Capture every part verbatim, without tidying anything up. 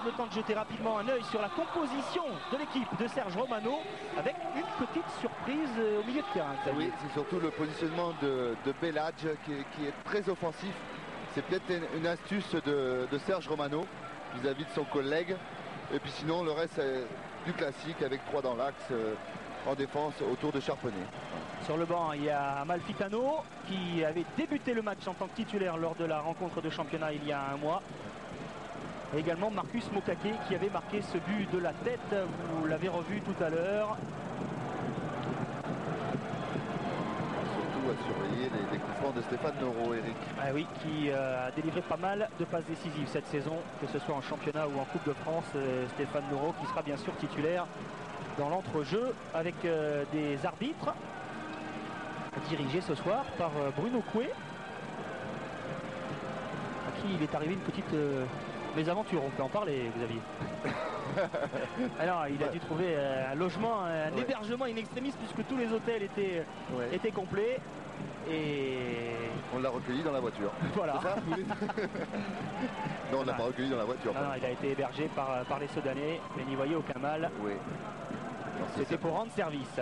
le temps de jeter rapidement un œil sur la composition de l'équipe de Serge Romano, avec une petite surprise au milieu de terrain. Oui, c'est surtout le positionnement de, de Belhadj qui, qui est très offensif. C'est peut-être une, une astuce de, de Serge Romano vis-à-vis de son collègue. Et puis sinon, le reste est du classique avec trois dans l'axe euh, en défense autour de Charpenay. Sur le banc, il y a Amalfitano qui avait débuté le match en tant que titulaire lors de la rencontre de championnat il y a un mois. Et également Marcus Mokake qui avait marqué ce but de la tête, vous l'avez revu tout à l'heure. Surtout à surveiller les, les coups francs de Stéphane Noro, Eric. Ah oui, qui euh, a délivré pas mal de passes décisives cette saison, que ce soit en championnat ou en Coupe de France. euh, Stéphane Noro qui sera bien sûr titulaire dans l'entrejeu avec euh, des arbitres dirigés ce soir par euh, Bruno Coué, à qui il est arrivé une petite euh, mésaventure, on peut en parler, Xavier. Alors il a dû trouver euh, un logement, un ouais. hébergement in extremis puisque tous les hôtels étaient, ouais. étaient complets. Et on l'a recueilli dans la voiture. Voilà. Ça non, on l'a pas recueilli dans la voiture. Non, non, il a été hébergé par, par les Sedanais, mais n'y voyez aucun mal. Oui. C'était pour rendre service.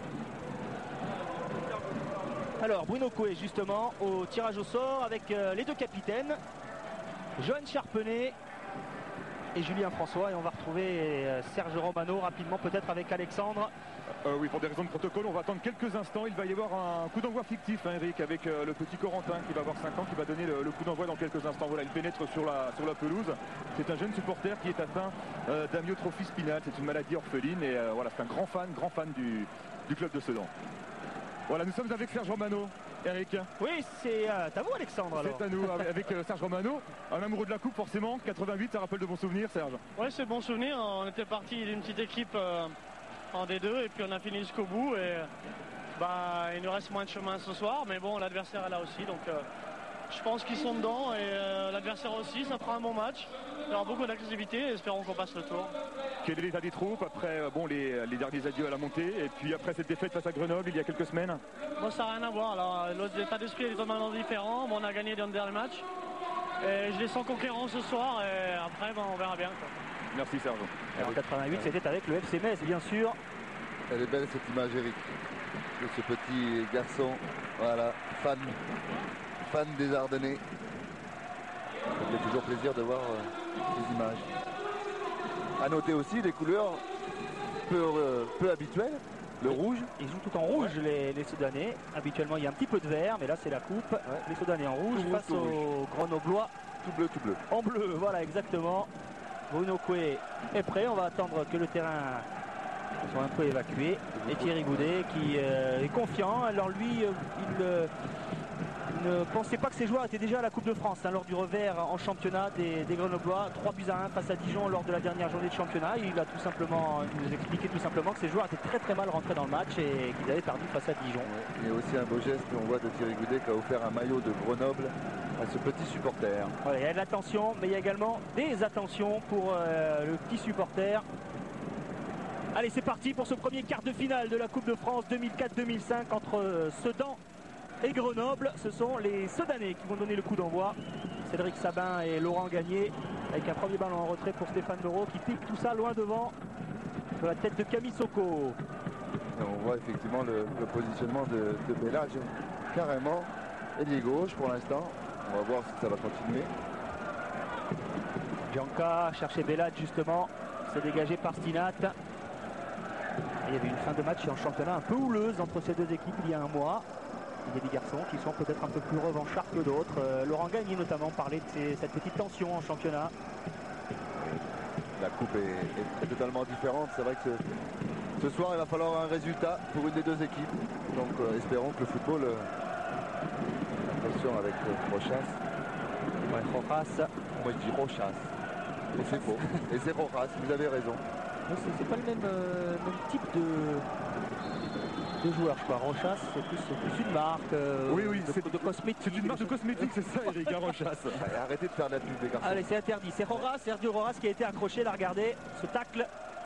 Alors Bruno Coué justement au tirage au sort avec euh, les deux capitaines, Johan Charpenay et Julien François, et on va retrouver euh, Serge Romano rapidement peut-être avec Alexandre. Euh, oui, pour des raisons de protocole, on va attendre quelques instants. Il va y avoir un coup d'envoi fictif, hein, Eric, avec euh, le petit Corentin qui va avoir cinq ans, qui va donner le, le coup d'envoi dans quelques instants. Voilà, il pénètre sur la, sur la pelouse. C'est un jeune supporter qui est atteint euh, d'amyotrophie spinale. C'est une maladie orpheline et euh, voilà, c'est un grand fan, grand fan du, du club de Sedan. Voilà, nous sommes avec Serge Romano. Eric. Oui, c'est euh, à vous Alexandre. C'est à nous avec euh, Serge Romano, un amoureux de la coupe forcément. quatre-vingt-huit, ça rappelle de bons souvenirs, Serge. Oui, c'est bon souvenir. On était parti d'une petite équipe euh, en D deux et puis on a fini jusqu'au bout. Et bah, il nous reste moins de chemin ce soir, mais bon, l'adversaire est là aussi, donc euh, je pense qu'ils sont dedans et euh, l'adversaire aussi. Ça fera un bon match. Il y aura beaucoup d'agressivité et espérons qu'on passe le tour. Quel est l'état des troupes après euh, bon, les, les derniers adieux à la montée et puis après cette défaite face à Grenoble il y a quelques semaines? Bon, ça n'a rien à voir. Alors, l'état d'esprit est totalement différent. Bon, on a gagné dans le dernier match. Et je les sens conquérants ce soir et après ben, on verra bien. Quoi. Merci Serge. En quatre-vingt-huit, c'était avec le F C Metz, bien sûr. Elle est belle cette image, Eric, de ce petit garçon, voilà, fan, fan des Ardennais. Ça fait toujours plaisir de voir euh, ces images. À noter aussi les couleurs peu, euh, peu habituelles. Le rouge. Ils jouent tout en rouge, ouais. les, les Sedanais. Habituellement, il y a un petit peu de vert, mais là, c'est la coupe. Ouais. Les Sedanais en rouge tout face rouge, aux rouge. Grenoblois. Tout bleu, tout bleu. En bleu, voilà, exactement. Bruno Coué est prêt. On va attendre que le terrain soit un peu évacué. Et Thierry Goudet qui euh, est confiant. Alors lui, euh, il euh, ne pensait pas que ses joueurs étaient déjà à la Coupe de France hein, lors du revers en championnat des, des Grenoblois. trois buts à un face à Dijon lors de la dernière journée de championnat. Il a tout simplement, il nous expliquait tout simplement que ses joueurs étaient très très mal rentrés dans le match et qu'ils avaient perdu face à Dijon. Il y a aussi un beau geste qu'on voit de Thierry Goudet qui a offert un maillot de Grenoble à ce petit supporter. Ouais, il y a de l'attention, mais il y a également des attentions pour euh, le petit supporter. Allez, c'est parti pour ce premier quart de finale de la Coupe de France deux mille quatre deux mille cinq entre euh, Sedan et Grenoble. Ce sont les Sedanais qui vont donner le coup d'envoi. Cédric Sabin et Laurent Gagné avec un premier ballon en retrait pour Stéphane Noro qui pique tout ça loin devant sur la tête de Camille Soko. On voit effectivement le, le positionnement de, de Belhadj carrément ailier gauche pour l'instant. On va voir si ça va continuer. Djanka cherchait Belhadj justement, c'est dégagé par Stinat. Il y avait une fin de match en championnat un peu houleuse entre ces deux équipes il y a un mois. Il y a des garçons qui sont peut-être un peu plus revanchards que d'autres. Euh, Laurent Gagné notamment parlait de ces, cette petite tension en championnat. La coupe est, est, est totalement différente. C'est vrai que ce, ce soir il va falloir un résultat pour une des deux équipes. Donc euh, espérons que le football... Euh, attention avec euh, Rochas. Ouais, Rochas. Moi je dis Rochas. Et c'est faux. Et c'est Rochas, vous avez raison. C'est pas le même, euh, même type de, de joueur, je crois. Rochas, c'est plus, plus une marque euh, oui, oui, de, de cosmétique. C'est une marque de cosmétique, c'est ça, Eric, hein, Rochas. Arrêtez de faire de la pub, les garçons. Allez, c'est interdit. C'est Roras, Sergio Roras qui a été accroché. Là, regardez, ce tacle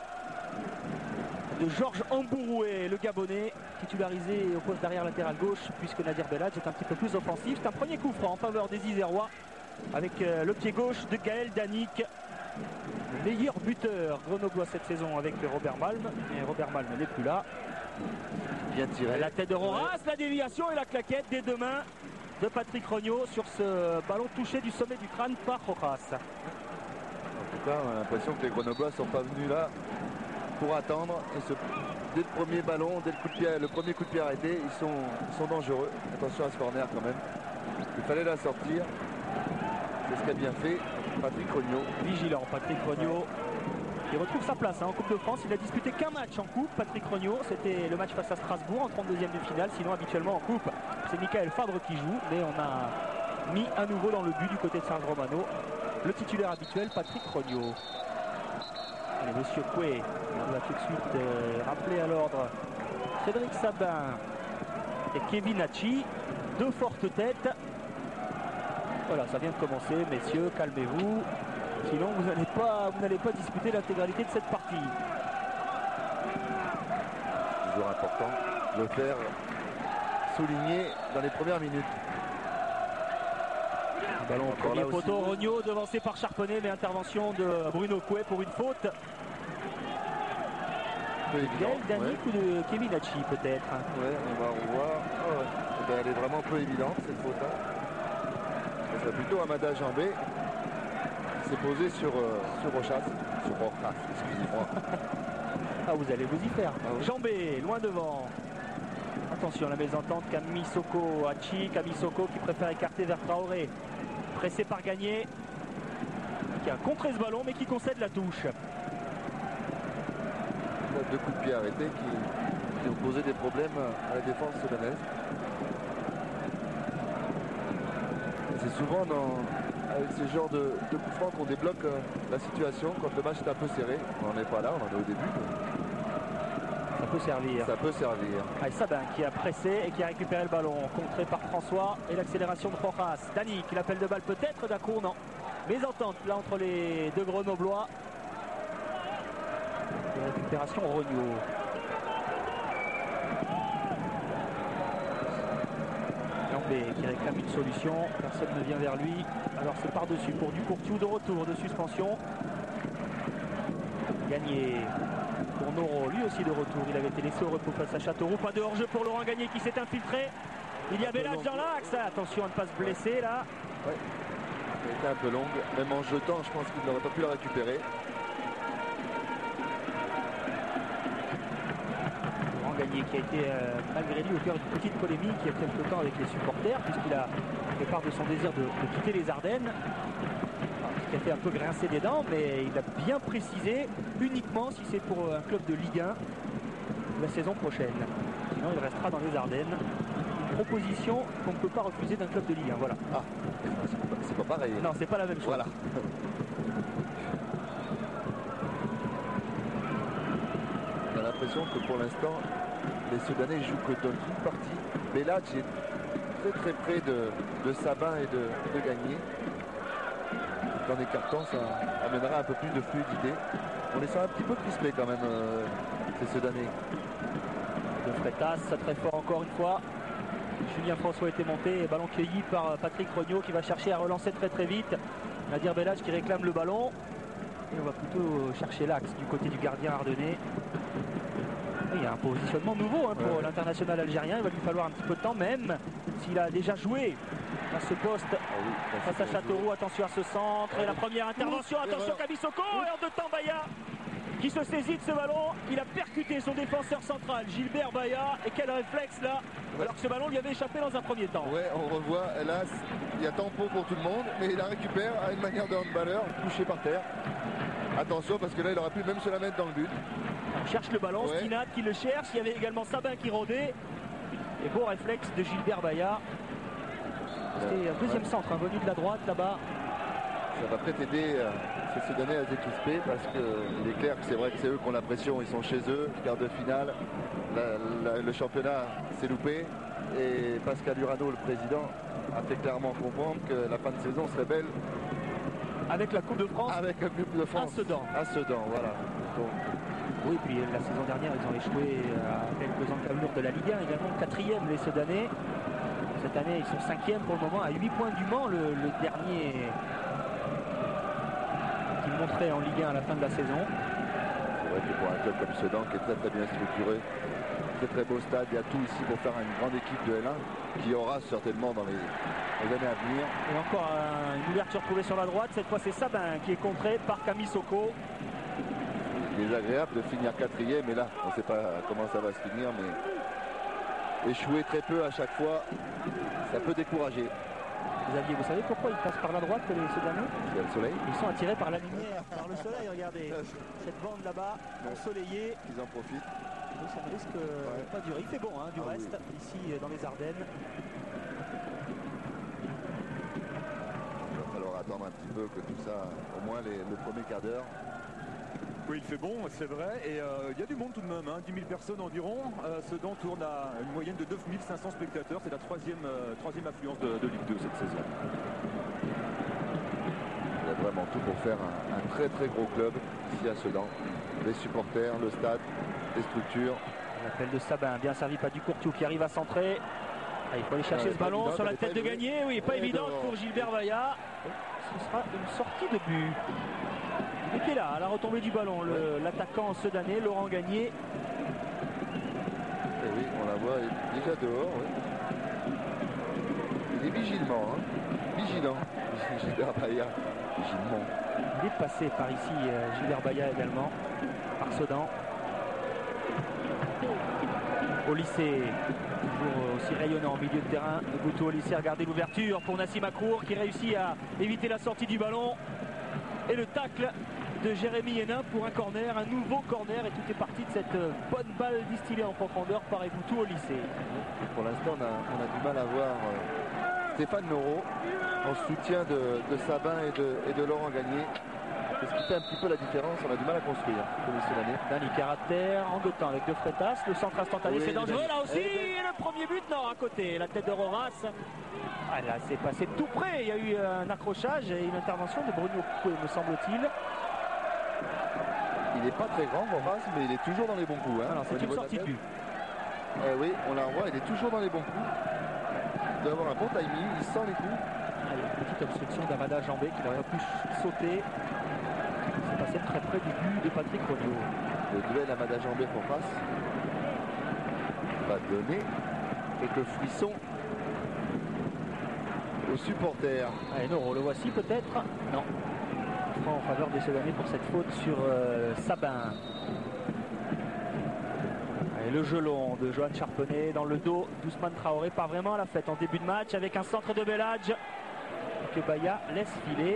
de Georges Ambouroué, le Gabonais, titularisé au poste d'arrière latéral gauche, puisque Nadir Belhadj est un petit peu plus offensif. C'est un premier coup franc en faveur des Isérois, avec euh, le pied gauche de Gaël Danic. meilleur buteur grenoblois cette saison avec Robert Malm. Et Robert Malm n'est plus là. Bien tiré. La tête de Roras, la déviation et la claquette des deux mains de Patrick Rognot sur ce ballon touché du sommet du crâne par Rojas. En tout cas, on a l'impression que les Grenoblois ne sont pas venus là pour attendre. Et ce, dès le premier ballon, dès le, coup de pied, le premier coup de pied arrêté, ils sont, ils sont dangereux. Attention à ce corner quand même. Il fallait la sortir. C'est ce qu'a bien fait Patrick Rognot. Vigilant, Patrick Rognot. Il retrouve sa place hein, en Coupe de France. Il n'a disputé qu'un match en Coupe, Patrick Rognot. C'était le match face à Strasbourg en trente-deuxième de finale. Sinon, habituellement en Coupe, c'est Michael Fabre qui joue. Mais on a mis à nouveau dans le but du côté de Serge Romano le titulaire habituel, Patrick Rognot. Allez, Monsieur Coué, on va tout de suite euh, rappeler à l'ordre Cédric Sabin et Kevin Hachi. Deux fortes têtes. Voilà, ça vient de commencer, messieurs, calmez-vous. Sinon, vous n'allez pas, vous n'allez pas disputer l'intégralité de cette partie. Toujours important de le faire souligner dans les premières minutes. Ballon au premier poteau, Rognot devancé par Charpenay, mais intervention de Bruno Coué pour une faute. D'El Danic ouais. Ou de Kevin Hachi peut-être. Ouais, on va revoir. Oh ouais. Eh bien, elle est vraiment peu évidente cette faute-là. C'est plutôt Amada Jambé qui s'est posé sur, euh, sur Rochas. Sur Rochas, excusez-moi. Ah, vous allez vous y faire. Ah, oui. Jambé, loin devant. Attention, la mésentente, Kamisoko Hachi. Kamisoko qui préfère écarter vers Traoré. Pressé par Gagné, qui a contré ce ballon, mais qui concède la touche. Deux coups de pied arrêtés qui, qui ont posé des problèmes à la défense soudanaise. C'est souvent dans, avec ce genre de, de coups francs qu'on débloque euh, la situation quand le match est un peu serré. On n'en est pas là, on en est au début. Ça peut servir. Ça peut servir. Ah, Sabin qui a pressé et qui a récupéré le ballon. Contré par François et l'accélération de Rojas. Dani qui l'appelle de balle peut-être, Dacour non. Mésentente là entre les deux Grenoblois. Et récupération Rognot. Jambé qui réclame une solution. Personne ne vient vers lui. Alors c'est par-dessus pour Ducourtiou de retour de suspension. Gagné pour Noro, lui aussi de retour. Il avait été laissé au repos face à Châteauroux. Pas de hors-jeu pour Laurent Gagné qui s'est infiltré. Il y avait là dans l'axe. Attention à ne pas se blesser là. Ouais. Elle était un peu longue. Même en jetant, je pense qu'il n'aurait pas pu la récupérer. Laurent Gagné qui a été euh, malgré lui au cœur d'une petite polémique il y a quelques temps avec les supporters puisqu'il a fait part de son désir de, de quitter les Ardennes. Qui a fait un peu grincer des dents, mais il a bien précisé uniquement si c'est pour un club de Ligue un la saison prochaine. Sinon, il restera dans les Ardennes. Une proposition qu'on ne peut pas refuser d'un club de Ligue un. Voilà. Ah, c'est pas, pas pareil. Non, c'est pas la même chose. Voilà. On a l'impression que pour l'instant, les Soudanais jouent que dans une partie. Mais là, j'ai très très près de, de Sabin et de, de Gagné. Dans des cartons, ça amènera un peu plus de fluidité. On les sent un petit peu crispés quand même, euh, ces Soudanais. De Freitas, très fort encore une fois. Julien François était monté et ballon cueilli par Patrick Rognot qui va chercher à relancer très très vite. Nadir Belhadj qui réclame le ballon. Et on va plutôt chercher l'axe du côté du gardien ardennais. Il y a un positionnement nouveau hein, pour ouais. l'international algérien. Il va lui falloir un petit peu de temps, même s'il a déjà joué à ce poste ah oui, face à Châteauroux. Joué. Attention à ce centre. Ah et oui. La première intervention. Ouh, attention Kamisoko. Oui. Et en deux temps, Baya qui se saisit de ce ballon. Il a percuté son défenseur central, Gilbert Baya. Et quel réflexe là ouais. Alors que ce ballon lui avait échappé dans un premier temps. Ouais, on revoit, hélas, il y a tempo pour tout le monde. Mais il la récupère à une manière de handballeur, couché par terre. Attention parce que là, il aurait pu même se la mettre dans le but. On cherche le ballon, ouais. Stinat qui le cherche. Il y avait également Sabin qui rôdait. Et beau réflexe de Gilbert Baya. C'était un deuxième ouais. centre, hein, venu de la droite là-bas. Ça va peut-être aider euh, ces Soudanais à se décrisper parce qu'il est clair que c'est vrai que c'est eux qui ont la pression. Ils sont chez eux, quart de finale. La, la, le championnat s'est loupé. Et Pascal Urano, le président, a fait clairement comprendre que la fin de saison serait belle. Avec la Coupe de France. Avec la Coupe de France. À Sedan. À Sedan, voilà. Donc, oui, puis la saison dernière, ils ont échoué à quelques encablures de la Ligue un, également quatrième les Sedanais. Cette année, ils sont cinquième pour le moment, à huit points du Mans, le, le dernier qui montrer en Ligue un à la fin de la saison. C'est vrai que pour un club comme Sedan qui est très très bien structuré, très très beau stade, il y a tout ici pour faire une grande équipe de L un qui aura certainement dans les, les années à venir. Et encore euh, une ouverture trouvée sur la droite. Cette fois c'est Sabin qui est contré par Camille Soko. Il est agréable de finir quatrième et là on ne sait pas comment ça va se finir, mais échouer très peu à chaque fois, ça peut décourager. Xavier, vous savez pourquoi ils passent par la droite les Soudanais? Il y a le soleil. Ils sont attirés par la lumière, par le soleil. Regardez cette bande là-bas, ensoleillée. Ils en profitent. Oui, ça ne risque euh, Ouais. pas de durer. Il fait bon hein, du Ah reste oui. ici euh, dans les Ardennes. Il va falloir attendre un petit peu que tout ça, au moins les- le premier quart d'heure. Oui, il fait bon, c'est vrai. Et euh, il y a du monde tout de même, hein, dix mille personnes environ. Euh, Sedan tourne à une moyenne de neuf mille cinq cents spectateurs. C'est la troisième, euh, troisième affluence de, de Ligue deux cette saison. Il y a vraiment tout pour faire un, un très très gros club ici à Sedan. Les supporters, le stade, les structures. L'appel de Sabin, bien servi par Ducourtiou qui arrive à centrer. Ah, il faut aller chercher Ouais, ce pas ballon évident, sur la elle est tête pas de élevée. Gagné. Oui, pas Et évident devant. pour Gilbert Vaillat. Ce sera une sortie de but. Il était là à la retombée du ballon, le- l'attaquant sedanais, Laurent Gagné. Et oui, on la voit elle est déjà dehors. Oui. Il est vigilement, hein. Vigilant. Gilbert Baillat. Vigilement. Il est passé par ici, euh, Gilbert Baillat également, par Sedan. Au lycée, toujours aussi rayonnant au milieu de terrain. Goutou au lycée, regardez l'ouverture pour Nassim Akour qui réussit à éviter la sortie du ballon. Et le tacle de Jérémy Hénin pour un corner, un nouveau corner. Et tout est parti de cette euh, bonne balle distillée en profondeur par Goutou au lycée. Pour l'instant, on a, on a du mal à voir euh, Stéphane Noro en soutien de, de Sabin et de, et de Laurent Gagné. C'est ce qui fait un petit peu la différence. On a du mal à construire comme ici l'année. Dani caractère en deux temps avec De Freitas. Le centre instantané, Oui, c'est dangereux il a- là aussi. Eh Et le premier but, non, à côté. La tête de Roras. Ah, là, c'est passé tout près. Il y a eu un accrochage et une intervention de Bruno Coué, me semble-t-il. Il n'est pas très grand, Roras, mais il est toujours dans les bons coups. Hein, Alors, au c'est une niveau de la sortie de tête. but. Eh oui, on la revoit, il est toujours dans les bons coups. Il doit avoir un bon timing, il sent les coups. Allez, petite obstruction d'Amada Jambé qui n'aurait pas pu sauter. C'est passé très près du but de Patrick Rognaud. Le duel Amada Jambé pour face va donner quelques frissons aux supporters. Allez, Noro, le voici peut-être. Non. Franc en faveur des Sedanais pour cette faute sur euh, Sabin. Allez, le gelon de Johan Charpenay dans le dos d'Ousmane Traoré part vraiment à la fête en début de match avec un centre de Belhadj que Baillat laisse filer.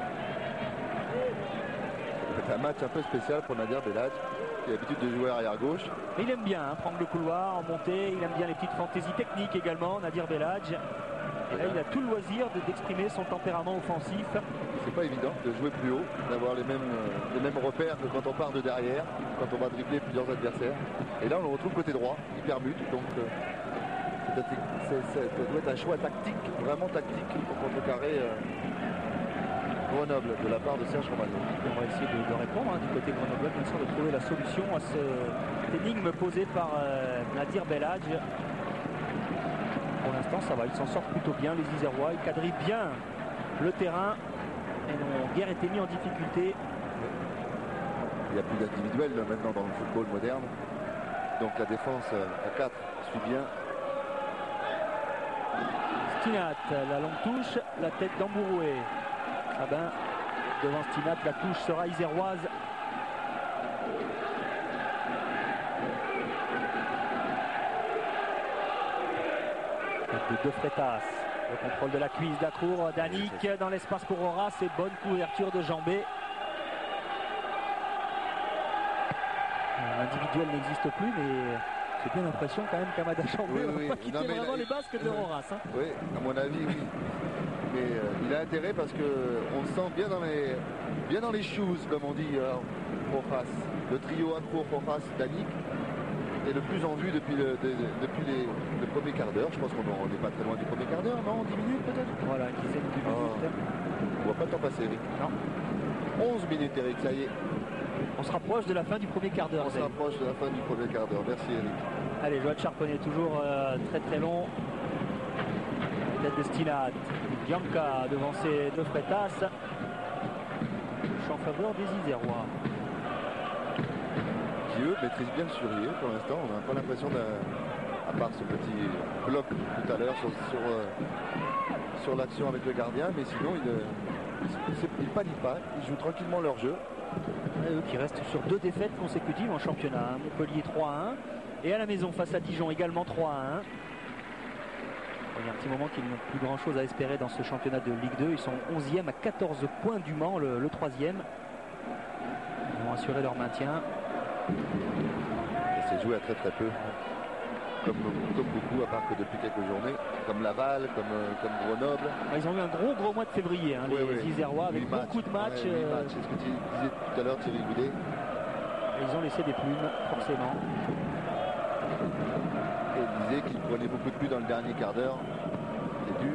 C'est un match un peu spécial pour Nadir Belhadj, qui a l'habitude de jouer arrière gauche. Mais il aime bien hein, prendre le couloir en montée, il aime bien les petites fantaisies techniques également, Nadir Belhadj. Et là il a tout le loisir de- d'exprimer son tempérament offensif. C'est pas évident de jouer plus haut, d'avoir les mêmes, euh, les mêmes repères que quand on part de derrière, quand on va dribbler plusieurs adversaires. Et là on le retrouve côté droit, il permute, donc euh, c'est- c'est- c'est- ça doit être un choix tactique, vraiment tactique pour contrecarrer euh, Grenoble de la part de Serge Romano. On va essayer de, de répondre hein, du côté grenoblois, bien sûr, de trouver la solution à ce- cette énigme posée par euh, Nadir Belhadj. Pour l'instant, ça va, ils s'en sortent plutôt bien, les Isérois. Ils quadrillent bien le terrain et n'ont guère été mis en difficulté. Il n'y a plus d'individuel là, maintenant dans le football moderne. Donc la défense euh, à quatre suit bien. Stinat, la longue touche, la tête d'Ambouroué. Ah ben, devant Stinat, la touche sera iséroise. De Freitas, le contrôle de la cuisse d'Akour, Danick dans l'espace pour Horace et bonne couverture de Jambé. L'individuel n'existe plus, mais j'ai bien l'impression quand même qu'Amada Jambé Oui, va oui. pas quitter Non, mais vraiment là, les basques de Horace. Hein. Oui, à mon avis, oui. Mais euh, il a intérêt parce qu'on le sent bien dans les, bien dans les shoes, comme on dit, euh, pour face. Le trio Akour, pour face, Danick est le plus en vue depuis le, de- de- depuis les, le premier quart d'heure. Je pense qu'on n'est pas très loin du premier quart d'heure, non? dix minutes peut-être? Voilà, une dizaine de Oh. minutes. On voit pas le temps passer, Eric. Non. onze minutes, Eric, ça y est. On se rapproche de la fin du premier quart d'heure. On se Zé. rapproche de la fin du premier quart d'heure. Merci, Eric. Allez, Joël Charpenay toujours euh, très très long. La tête de Stinat. Bianca devancé de Freitas. en faveur des Isérois. Qui eux maîtrisent bien le Surier pour l'instant. On n'a pas l'impression d'un. À part ce petit bloc tout à l'heure sur, sur, euh, sur l'action avec le gardien, mais sinon ils ne paniquent pas, ils jouent tranquillement leur jeu. Et eux qui restent sur deux défaites consécutives en championnat. Montpellier trois à un et à la maison face à Dijon également trois à un. Il y a un petit moment qu'ils n'ont plus grand chose à espérer dans ce championnat de Ligue deux. Ils sont onzième à quatorze points du Mans, le, le troisième. Ils vont assurer leur maintien. Et c'est joué à très très peu. Comme, comme beaucoup, à part que depuis quelques journées, comme Laval, comme, comme Grenoble. Ils ont eu un gros gros mois de février, hein, oui, les oui. Isérois, avec beaucoup de matchs. Ouais, euh... matchs. C'est ce que tu disais tout à l'heure, Thierry Goudet. Et ils ont laissé des plumes, forcément. Et il disait qu'il prenait beaucoup de buts dans le dernier quart d'heure. C'est dû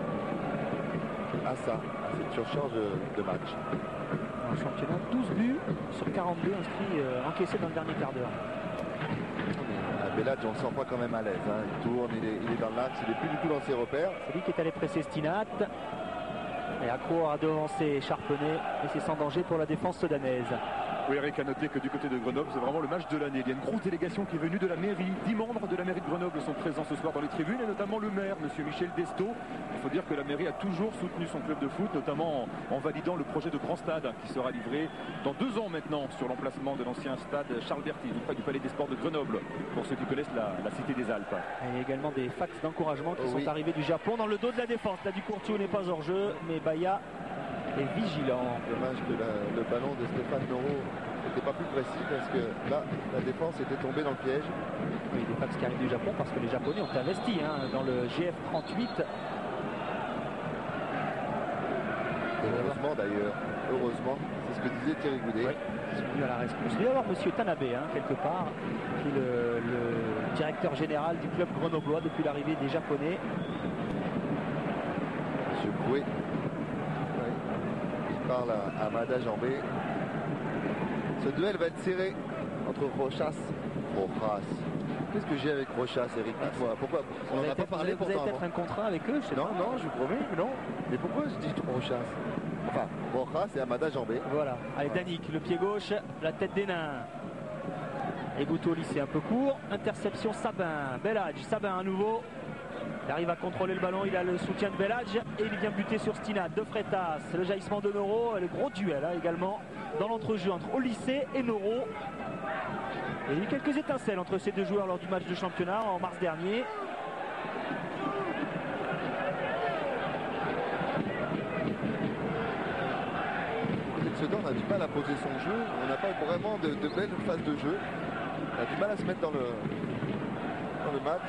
à ça, à cette surcharge de, de match. En championnat, douze buts sur quarante-deux inscrits, euh, encaissés dans le dernier quart d'heure. Belladj, on le sent pas quand même à l'aise. Hein. Il tourne, il est, il est dans l'axe, il n'est plus du tout dans ses repères. C'est lui qui est allé presser Stinat. Et Accro a devancé Charpenay. Et c'est sans danger pour la défense sudanaise. Oui, Eric a noté que du côté de Grenoble, c'est vraiment le match de l'année. Il y a une grosse délégation qui est venue de la mairie. Dix membres de la mairie de Grenoble sont présents ce soir dans les tribunes, et notamment le maire, monsieur Michel Desto. Il faut dire que la mairie a toujours soutenu son club de foot, notamment en, en validant le projet de grand stade qui sera livré dans deux ans maintenant sur l'emplacement de l'ancien stade Charles Berthier, tout près du Palais des Sports de Grenoble, pour ceux qui connaissent la, la cité des Alpes. Et il y a également des fax d'encouragement qui oh, sont oui. arrivés du Japon dans le dos de la défense. Là, du Courtiou n'est pas hors jeu, mais Baya est vigilant. Dommage que la, le ballon de Stéphane Noro n'était pas plus précis, parce que là, la défense était tombée dans le piège. Oui, des fax qui arrivent du Japon parce que les Japonais ont investi hein, dans le G F trente-huit. Heureusement d'ailleurs, heureusement, c'est ce que disait Thierry Goudet. Oui, ils sont venus à la réponse. Il doit y avoir monsieur Tanabe, hein, quelque part, qui est le, le directeur général du club grenoblois depuis l'arrivée des Japonais. Monsieur Coué. Oui. Il parle à, à Mada Jambé. Ce duel va être serré entre Rochas. Rochas. Qu'est-ce que j'ai avec Rochas, Eric? Dites-moi, pourquoi? On n'en a pas parlé pourtant. Vous avez peut-être un contrat avec eux, je sais Non, pas. non, je vous promets que non. Mais pourquoi je dis Rochas? Enfin, Rochas et Amada Jambé. Voilà. Allez, Danick, le pied gauche, la tête des nains. Et Goutoli, c'est un peu court. Interception Sabin. Belladj, Sabin à nouveau. Il arrive à contrôler le ballon, il a le soutien de Belladj et il vient buter sur Stinat. De Freitas, le jaillissement de Noro, le gros duel hein, également dans l'entrejeu entre Olyssée et Noro. Et il y a eu quelques étincelles entre ces deux joueurs lors du match de championnat en mars dernier. Sedan n'a du mal à poser son jeu, on n'a pas vraiment de, de belles phases de jeu. On a du mal à se mettre dans le, dans le match.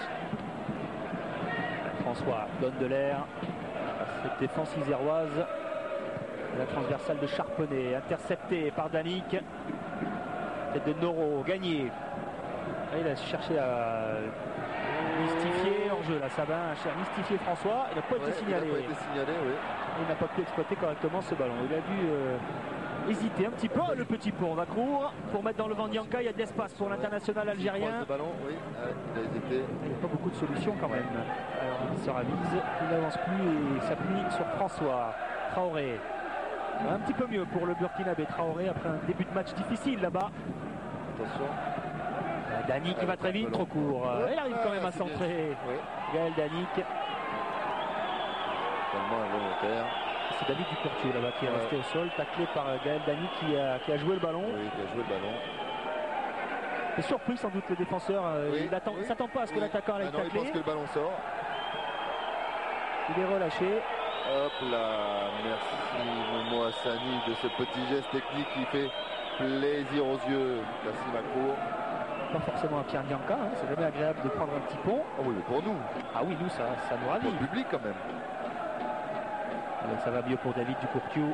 François donne de l'air à cette défense iséroise. La transversale de Charpenay, interceptée par Danick. Tête de Noro, gagné. Là, il a cherché à mystifier hors jeu. Là, Sabin a cherché à mystifier François. Il n'a pas Ouais, été signalé. Il n'a pas été signalé, oui. Il n'a pas pu exploiter correctement ce ballon. Il a dû euh, hésiter un petit peu. Oh, le petit pont va courir pour mettre dans le Vandianka. Il y a de l'espace pour l'international algérien. Le ballon, oui, il a hésité. Il n'y a pas beaucoup de solutions quand même. Alors il se ravise, il n'avance plus et s'appuie sur François. Traoré. Un petit peu mieux pour le Burkinabé. Traoré après un début de match difficile là-bas. Attention. Danick qui va très vite, trop court. Il arrive quand même à centrer. Oui. Gaël Danick. Tellement involontaire. C'est David Ducourtier là-bas qui est Ouais. resté au sol, taclé par Gaël Danick qui a, qui a joué le ballon. Oui, qui a joué le ballon. Il est surpris sans doute le défenseur. Oui, Il n'attend oui. s'attend pas à ce que Oui. l'attaquant aille Ah non, il tacler. pense que le ballon sort. Il est relâché. Hop là, merci Momo Hassani de ce petit geste technique qui fait plaisir aux yeux. Merci Macron. Pas forcément un Pierre Bianca, hein. C'est jamais agréable de prendre un petit pont. Oh oui, mais pour nous, Ah oui, nous ça, ça nous pour ravit. le public quand même. Allez, ça va mieux pour David Ducourtiou.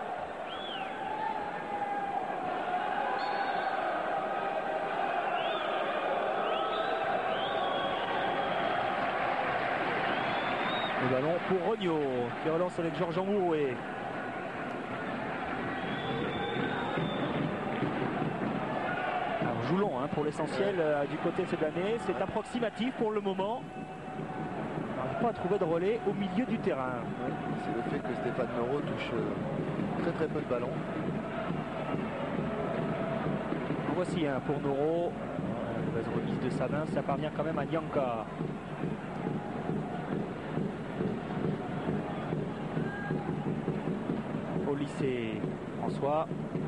Le ballon pour Rogno qui relance avec Georges Mouroué. Alors Joulon hein, pour l'essentiel euh, du côté sudanais. C'est approximatif pour le moment. On n'arrive pas à trouver de relais au milieu du terrain. C'est le fait que Stéphane Noro touche euh, très très peu de ballon. voici hein, pour Noro. La remise de Sabin, ça parvient quand même à Nyanka. Au lycée, François.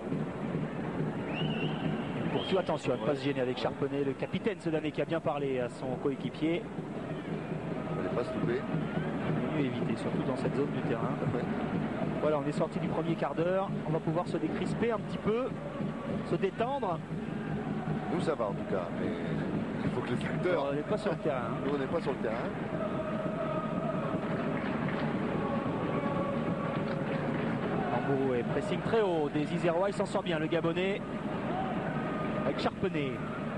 Pour tout, attention à ne pas se gêner avec Charpenay, le capitaine ce dernier qui a bien parlé à son coéquipier. Il ne fallait pas se louper. Mieux éviter, surtout dans cette zone du terrain. Ouais. Voilà, on est sorti du premier quart d'heure. On va pouvoir se décrisper un petit peu, se détendre. Nous, ça va en tout cas, mais il faut que les acteurs. On n'est pas sur le terrain. Nous, on n'est pas sur le terrain. Tambouroué, pressing très haut des Isérois, il s'en sort bien le Gabonais. Avec Charpenay.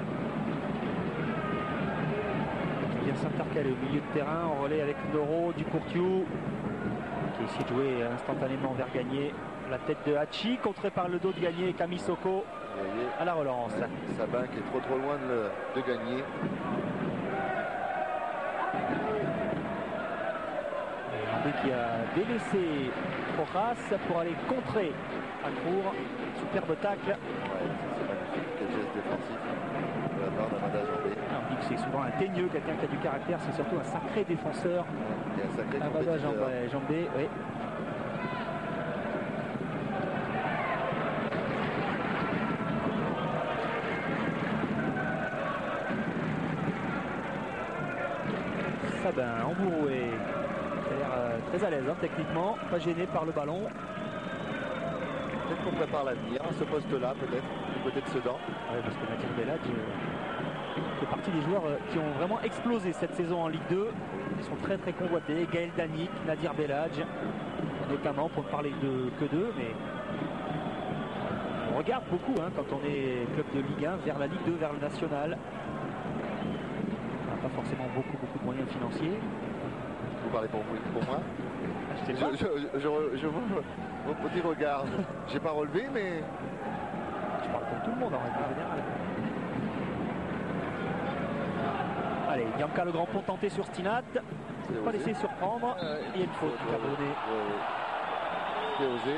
Qui vient s'intercaler au milieu de terrain, en relais avec Noro, Ducourtiou, qui essaie de jouer instantanément vers Gagné. La tête de Hachi, contrée par le dos de Gagné, Kamisoko à la relance. Sabin qui est trop trop loin de, le, de gagner. André qui a délaissé Rojas pour aller contrer à court. Superbe tacle. Ouais, c'est magnifique. Quel geste défensif de la part d'Amada Jambé. On dit que c'est souvent un teigneux, quelqu'un qui a du caractère, c'est surtout un sacré défenseur. Et un sacré Amada compétiteur. Jambé, oui. Sabin, Embouroué, qui a l'air euh, très à l'aise hein, techniquement, pas gêné par le ballon. Peut-être qu'on prépare l'avenir à ce poste-là, peut-être, du côté de Sedan. Ouais, parce que Nadir Belhadj euh, fait partie des joueurs euh, qui ont vraiment explosé cette saison en Ligue deux. Ils sont très très convoités. Gaël Danic, Nadir Belhadj, notamment pour ne parler de, que d'eux, mais on regarde beaucoup hein, quand on est club de Ligue un vers la Ligue deux, vers le national. On n'a pas forcément beaucoup beaucoup de moyens financiers. Vous parlez pour, pour moi Je sais pas. Je, je, je, je vois vos petits regards. J'ai pas relevé, mais Je parle pour tout le monde en règle générale. Allez, Nyanka le grand pont tenté sur Stinat. c'est Pas osé. laisser surprendre. Ouais. Il y a une faute Ouais, Camerounais. ouais, ouais. C'est osé.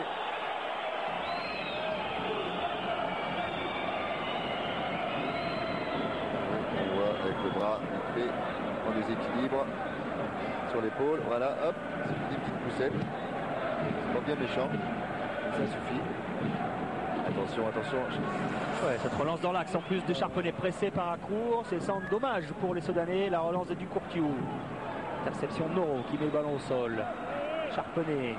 On voit avec le bras vite fait en déséquilibre sur l'épaule. Voilà, hop, c'est une petite poussette. C'est pas bien méchant, mais ça suffit. Attention, attention. Ouais, cette relance dans l'axe en plus de Charpenay pressé par Accourt. C'est sans dommage pour les Soudanais. La relance de Ducourtiou. Interception de Noro qui met le ballon au sol. Charpenay.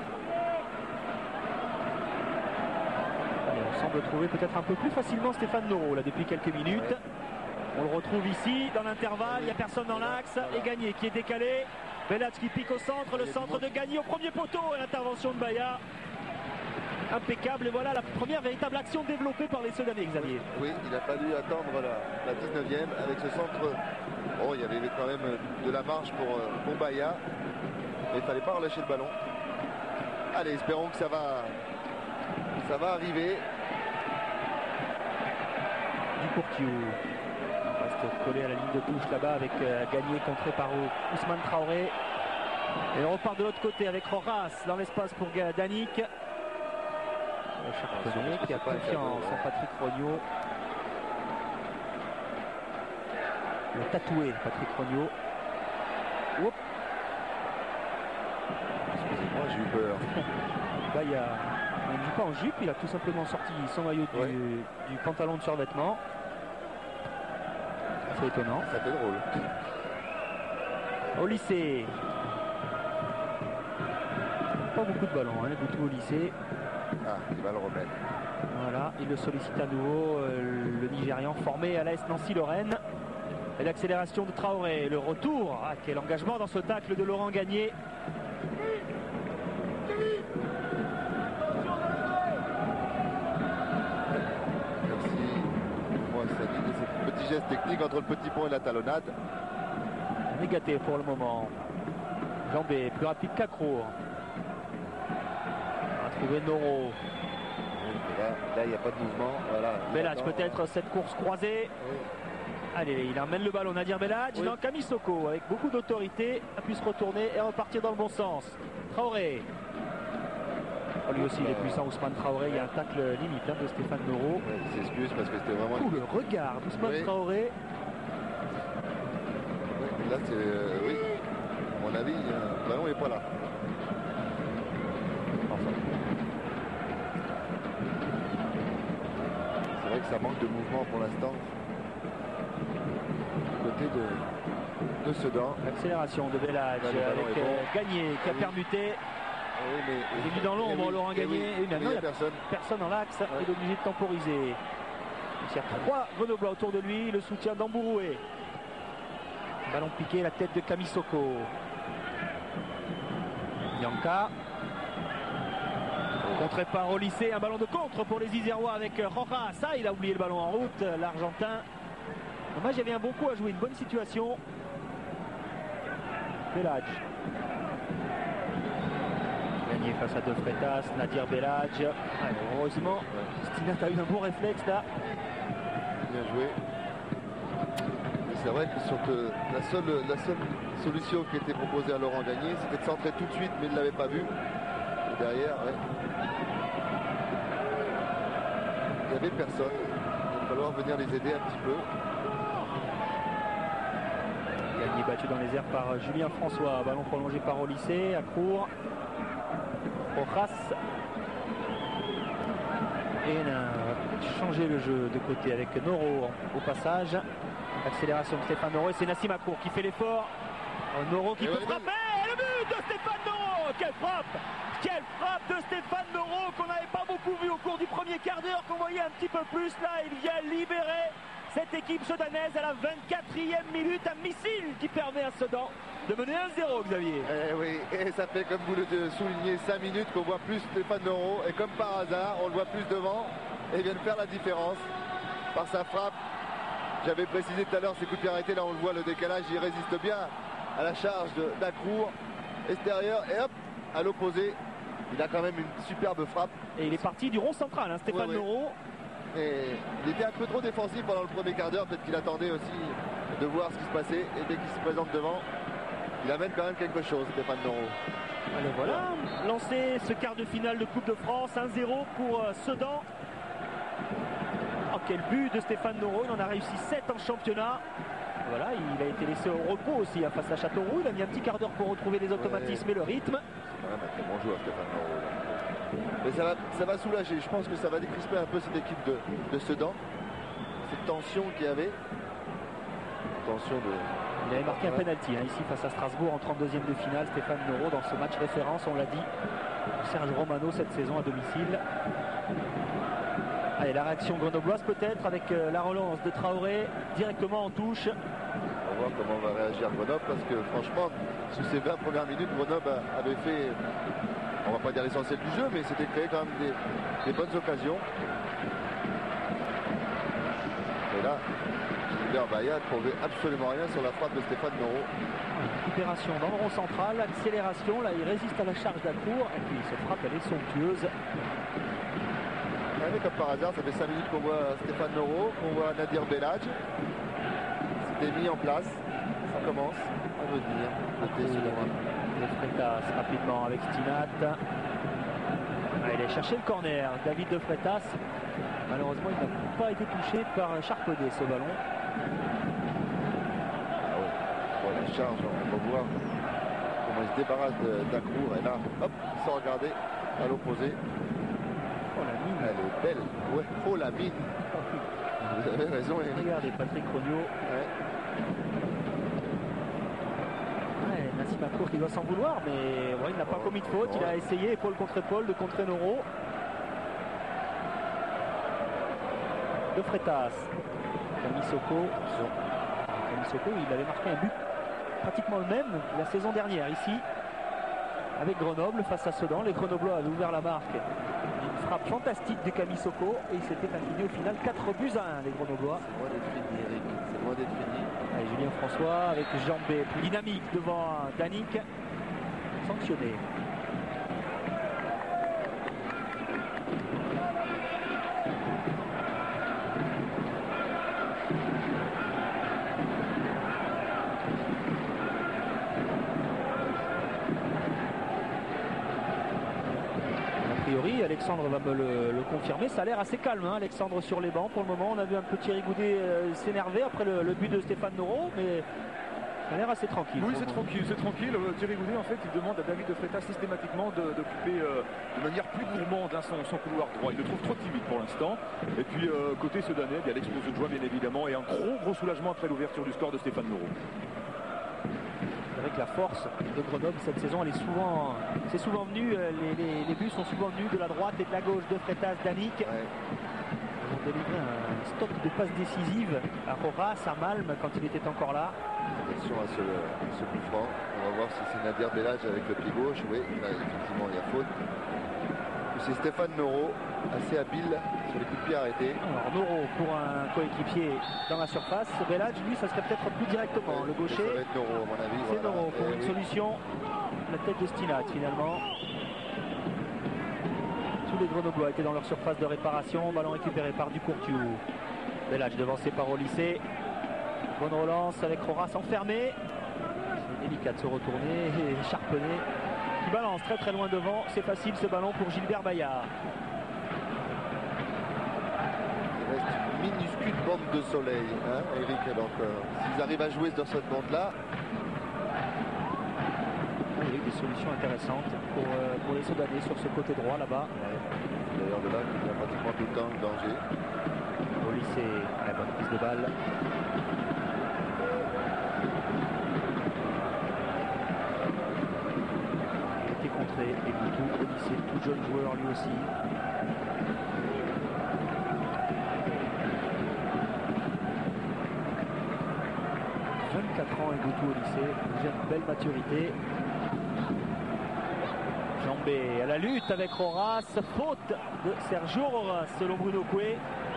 Allez, on semble trouver peut-être un peu plus facilement Stéphane Noro là depuis quelques minutes. Ouais. On le retrouve ici dans l'intervalle. Il n'y a personne dans l'axe. Et Gagné qui est décalé. Belhadj qui pique au centre. Le centre de Gagné au premier poteau. Et l'intervention de Baya. Impeccable. Et voilà la première véritable action développée par les Soudanais, Xavier. Oui, il a fallu attendre la, la dix-neuvième avec ce centre. Oh, il y avait quand même de la marge pour, euh, pour Baya. Mais il ne fallait pas relâcher le ballon. Allez, espérons que ça va, ça va arriver. Ducourtiou. On reste collé à la ligne de touche là-bas avec euh, Gagné contré par Ousmane Traoré. Et on repart de l'autre côté avec Rojas dans l'espace pour Ga- Danic. Charpenay qui a c'est pas un confiance cadeau, en Patrick Rognaud. Le tatoué Patrick Rognaud. Oups. Excusez-moi, j'ai eu peur. Là, il y a, on ne dit pas en jupe, il a tout simplement sorti son maillot du, Ouais. du pantalon de survêtement. C'est étonnant. Ça fait drôle. Au lycée. Pas beaucoup de ballons, hein, Boutou au lycée. Ah, il va le remettre. Voilà, il le sollicite à nouveau, euh, le Nigérian formé à l'A S Nancy-Lorraine. Et l'accélération de Traoré, le retour. Ah, quel engagement dans ce tacle de Laurent Gagné. Merci. Moi, ça dit ce petit geste technique entre le petit pont et la talonnade. On est gâté pour le moment. Jambé, plus rapide qu'Acrour. On va trouver Noro. Et Là, là, il n'y a pas de mouvement. Voilà. Belhadj Attends. peut-être cette course croisée. Oui. Allez, il emmène le ballon, Nadir Belhadj. Oui. Non, Kamisoko, avec beaucoup d'autorité, a pu se retourner et repartir dans le bon sens. Traoré. Oh, lui aussi, il est puissant, Ousmane Traoré. Il y a un tacle limite hein, de Stéphane Noro. Ouais, il s'excuse parce que c'était vraiment... Ouh, le regard d'Ousmane Oui. Traoré. Ouais, là, c'est... euh, oui. À mon avis, euh, le ballon n'est pas là. Enfin. C'est vrai que ça manque de mouvement pour l'instant. Du côté de, de Sedan. Accélération de Bellage Là, le ballon avec est bon. euh, Gagné qui a Oui. permuté. Oui, mais, Il est mis dans l'ombre, eh oui, Laurent eh Gagné. oui, Et mais maintenant, il il y y a a personne. personne dans l'axe. Ouais. Il est obligé de temporiser. Il y a trois Grenoblois autour de lui. Le soutien d'Ambouroué. Ballon piqué, la tête de Kamisoko. Yanka. Contré par au lycée, un ballon de contre pour les Isérois avec Rojas. Ça, il a oublié le ballon en route, l'Argentin. Dommage, il y avait un bon coup à jouer, une bonne situation. Bellage. Gagné face à De Freitas, Nadir Bellage. Allez, heureusement, Stinat a eu un bon réflexe là. Bien joué. Mais c'est vrai que sur te- la, seule, la seule solution qui était proposée à Laurent Gagné, c'était de centrer tout de suite, mais il ne l'avait pas vu. Et derrière, ouais. Il n'y avait personne. Il va falloir venir les aider un petit peu. Gagné battu dans les airs par Julien François. Ballon prolongé par au lycée, à court. Rojas. Et on a changé le jeu de côté avec Noro au passage. Accélération de Stéphane Noro et c'est Nassim Akour qui fait l'effort. Oh, Noro qui Et peut ouais, frapper. Et le but de Stéphane Noro. Quelle frappe! Quelle frappe de Stéphane Noro qu'on n'avait pas beaucoup vu au cours du premier quart d'heure, qu'on voyait un petit peu plus. Là, il vient libérer cette équipe sudanaise à la vingt-quatrième minute. Un missile qui permet à Sedan de mener un zéro, Xavier. Eh oui, et ça fait, comme vous le soulignez, cinq minutes qu'on voit plus Stéphane Noro. Et comme par hasard, on le voit plus devant. Et il vient de faire la différence par sa frappe. J'avais précisé tout à l'heure ses coups de pied arrêtés. Là, on le voit, le décalage, il résiste bien à la charge d'Akour. Extérieur, et hop, à l'opposé. Il a quand même une superbe frappe. Et il est parti du rond central, hein, Stéphane Ouais, ouais. Noro. Et il était un peu trop défensif pendant le premier quart d'heure. Peut-être qu'il attendait aussi de voir ce qui se passait. Et dès qu'il se présente devant, il amène quand même quelque chose, Stéphane Noro. Allez, voilà, lancer ce quart de finale de Coupe de France, un zéro pour euh, Sedan. Oh, quel but de Stéphane Noro, il en a réussi sept en championnat. Voilà, il a été laissé au repos aussi hein, face à Châteauroux. Il a mis un petit quart d'heure pour retrouver les automatismes Ouais. et le rythme. C'est quand même un très bon joueur, Stéphane Noro. là. Mais ça va, ça va soulager. Je pense que ça va décrisper un peu cette équipe de, de Sedan. Cette tension qu'il y avait. Tension de... Il avait marqué un Ouais. penalty hein, ici face à Strasbourg en trente-deuxième de finale. Stéphane Noro dans ce match référence, on l'a dit, pour Serge Romano cette saison à domicile. Allez, la réaction grenobloise peut-être avec euh, la relance de Traoré directement en touche. On va voir comment va réagir Grenoble parce que franchement, sous ces vingt premières minutes, Grenoble avait fait, on va pas dire l'essentiel du jeu, mais c'était créé quand même des, des bonnes occasions. Et là, Gilbert Bayat ne trouvait absolument rien sur la frappe de Stéphane Noro. Récupération dans le rond central, accélération, là il résiste à la charge d'Akour et puis cette frappe elle est somptueuse. Ouais, mais comme par hasard, ça fait cinq minutes qu'on voit Stéphane Noro, qu'on voit Nadir Bellage. C'était mis en place. Ça commence à venir. Côté souverain. De Freitas rapidement avec Stinat. Ah, il a cherché le corner, David De Freitas. Malheureusement il n'a pas été touché par Charpaudet ce ballon. Ah ouais. Bon, la charge, on va voir comment il se débarrasse d'Akour. Et là, hop, sans regarder, à l'opposé. Oh la mine. Elle est belle. Ouais, oh la mine. Vous avez raison, Eric. Regardez Patrick Rognaud. Ouais. Ouais, Nassim Akour qui doit s'en vouloir, mais ouais, il n'a pas Oh, commis de faute. oh. Il a essayé épaule contre épaule de contrer Noro. De Freitas. Kamisoko. Kamisoko, il avait marqué un but pratiquement le même la saison dernière ici. Avec Grenoble face à Sedan. Les Grenoblois avaient ouvert la marque. Une frappe fantastique de Kamisoko et il s'était incliné au final quatre buts à un les Grenoblois. C'est loin d'être fini, Eric. C'est loin d'être fini. Allez, Julien François avec Jambé plus dynamique devant Danick. Sanctionné. A priori, Alexandre va me le, le confirmer. Ça a l'air assez calme, hein, Alexandre sur les bancs. Pour le moment, on a vu un peu Thierry Goudet euh, s'énerver après le, le but de Stéphane Noro, mais ça a l'air assez tranquille. Oui, c'est tranquille, c'est tranquille. Euh, Thierry Goudet, en fait, il demande à David de Freitas systématiquement de- d'occuper euh, de manière plus gourmande hein, son, son couloir droit. Il le trouve trop timide pour l'instant. Et puis, euh, côté Sedanais, il y a l'explosion de joie, bien évidemment, et un gros, gros soulagement après l'ouverture du score de Stéphane Noro. C'est vrai que la force de Grenoble cette saison, elle est souvent, c'est souvent venu, euh, les, les- les buts sont souvent venus de la droite et de la gauche de Freitas, Danick. Ouais. Ils ont délivré un stock de passes décisives à Horace, à Malm quand il était encore là. Attention à ce, ce coup franc. On va voir si c'est Nadir Bellage avec le pied gauche. Oui, là, effectivement, il y a faute. C'est Stéphane Noro, assez habile sur les coups de pied arrêtés. Alors Noro pour un coéquipier dans la surface. Bellage, lui, ça serait peut-être plus directement. Le Ça gaucher, va être Noro, à mon avis. c'est voilà. Noro pour Eh une oui. solution. La tête de Stinat finalement. Tous les Grenoblois étaient dans leur surface de réparation. Ballon récupéré par Ducourtiou. Bellage devancé par au lycée. Bonne relance avec Horace enfermé. C'est délicat de se retourner et Charpenay qui balance très très loin devant. C'est facile ce ballon pour Gilbert Bayard. Il reste une minuscule bande de soleil, hein, Eric. Donc, euh, s'ils arrivent à jouer dans cette bande-là, Oui, des solutions intéressantes pour, euh, pour les Soudanais sur ce côté droit là-bas. d'ailleurs de là, il y a pratiquement tout le temps le danger. Au lycée, la bonne prise de balle. Il a été contré et Boutou au lycée, tout jeune joueur lui aussi. vingt-quatre ans et Boutou au lycée, déjà une belle maturité. Jambé à la lutte avec Horace, faute de Sergio Horace selon Bruno Coué.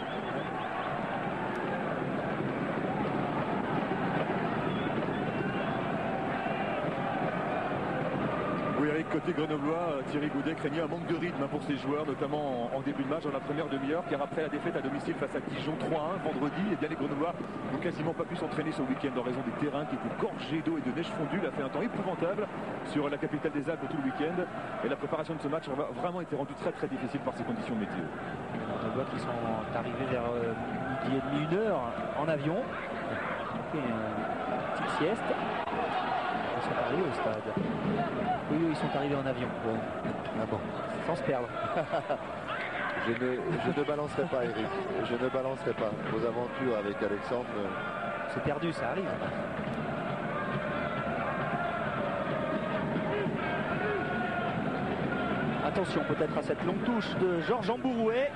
Oui, Eric, côté grenoblois, Thierry Goudet craignait un manque de rythme hein, pour ses joueurs, notamment en, en début de match, dans la première demi-heure, car après la défaite à domicile face à Dijon trois un vendredi, et bien les Grenoblois n'ont quasiment pas pu s'entraîner ce week-end en raison des terrains qui étaient gorgés d'eau et de neige fondue. Il a fait un temps épouvantable sur la capitale des Alpes tout le week-end, et la préparation de ce match a vraiment été rendue très très difficile par ces conditions météo. On voit qu'ils sont arrivés vers euh, midi et demi, une heure en avion. Ils ont fait une petite sieste. Ils sont arrivés au stade. Oui, oui, ils sont arrivés en avion. Ouais. Ah bon. Sans se perdre. Je ne, je ne balancerai pas, Eric. Je ne balancerai pas. Vos aventures avec Alexandre. euh, C'est perdu, ça arrive. Attention peut-être à cette longue touche de Georges Ambourouet.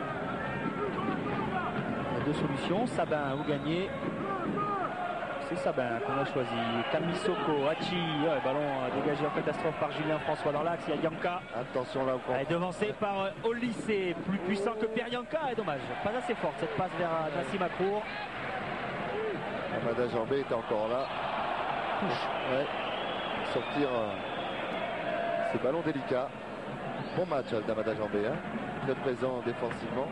Il y a deux solutions, Sabin ou Gagné. C'est Sabin qu'on a choisi. Kamisoko, Hachi, ouais, ballon dégagé en catastrophe par Julien François dans l'axe. Il y a Yanka. Attention là au contre. Elle est devancée par euh, Olysée, plus puissant que Pierre Yanka. Et dommage, pas assez forte cette passe vers euh, Nassim Akour. Amada Jambé est encore là. Touche. Ouais. Sortir euh, ce ballon délicat. Bon match d'Amada Jambé, hein. Très présent défensivement.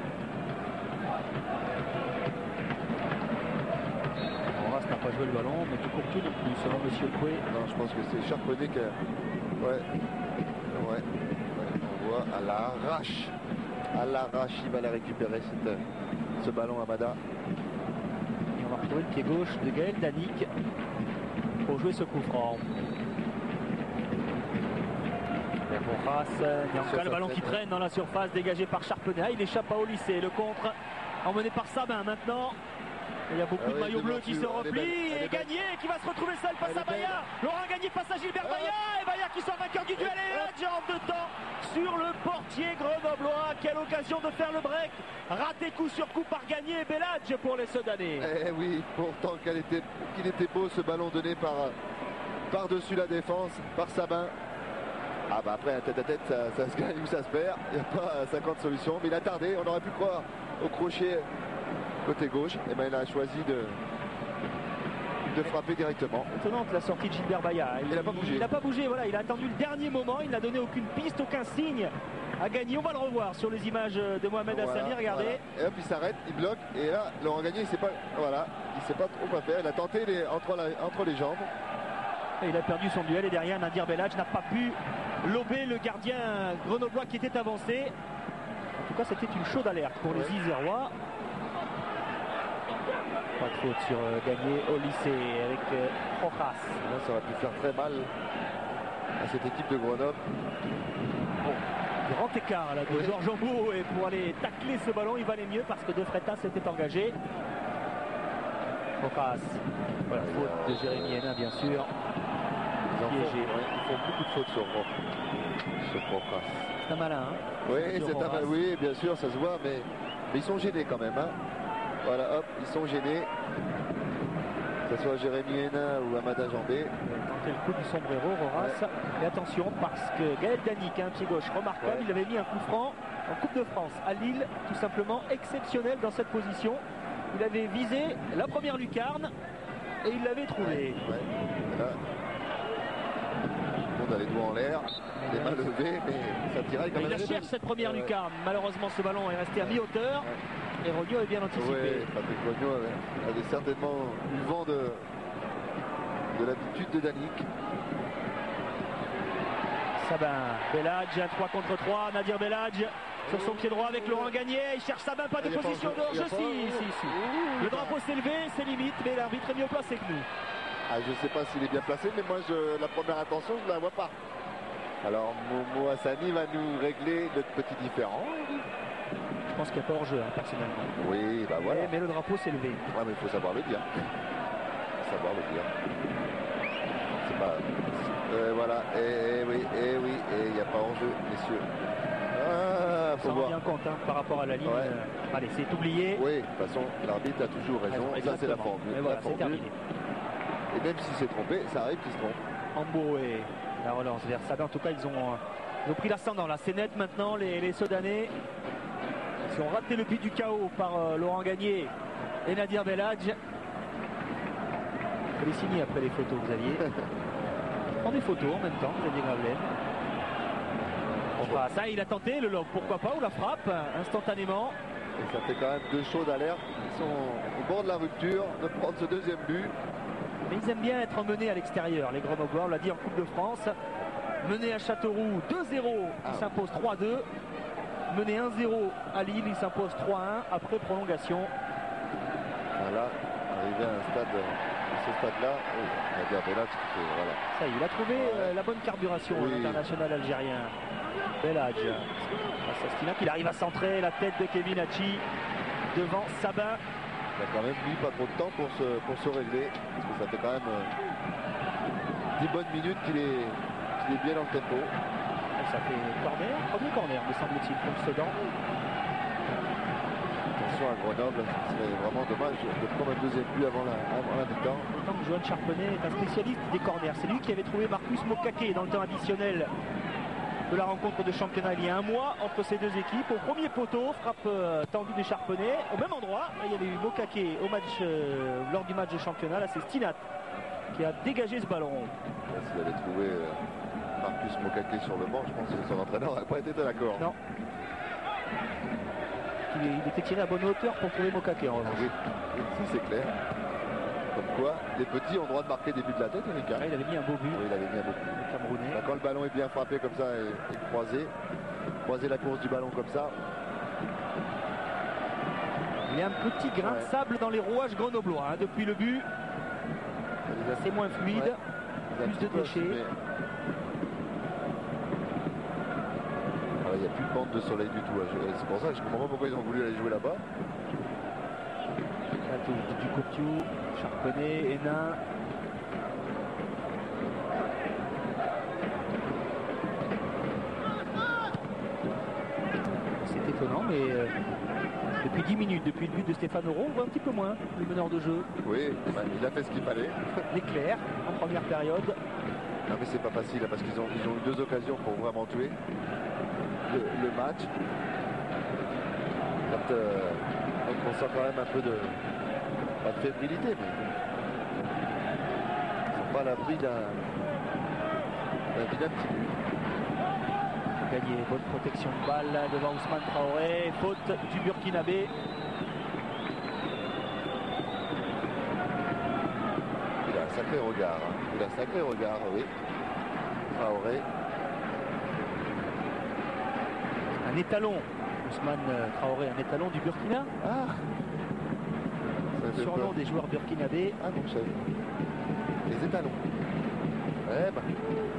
Horace n'a pas joué le ballon, mais tout courtu non plus, selon Monsieur Coué. Non, je pense que c'est Charpenay qui a... Ouais. Ouais. Ouais. On voit à l'arrache. À l'arrache, il va la récupérer cette, ce ballon Amada. Et on va retrouver le pied gauche de Gaël Danick pour jouer ce coup franc. Horace, Yanka, le ballon qui traîne dans la surface, dégagé par Charpenay. Ah, il échappe à au lycée. Le contre emmené par Sabin maintenant. Il y a beaucoup Ah de oui, maillots de bleus qui se Mortu, elle est belle, replient. elle est Et belle. Gagné qui va se retrouver seul face Elle à est belle. Bayard. Laurent Gagné face à Gilbert Ah. Bayard. Et Bayard qui sort vainqueur du duel. Et là, déjà en deux temps sur le portier grenoblois. Quelle occasion de faire le break. Raté coup sur coup par Gagné et Bellage pour les Sedanais. Eh oui, pourtant qu'il était, qu'il était beau ce ballon donné par par-dessus la défense, par Sabin. Ah bah après un tête-à-tête, ça, ça se gagne ou ça se perd. Il n'y a pas cinquante solutions, mais il a tardé. On aurait pu croire au crochet côté gauche. Et ben il a choisi de, de frapper directement. Étonnante la sortie de Gilbert Bayard. Il n'a pas bougé. Il n'a pas bougé, voilà, il a attendu le dernier moment, il n'a donné aucune piste, aucun signe à gagner. On va le revoir sur les images de Mohamed Voilà, Hassani, regardez. voilà. Et hop, il s'arrête, il bloque. Et là, Laurent Gagné, il sait pas, voilà, il sait pas trop quoi faire. Il a tenté les, entre, la- entre les jambes. Et il a perdu son duel et derrière Nadir Bellage n'a pas pu lobé le gardien grenoblois qui était avancé. En tout cas, c'était une chaude alerte pour les Ouais. Isérois. Pas de faute sur euh, Gagné au lycée avec euh, Rojas. Là, ça aurait pu faire très mal à cette équipe de Grenoble. Grand écart là, de Oui. Georges Ambeau, et pour aller tacler ce ballon, il valait mieux parce que De Freitas s'était engagé. Rojas. Voilà, Ouais, faute il y de a- Jérémy Hénin, bien sûr. Ils, en font, Piégé. ouais, ils font beaucoup de fautes sur Ro- sur Rojas. C'est un malin. Hein. Oui, Sur c'est un- Rojas. oui, bien sûr, ça se voit, mais, mais ils sont gênés quand même. Hein. Voilà, hop, ils sont gênés. Que ce soit Jérémy Hénin ou Amada Jambé. Tenter le coup du sombrero, Rojas. Et attention, parce que Gaël Danic, un pied gauche remarquable, Ouais. il avait mis un coup franc en Coupe de France à Lille, tout simplement exceptionnel dans cette position. Il avait visé la première lucarne et il l'avait trouvé. Ouais. Et là, tout le monde a les doigts en l'air, les mains levées, mais ça tiraille quand Il même. la les cherche balles. cette première Ouais. lucarne. Malheureusement, ce ballon est resté à mi-hauteur. Et Rogno est bien anticipé. Ouais, Patrick Rogno avait, avait certainement eu vent de, de l'habitude de Danic. Sabin, Belladj, un trois contre trois. Nadir Belladj sur son pied droit avec Laurent Gagné. Il cherche Sabin, pas de Il y a pas position en de jeu. Il y a hors-jeu. pas Si, en jeu. si, si. Ouh, Le bah. drapeau s'est levé, c'est limite, mais l'arbitre est mieux placé que nous. Ah, je ne sais pas s'il est bien placé, mais moi, je, la première attention, je ne la vois pas. Alors, Momo Hassani va nous régler notre petit différend. Je pense qu'il n'y a pas hors-jeu, hein, personnellement. Oui, bah voilà. Mais, mais le drapeau s'est levé. Ouais, mais il faut savoir le dire. Il faut savoir le dire. C'est pas. Euh, voilà, et, oui, et oui, et il n'y a pas hors-jeu, messieurs. Ah, On faut s'en rend voir. bien compte hein, par rapport à la ligne. Ouais. Euh, allez, c'est oublié. Oui, de toute façon, l'arbitre a toujours raison. Ça, c'est la Exactement. formule. Mais voilà, la c'est formule. terminé. Et même s'il s'est trompé, ça arrive qu'il se trompe. Ambo et la relance vers Sabin. En tout cas, ils ont, euh, ils ont pris l'ascendant. Là, c'est net maintenant. Les, les Sodanais, ils ont raté le but du chaos par euh, Laurent Gagné et Nadir Belladj. Il faut les signer après les photos, Xavier. Prends des photos en même temps, Xavier Gravelaine. Enfin, ça, il a tenté le lob, pourquoi pas, ou la frappe instantanément. Et ça fait quand même deux chaudes alertes. Ils sont au bord de la rupture de prendre ce deuxième but. Mais ils aiment bien être menés à l'extérieur, les Grenoblois, on l'a dit en Coupe de France. Menés à Châteauroux deux zéro, ils Ah. s'imposent trois deux. Menés un zéro à Lille, ils s'imposent trois un après prolongation. Voilà, arrivé à un stade, à ce stade-là, oh, on va dire Belladj, voilà. Ça y est, il a trouvé Ouais. euh, la bonne carburation, Oui. l'international algérien. Belladj. Face à Stinac, il arrive à centrer la tête de Kevin Hachi devant Sabin. Il a quand même mis pas trop de temps pour se, pour se régler, parce que ça fait quand même euh, dix bonnes minutes qu'il est, qu'il est bien dans le tempo. Et ça fait corner, premier corner, me semble-t-il, pour Sedan. Attention à Grenoble, ce serait vraiment dommage de prendre un deuxième but avant la, avant la mi-temps. Tant que Johan Charpenay est un spécialiste des corners. C'est lui qui avait trouvé Marcus Mokake dans le temps additionnel de la rencontre de championnat il y a un mois entre ces deux équipes. Au premier poteau, frappe euh, tendue des Charpenay. Au même endroit, il y avait eu Mokake au match, euh, lors du match de championnat. Là, c'est Stinat qui a dégagé ce ballon. S'il avait trouvé euh, Marcus Mokake sur le banc, je pense que son entraîneur n'aurait pas été d'accord. Non. Il, il était tiré à bonne hauteur pour trouver Mokake en Ah revanche. oui, oui, si c'est clair. Comme quoi, les petits ont le droit de marquer des buts de la tête, Erika. Là, il avait mis un beau but, Oui, il avait mis un beau but. le Camerounais. Bah, quand le ballon est bien frappé comme ça et, et croisé, croiser la course du ballon comme ça, Il y a un petit grain Ouais. de sable dans les rouages grenoblois hein, depuis le but. ça les a- C'est moins fluide. Ouais. ça a un plus petit de peu déchets. assumé. Ah, il n'y a plus de bande de soleil du tout. hein. Je- C'est pour ça que je comprends pas pourquoi ils ont voulu aller jouer là-bas. Du Courtiou, Charpenay, Hénin. C'est étonnant, mais euh, depuis dix minutes, depuis le but de Stéphane Auro, on voit un petit peu moins le meneur de jeu. Oui, bah, il a fait ce qu'il fallait. L'éclair en première période. Non mais c'est pas facile hein, parce qu'ils ont, ils ont eu deux occasions pour vraiment tuer le, le match. Quand, euh, donc on sent quand même un peu de, pas de fébrilité, mais ils sont pas à l'abri d'un d'un vilain petit but. Gagné, bonne protection de balle là, devant Ousmane Traoré. Faute du Burkinabé. Il a un sacré regard, hein. il a un sacré regard, oui. Traoré. un étalon. Ousmane Traoré, un étalon du Burkina. Ah, Surnom des joueurs burkinabés. Ah non, je savais. Les étalons. Ouais, bah.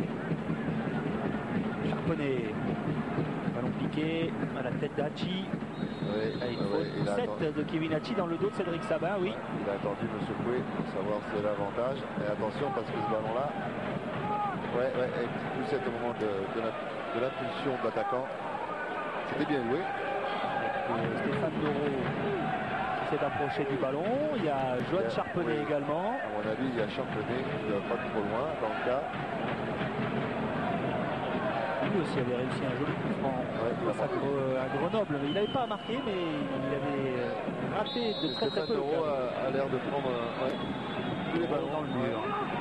Charbonnet. Ballon piqué à la tête d'Hachi. Ouais, Avec ouais, ouais, il a sept attendu, de Kevin Hachi dans le dos de Cédric Sabin, oui. il a attendu M. Coué pour savoir si c'est l'avantage. Et attention parce que ce ballon-là, ouais, ouais, une petite poussette au moment de, de la- de l'impulsion de l'attaquant. C'était bien joué. Euh, Stéphane Doro qui s'est approché du ballon. Il y a Joanne Yeah, Charpenay oui. également. À mon avis, il y a Champenet qui ne va pas trop loin dans le cas. Lui aussi avait réussi un joli coup franc Ouais, il a face à, marqué. Gre- à Grenoble. Il n'avait pas marqué, mais il avait euh, raté de Et très très Stéphane peu. Doro a, a l'air de prendre euh, ouais, tous les ballons dans le mur.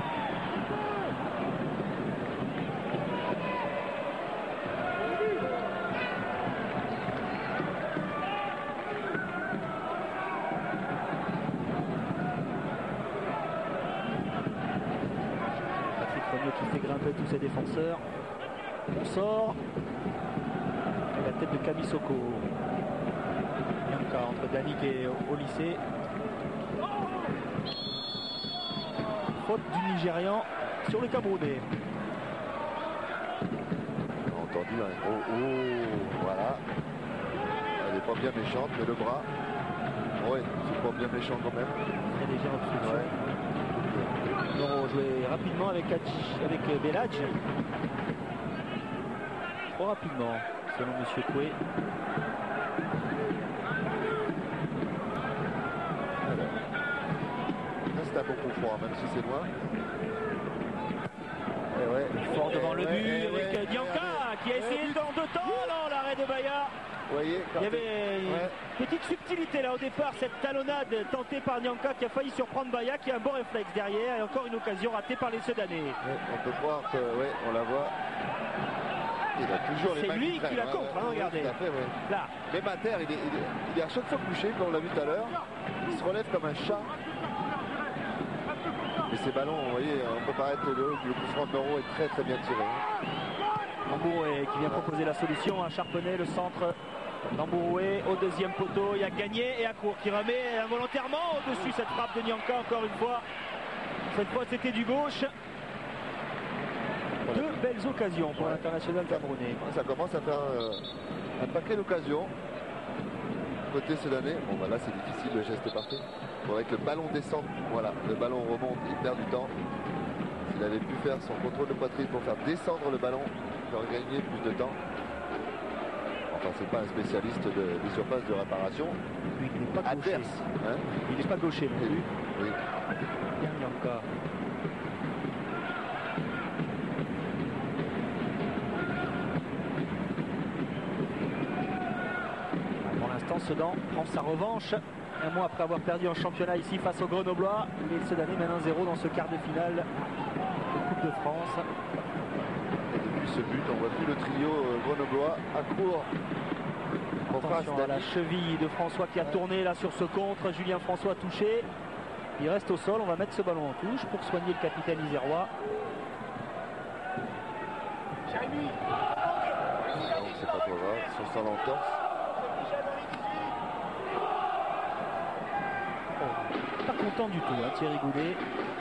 Patrick Rognaud qui fait grimper tous ses défenseurs. On sort. Et la tête de Kamisoko. Bianca entre Danick et au lycée. Faute du Nigérian sur le Camerounais. On a entendu un gros oh, voilà. Elle n'est pas bien méchante, mais le bras. Ouais, c'est pas bien méchant quand même. Très légère obstruction. Ouais. Doro joué rapidement avec Hadji, avec euh, Belhadj. Trop rapidement, selon Monsieur Coué. Là, c'est un bon coup froid, même si c'est loin. Et ouais. Fort devant le Ouais, but ouais, avec ouais, Dianka ouais, qui a essayé ouais, dans deux temps. Non, l'arrêt de Baya. Vous voyez, quand Il y avait une ouais. petite subtilité là au départ, cette talonnade tentée par Dianka qui a failli surprendre Baya qui a un bon réflexe derrière et encore une occasion ratée par les Sedanais. Ouais, on peut croire que, ouais, on la voit. Il a toujours les C'est mains lui traînent, qui la hein. contre, hein, Ouais, regardez. tout à fait, ouais. Là, Même à terre, il est, il, est, il est à chaque fois couché, comme on l'a vu tout à l'heure. Il se relève comme un chat. Et ces ballons, vous voyez, on peut paraître le, le coup franc de Doro est très très bien tiré. Tambouroué qui vient proposer la solution à Charpenay, le centre. Tambouroué au deuxième poteau, il y a Gagné et Accourt qui remet involontairement au-dessus cette frappe de Nianka encore une fois. Cette fois c'était du gauche. Deux belles occasions pour Ouais. l'international camerounais. Ça commence à faire euh, un paquet d'occasions. Côté Sedanais, bon bah là c'est difficile, le geste est parfait. Il faudrait que le ballon descende. Voilà, le ballon remonte, il perd du temps. S'il avait pu faire son contrôle de poitrine pour faire descendre le ballon, il aurait gagné plus de temps. Enfin, c'est pas un spécialiste de, des surfaces de réparation. Lui, il n'est pas gaucher. Adverse. Hein. Il n'est pas gaucher non plus. Oui. Bien Nianka. Pour l'instant, Sedan prend sa revanche. Un mois après avoir perdu en championnat ici face aux Grenoblois. Les Sedanais mènent un zéro dans ce quart de finale de Coupe de France. Et depuis ce but, on voit plus le trio euh, grenoblois à court. En face Attention à la d'Ali. cheville de François qui a tourné là sur ce contre. Julien François touché. Il reste au sol. On va mettre ce ballon en touche pour soigner le capitaine isérois. Non, c'est pas trop grave, sur son entorse. Pas content du tout, hein, Thierry Goudet.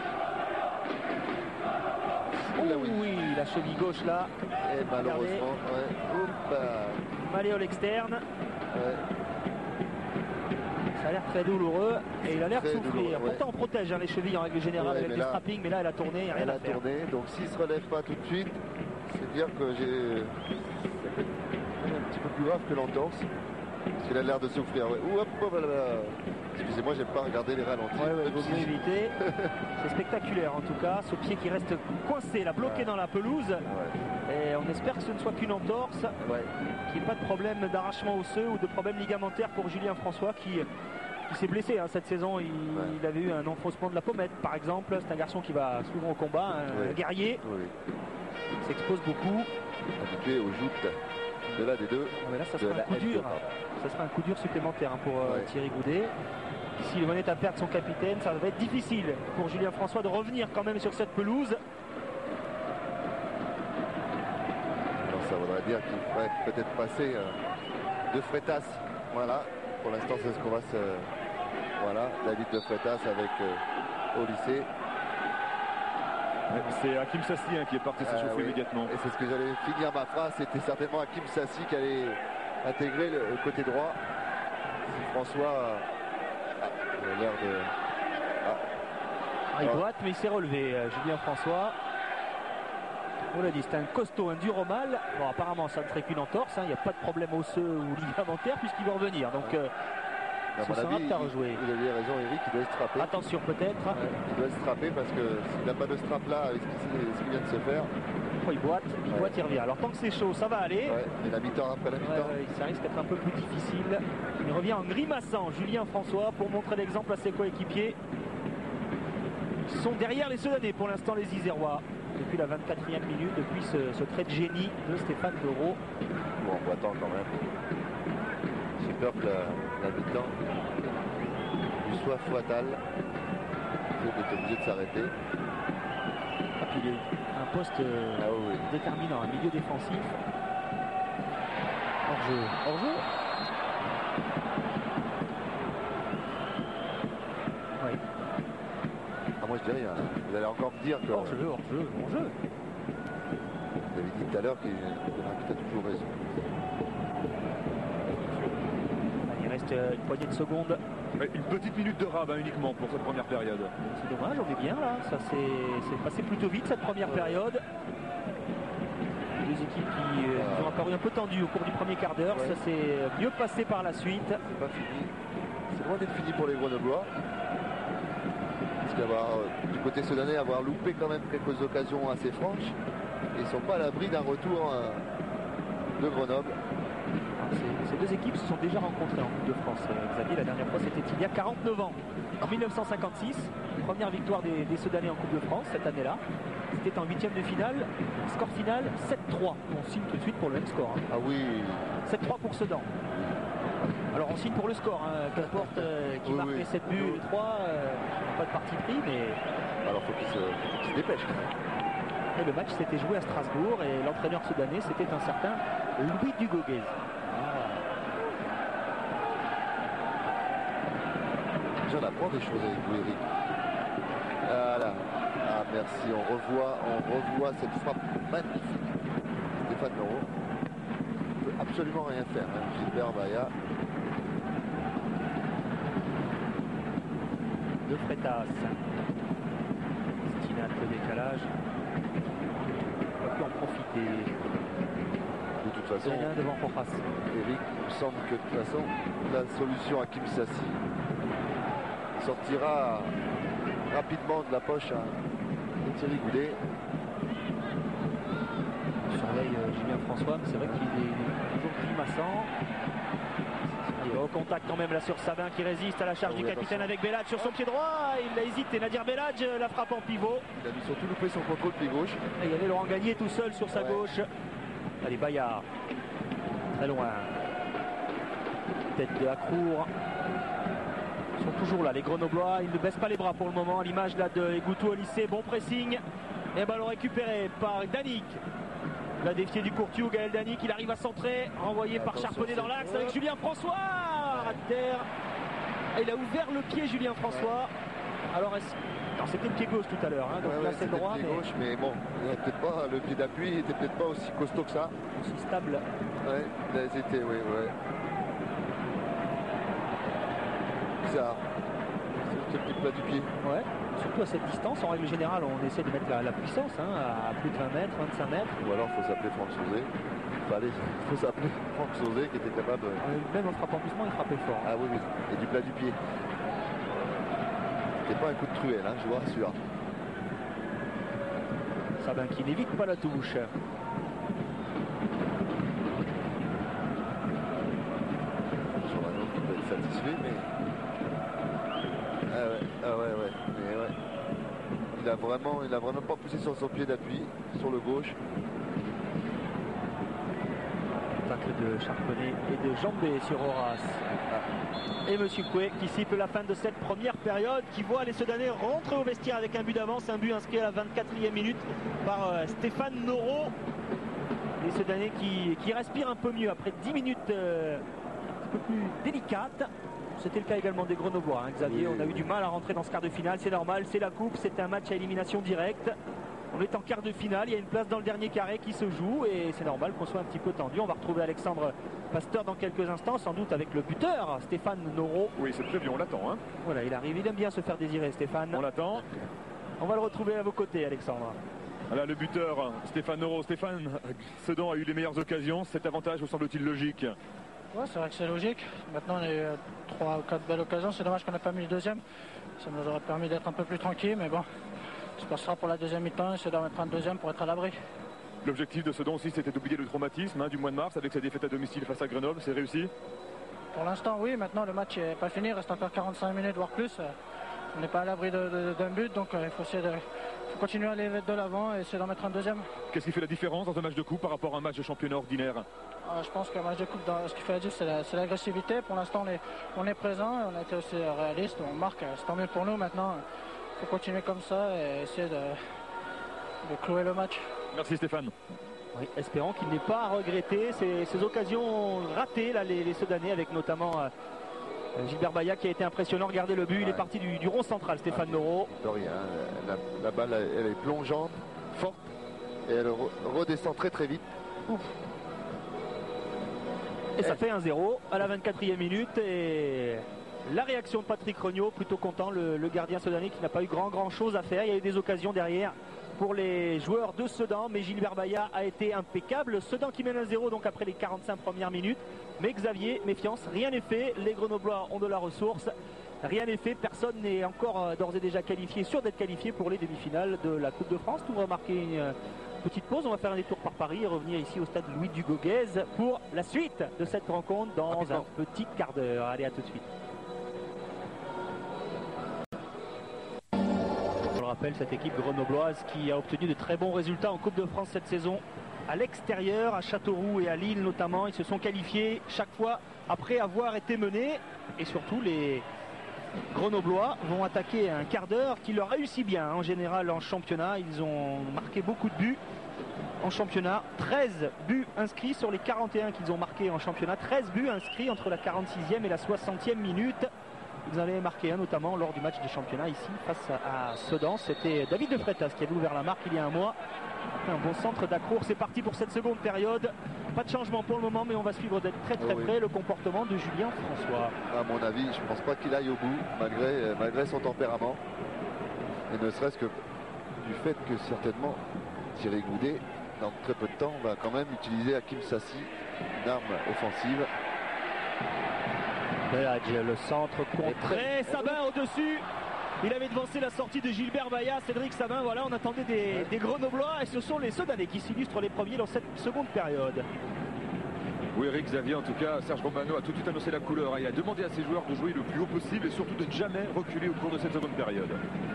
Oh, Là, oui. oui, la cheville gauche là. Et malheureusement, ouais. Oups, bah, Malléole externe. ouais. Ça a l'air très douloureux et il a l'air de Très souffrir. douloureux, ouais. Pourtant, on protège hein, les chevilles en règle générale Ouais, avec mais du là, strapping, mais là, elle a tourné, il n'y a rien Elle à a faire. tourné, donc s'il se relève pas tout de suite, c'est dire que j'ai un petit peu plus grave que l'entorse. Parce qu'il a l'air de souffrir. Ouais. Ouh, hop, hop, là, là. Excusez-moi, j'aime pas regarder les ralentis. Ouais, ouais, Même vaut si- mieux éviter. C'est spectaculaire en tout cas. Ce pied qui reste coincé, là, bloqué Ouais. dans la pelouse. Ouais, Et on espère que ce ne soit qu'une entorse, ouais. qu'il n'y ait pas de problème d'arrachement osseux ou de problème ligamentaire pour Julien François qui, qui s'est blessé hein, cette saison. Il, Ouais. il avait eu un enfoncement de la pommette par exemple. C'est un garçon qui va souvent au combat, un Ouais. guerrier, Oui. il s'expose beaucoup. Habitué aux joutes de l'un des deux. Mais là, ça De sera un la coup L deux, dur. pardon. Ça sera un coup dur supplémentaire hein, pour euh, Ouais. Thierry Goudet. S'il venait à perdre son capitaine, ça va être difficile pour Julien François de revenir quand même sur cette pelouse. Alors ça voudrait dire qu'il faudrait peut-être passer euh, de Freitas. Voilà, pour l'instant c'est ce qu'on va se... Voilà, David de Freitas avec euh, au lycée. C'est Hakim Sassi hein, qui est parti s'échauffer euh, oui. immédiatement. Et c'est ce que j'allais finir ma phrase, c'était certainement Hakim Sassi qui allait intégrer le côté droit. Si François ah, il a l'air de... Ah. Ah, il doit, mais il s'est relevé, euh, Julien François. On l'a dit, c'est un costaud, un dur au mal. Bon, apparemment, ça ne ferait qu'une entorse. Il hein, n'y a pas de problème osseux ou ligamentaire puisqu'il va revenir. Donc, euh, ce sera apte à rejouer. Vous avez raison, Eric, il doit se strapper. Attention, peut-être. Ouais, il doit se strapper parce que s'il n'a pas de strap là, avec ce qui vient de se faire. Oh, il boite, il ouais. boite, il revient. Alors, tant que c'est chaud, ça va aller. Ouais, et la mi-temps après la mi-temps. Ouais, ouais, ça risque d'être un peu plus difficile. Il revient en grimaçant, Julien François, pour montrer l'exemple à ses coéquipiers. Ils sont derrière les Sedanais pour l'instant, les Isérois. Depuis la vingt-quatrième minute, depuis ce, ce trait de génie de Stéphane Leroux. Bon, en boitant quand même. J'ai peur que la, la mi-temps lui soit fatale. Il faut être obligé de s'arrêter. Ah, puis il est un poste euh, ah, oui. déterminant, un milieu défensif. Hors-jeu. Hors-jeu. Oui. Ah, moi je dis rien. Vous allez encore me dire que... Hors-jeu, hors-jeu, hors-jeu. Vous avez dit tout à l'heure qu'il a toujours raison. Il reste une poignée de secondes. Une petite minute de rabat uniquement pour cette première période. C'est dommage, on est bien là. Ça s'est passé plutôt vite cette première période. Deux équipes qui euh, ont apparu un peu tendues au cours du premier quart d'heure. Ouais. Ça s'est mieux passé par la suite. C'est pas fini. C'est loin d'être fini pour les Grenoblois. Parce qu'avoir euh, du côté sedanais, avoir loupé quand même quelques occasions assez franches. Ils ne sont pas à l'abri d'un retour euh, de Grenoble. Ces deux équipes se sont déjà rencontrées en Coupe de France. Xavier, la dernière fois, c'était il y a quarante-neuf ans. En mille neuf cent cinquante-six, première victoire des, des Sedanais en Coupe de France cette année-là. C'était en huitième de finale. Score final sept trois. On signe tout de suite pour le même score. Hein. Ah oui. sept trois pour Sedan. Alors on signe pour le score. Hein. Qu'importe euh, qui oui, marque oui. sept buts, oui. trois. Euh, pas de parti pris, mais... Alors faut qu'il se, qu se dépêche. Et le match s'était joué à Strasbourg et l'entraîneur soudanais, c'était un certain Louis Dugoguez. J'en apprends des choses avec vous, Eric. Voilà. Ah, merci. On revoit, on revoit cette frappe magnifique. Stéphane Leroux ne peut absolument rien faire. Hein. Gilbert Baya. De Freitas. Stinat, le décalage. On va plus en profiter. De toute façon, devant Rojas. Eric, il me semble que de toute façon, la solution à Kim Sassi sortira rapidement de la poche à Thierry Goudet. On surveille euh, Julien François, mais c'est vrai qu'il est, est toujours grimaçant. Il va au contact quand même là sur Sabin qui résiste à la charge ah oui, du capitaine attention. Avec Belladj sur son pied droit. Il a hésité, Nadir Belladj la frappe en pivot. Il a dû surtout louper son contrôle pied gauche. Et il y avait Laurent Gagné tout seul sur sa ouais. gauche. Allez, Bayard. Très loin. Tête de Acrour. Ils sont toujours là, les Grenoblois. Ils ne baissent pas les bras pour le moment. L'image là de Egoutou au lycée. Bon pressing. Et ballon récupéré par Danick. La défié du Courtiou, Gaël Danick. Il arrive à centrer. Renvoyé Attention, par Charpenay dans l'axe avec Julien François. À terre. Et il a ouvert le pied, Julien François. Alors, c'était le pied gauche tout à l'heure. Hein, donc ouais, là, ouais, c'est le droit. Le pied mais... gauche, mais bon, peut-être pas. Le pied d'appui n'était peut-être pas aussi costaud que ça. Aussi stable. Ouais, il a hésité, oui, ouais. Bizarre. C'est le petit plat du pied. Ouais. Surtout à cette distance, en règle générale, on essaie de mettre la, la puissance hein, à plus de vingt mètres, vingt-cinq mètres. Ou alors, il faut s'appeler Franck Sauzé. Il faut s'appeler Franck Sauzé qui était capable. De... Même en frappant doucement, il frappait fort. Ah oui, oui. Et du plat du pied. C'était pas un coup de truelle, hein, je vous rassure. Sabin qui n'évite pas la touche. Sur un homme qui peut être satisfait, mais. Ah ouais, ah ouais, ouais. Mais ouais. Il a vraiment, il a vraiment pas poussé sur son pied d'appui, sur le gauche. Tacle de Charpenay et de Jambé sur Horace. Ah. Et Monsieur Coué qui siffle la fin de cette première période, qui voit les Sedanais rentrer au vestiaire avec un but d'avance, un but inscrit à la vingt-quatrième minute par euh, Stéphane Noro. Les Sedanais qui, qui respirent un peu mieux après dix minutes euh, un peu plus délicates. C'était le cas également des Grenoblois, hein, Xavier. Oui, on a oui. eu du mal à rentrer dans ce quart de finale, c'est normal, c'est la coupe, c'est un match à élimination directe. On est en quart de finale, il y a une place dans le dernier carré qui se joue et c'est normal qu'on soit un petit peu tendu. On va retrouver Alexandre Pasteur dans quelques instants, sans doute avec le buteur, Stéphane Noro. Oui, c'est prévu, on l'attend. Hein. Voilà, il arrive, il aime bien se faire désirer, Stéphane. On l'attend. On va le retrouver à vos côtés, Alexandre. Voilà le buteur, Stéphane Noro. Stéphane, Sedan a eu les meilleures occasions. Cet avantage vous semble-t-il logique? Ouais, c'est vrai que c'est logique. Maintenant, on a eu trois ou quatre belles occasions. C'est dommage qu'on n'ait pas mis le deuxième. Ça nous aurait permis d'être un peu plus tranquille, mais bon, ça passera pour la deuxième mi-temps. Essayer d'en mettre un deuxième pour être à l'abri. L'objectif de Sedan aussi, c'était d'oublier le traumatisme hein, du mois de mars avec sa défaite à domicile face à Grenoble. C'est réussi? Pour l'instant, oui. Maintenant, le match n'est pas fini. Il reste encore quarante-cinq minutes, voire plus. On n'est pas à l'abri de, de, d'un but, donc il faut, essayer de, faut continuer à aller de l'avant et essayer d'en mettre un deuxième. Qu'est-ce qui fait la différence dans un match de coupe par rapport à un match de championnat ordinaire? Euh, je pense qu'un match de coupe, dans, ce qui fait la différence, c'est, la, c'est l'agressivité. Pour l'instant, on est, on est présent, on a été aussi réaliste, on marque, c'est tant mieux pour nous. Maintenant, il faut continuer comme ça et essayer de, de clouer le match. Merci Stéphane. Oui, espérons qu'il n'ait pas à regretter ces, ces occasions ratées, là, les, les Sedanais, avec notamment euh, Gilbert Baya qui a été impressionnant. Regardez le but, ouais. Il est parti du, du rond central, Stéphane ah, Noro. De rien, la, la balle elle est plongeante, forte, et elle re, redescend très très vite. Ouf. Et ça fait un zéro à la vingt-quatrième minute. Et la réaction de Patrick Regnault, plutôt content, le, le gardien sedanais qui n'a pas eu grand grand chose à faire. Il y a eu des occasions derrière pour les joueurs de Sedan, mais Gilbert Baya a été impeccable. Sedan qui mène un zéro donc après les quarante-cinq premières minutes. Mais Xavier, méfiance, rien n'est fait. Les Grenoblois ont de la ressource. Rien n'est fait, personne n'est encore d'ores et déjà qualifié, sûr d'être qualifié pour les demi-finales de la Coupe de France. Nous on va marquer une petite pause, on va faire un détour par Paris et revenir ici au stade Louis Dugoguez pour la suite de cette rencontre dans un petit quart d'heure. Allez, à tout de suite. Je le rappelle, cette équipe grenobloise qui a obtenu de très bons résultats en Coupe de France cette saison à l'extérieur, à Châteauroux et à Lille notamment. Ils se sont qualifiés chaque fois après avoir été menés et surtout les Grenoblois vont attaquer un quart d'heure qui leur réussit bien en général en championnat. Ils ont marqué beaucoup de buts en championnat, treize buts inscrits sur les quarante et un qu'ils ont marqués en championnat, treize buts inscrits entre la quarante-sixième et la soixantième minute. Ils en avaient marqué un notamment lors du match de championnat ici face à Sedan. C'était David de Freitas qui avait ouvert la marque il y a un mois. Après un bon centre d'Accourt. C'est parti pour cette seconde période. Pas de changement pour le moment, mais on va suivre d'être très très oh oui. près le comportement de Julien François. À mon avis, je ne pense pas qu'il aille au bout, malgré, malgré son tempérament. Et ne serait-ce que du fait que certainement Thierry Goudet, dans très peu de temps, va quand même utiliser Hakim Sassi, une arme offensive. Belladj, le centre contré, Sabin au-dessus. Il avait devancé la sortie de Gilbert Baya, Cédric Sabin. Voilà, on attendait des, des Grenoblois et ce sont les Sedanais qui s'illustrent les premiers dans cette seconde période. Oui, Eric Xavier, en tout cas, Serge Romano a tout de suite annoncé la couleur. Il a demandé à ses joueurs de jouer le plus haut possible et surtout de ne jamais reculer au cours de cette seconde période.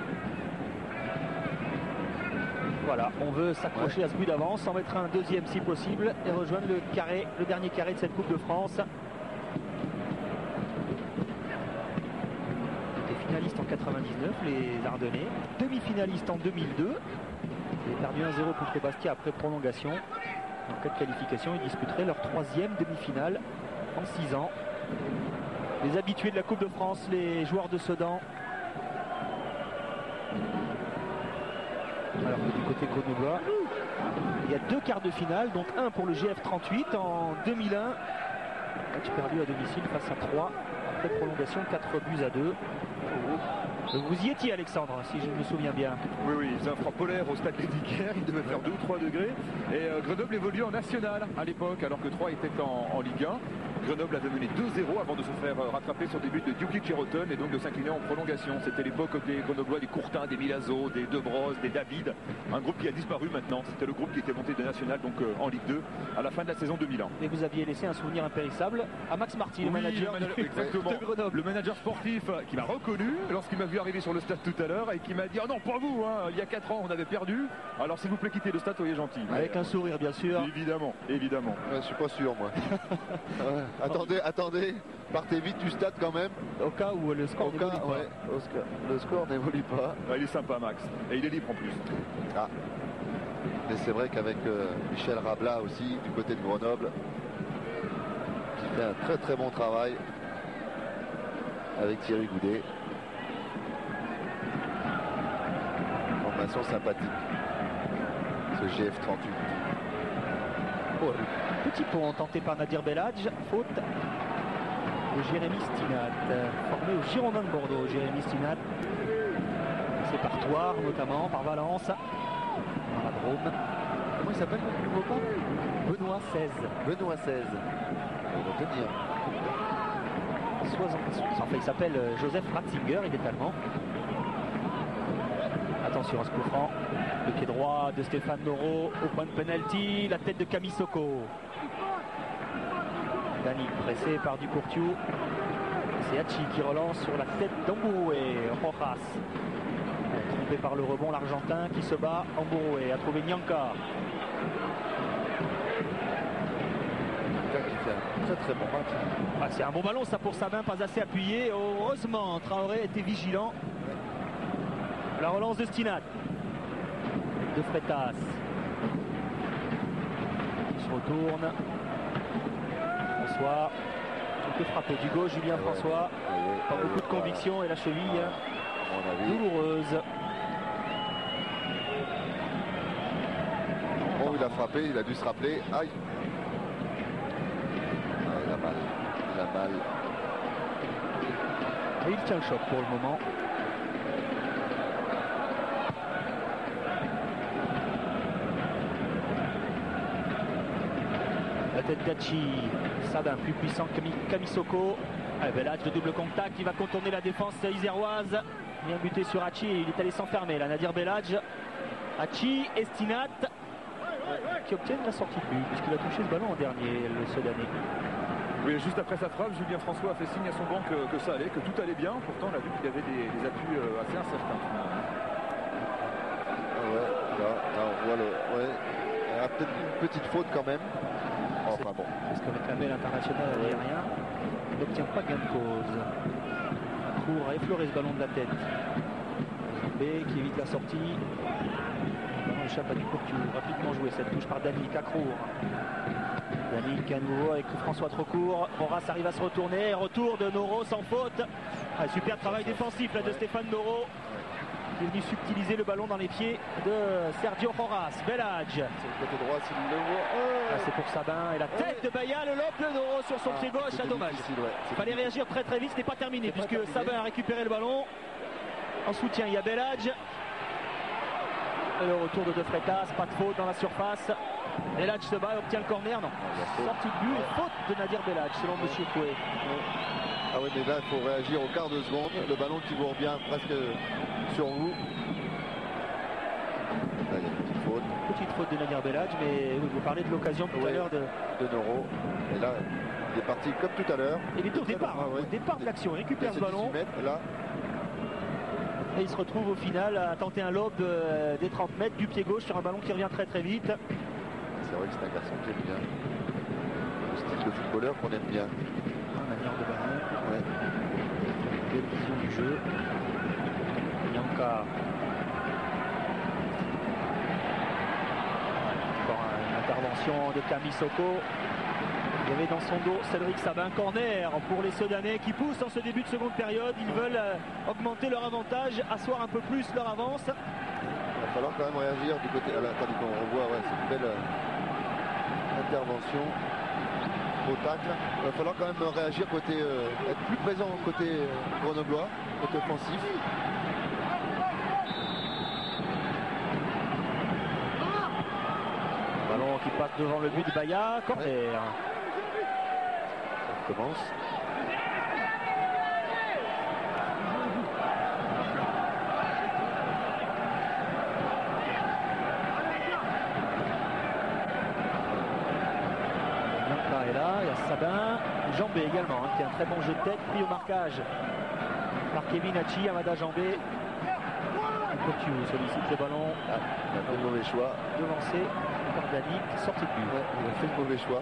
Voilà, on veut s'accrocher ouais. à ce but d'avance, en mettre un deuxième si possible et rejoindre le carré, le dernier carré de cette Coupe de France. Finaliste en quatre-vingt-dix-neuf, les Ardennais, demi-finaliste en deux mille deux. Ils ont perdu un zéro contre Bastia après prolongation. En cas de qualification, ils disputeraient leur troisième demi-finale en six ans. Les habitués de la Coupe de France, les joueurs de Sedan. Alors que du côté grenoblois, il y a deux quarts de finale, donc un pour le G F trente-huit en deux mille un. Match perdu à domicile face à Troyes. Après prolongation, quatre buts à deux. Vous y étiez, Alexandre, si je me souviens bien. Oui, oui, il faisait un froid polaire au stade Lédicaire, il devait faire deux ou trois degrés. Et euh, Grenoble évoluait en national à l'époque, alors que Troyes était en, en Ligue un. Grenoble avait mené deux zéro avant de se faire rattraper sur des buts de Duki Chiroton et donc de s'incliner en prolongation. C'était l'époque des Grenoblois, des Courtin, des Milazzo, des Debros, des David. Un groupe qui a disparu maintenant. C'était le groupe qui était monté de national, donc euh, en Ligue deux, à la fin de la saison deux mille un. Et vous aviez laissé un souvenir impérissable à Max Marty, oui, le manager, le manager du... exactement, de Grenoble. Le manager sportif qui m'a reconnu lorsqu'il m'a vu arriver sur le stade tout à l'heure et qui m'a dit oh non, pas vous, hein, il y a quatre ans on avait perdu. Alors s'il vous plaît, quittez le stade, soyez gentil. Avec Mais, un sourire, bien sûr. Évidemment, évidemment. Ouais, je suis pas sûr, moi. ouais. Attendez, attendez. Partez vite du stade quand même. Au cas où le score n'évolue pas. Ouais, le score n'évolue pas. Ah, il est sympa, Max. Et il est libre en plus. Ah. Mais c'est vrai qu'avec euh, Michel Rablat aussi, du côté de Grenoble, qui fait un très très bon travail avec Thierry Goudet. Formation sympathique, ce G F trente-huit. Oh, petit pont tenté par Nadir Belhadj, faute de Jérémy Stinat, formé au Girondin de Bordeaux. Jérémy Stinat, c'est par Thouars notamment, par Valence, dans la Drôme. Comment il s'appelle le nouveau pas? Benoît seize. Benoît seize. On va tenir. soixante. Enfin, il s'appelle Joseph Ratzinger, il est allemand. Attention à ce coup franc. Le pied droit de Stéphane Noro au point de penalty. La tête de Camille Soko. Dani pressé par Ducourtiou. C'est Hachi qui relance sur la tête d'Ambouroué. Rojas. Trompé par le rebond, l'Argentin qui se bat. Ambouroué a trouvé Nyanka. Qui fait un très très bon match. Ah, c'est un bon ballon ça pour Sabin, pas assez appuyé. Heureusement, Traoré était vigilant. La relance de Stinat. De Freitas. Il se retourne. François. Il peut frapper du gauche, Julien François. Oui, Pas oui, beaucoup de oui, conviction et la cheville à mon avis. douloureuse. Bon, il a frappé, il a dû se rappeler. Aïe. Ah, il a mal. Il a mal. Et il tient le choc pour le moment. La tête d'Hachi. Sabin plus puissant que Kamisoko. Belhadj de double contact. Il va contourner la défense iséroise. Bien buté sur Hachi. Il est allé s'enfermer. Là, Nadir Belhadj. Hachi et Stinat qui obtiennent la sortie de but puisqu'il a touché ce ballon en dernier, le Sedanais. Oui, juste après sa frappe, Julien François a fait signe à son banc que, que ça allait, que tout allait bien. Pourtant, on a vu qu'il avait des, des appuis euh, assez incertains. Ah ouais, là, là, on voit le. Ouais. Il y a peut-être une petite faute quand même. Enfin bon. Parce que réclamait l'international algérien, il n'obtient pas gain de cause. Karour a effleuré ce ballon de la tête. B qui évite la sortie. On échappe à Ducourtiou. Rapidement joué cette touche par Dani Karour. Dani qui à nouveau avec François Trocourt. Roras arrive à se retourner. Retour de Noro sans faute. Ah, super travail défensif là de Stéphane Noro. Il est venu subtiliser le ballon dans les pieds de Sergio Roras. Belhadj. C'est le côté droit s'il le voit. Oh Ah, c'est pour Sabin. Et la tête de Baya, le lobe de Noro sur son ah, pied gauche. Ah, dommage. Ouais. Il fallait réagir très très vite. Ce n'est pas terminé puisque pas terminé. Sabin a récupéré le ballon. En soutien, il y a Belhadj. Et le retour de De Freitas. Pas de faute dans la surface. Belhadj se bat et obtient le corner. Non. Sortie de but et faute de Nadir Belhadj selon Monsieur Coué. Ah oui, mais là, il faut réagir au quart de seconde. Le ballon qui vous revient presque sur vous. Là, il y a une petite faute Petite faute de Nadir Belhadj, mais oui, vous parlez de l'occasion tout Ouais. à l'heure de. de Noro. Et là, il est parti comme tout à l'heure. Il est au départ, Ah ouais. au départ de l'action. Il récupère C'est ce ballon dix-huit mètres, là. et il se retrouve au final à tenter un lob euh, des trente mètres du pied gauche sur un ballon qui revient très très vite. C'est vrai que c'est un garçon qui aime bien. Le style de footballeur qu'on aime bien. Un manière de ballon, Ouais. belle vision du jeu. Nyanka. Encore une intervention de Camille Soko. Il y avait dans son dos Cédric Sabin. Corner pour les Sedanais qui poussent en ce début de seconde période. Ils veulent euh, augmenter leur avantage, asseoir un peu plus leur avance. Il va falloir quand même réagir du côté. Alors, attendez qu'on revoit ouais, cette belle euh, intervention au tacle. Il va falloir quand même réagir côté. Euh, être plus présent côté euh, grenoblois, côté offensif. Ballon qui passe devant le but de Baya. Corner. On commence. Nyanka est là, il y a Sabin, Jambé également, hein, qui a un très bon jeu de tête, pris au marquage par Kevin Hachi, Amada Jambé. Ducourtiou sollicite le ballon, Ah, il a fait le mauvais choix. devancé par Dani, sortie de but. Ouais, il a fait le mauvais choix.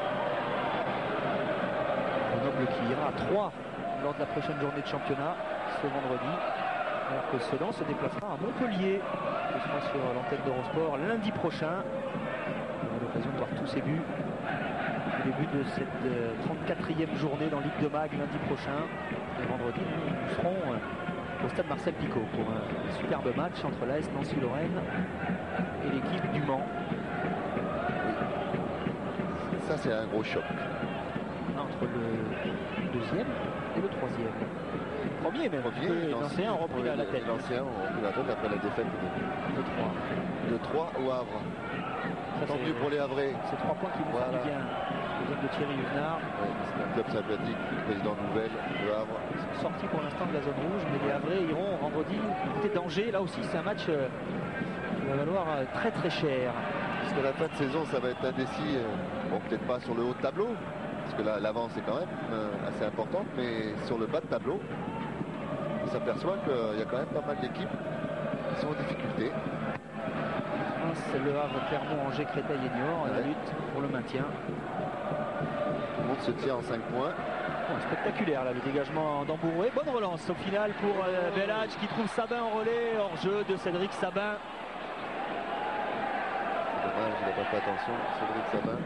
Grenoble qui ira à trois lors de la prochaine journée de championnat. ce vendredi. Alors que Sedan se déplacera à Montpellier. Ce sera sur l'antenne d'Eurosport lundi prochain. On a l'occasion de voir tous ces buts. Au début de cette euh, trente-quatrième journée dans Ligue de Mag lundi prochain. Et vendredi, nous serons euh, au stade Marcel Picot pour un superbe match entre l'A S Nancy-Lorraine et l'équipe du Mans. Ça, c'est un gros choc. Entre le deuxième et le troisième. Premier même. Premier, l'ancien a repris la, la tête. L'ancien a repris la tête après la défaite de trois. De trois au Havre. Ça, tant mieux pour les Havrais. C'est trois points qui vont voilà. faire du bien. Deuxième de Thierry Huvenard. Ouais, c'est un club sympathique, président nouvelle, le Havre. Ils sont sortis pour l'instant de la zone rouge, mais les Havrais iront vendredi côté danger. Là aussi, c'est un match euh, qui va valoir euh, très très cher. Parce que la fin de saison, ça va être indécis. Euh, bon, peut-être pas sur le haut de tableau, parce que là, l'avance est quand même euh, assez importante, mais sur le bas de tableau, on s'aperçoit qu'il y a quand même pas mal d'équipes qui sont en difficulté. C'est le Havre, Clermont, Angers, Créteil et Niort, la ouais. lutte pour le maintien. Tout le monde se tient en cinq points. Bon, spectaculaire là, le dégagement d'Ambouroué. Bonne relance au final pour euh, Belhadj qui trouve Sabin en relais, hors jeu de Cédric Sabin. C'est dommage, il n'a pas fait attention, Cédric Sabin.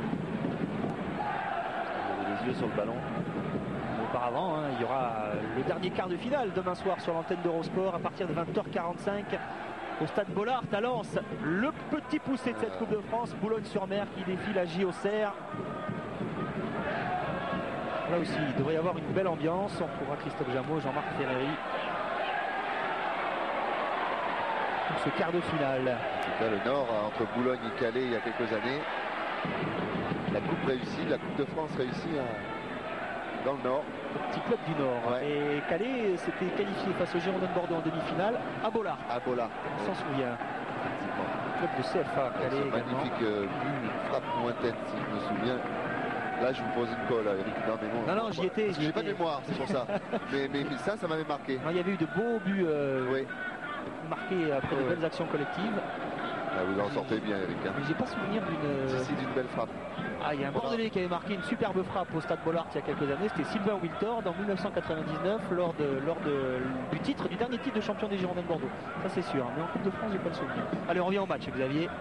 Il avait les yeux sur le ballon. Auparavant, hein, il y aura le dernier quart de finale demain soir sur l'antenne d'Eurosport à partir de vingt heures quarante-cinq. Au stade Bollard à Lens, le petit poussé de cette Coupe de France, Boulogne-sur-Mer qui défie la J Auxerre. Là aussi, il devrait y avoir une belle ambiance. On retrouvera Christophe Jameau, Jean-Marc Ferreri. Pour ce quart de finale. En tout cas, le Nord, entre Boulogne et Calais il y a quelques années, la Coupe réussie, la Coupe de France réussie à... dans le Nord. Le petit club du Nord. Ouais. Et Calais s'était qualifié face au Girondins de Bordeaux en demi-finale à Bollard. À Bollard. On s'en souvient. Effectivement. Club de C F A Calais Ce également. magnifique euh, but, une frappe lointaine, si je me souviens. Là, je vous pose une colle, Eric. Non, mais bon, Non, non, j'y étais. Parce que j'y j'ai pas de étais. mémoire, c'est pour ça. mais, mais, mais ça, ça m'avait marqué. Non, il y avait eu de beaux buts euh, Oui. marqués après de Ouais. belles actions collectives. Ah, vous en sortez bien, Eric. Hein. Mais j'ai pas souvenir d'une. Si, si, d'une belle frappe. Ah, il y a un Bordelais qui avait marqué une superbe frappe au stade Bollard il y a quelques années. C'était Sylvain Wiltord en mille neuf cent quatre-vingt-dix-neuf lors, de, lors de, du titre, du dernier titre de champion des Girondins de Bordeaux. Ça, c'est sûr. Mais en Coupe de France, j'ai pas le souvenir. Allez, on revient au match, Xavier.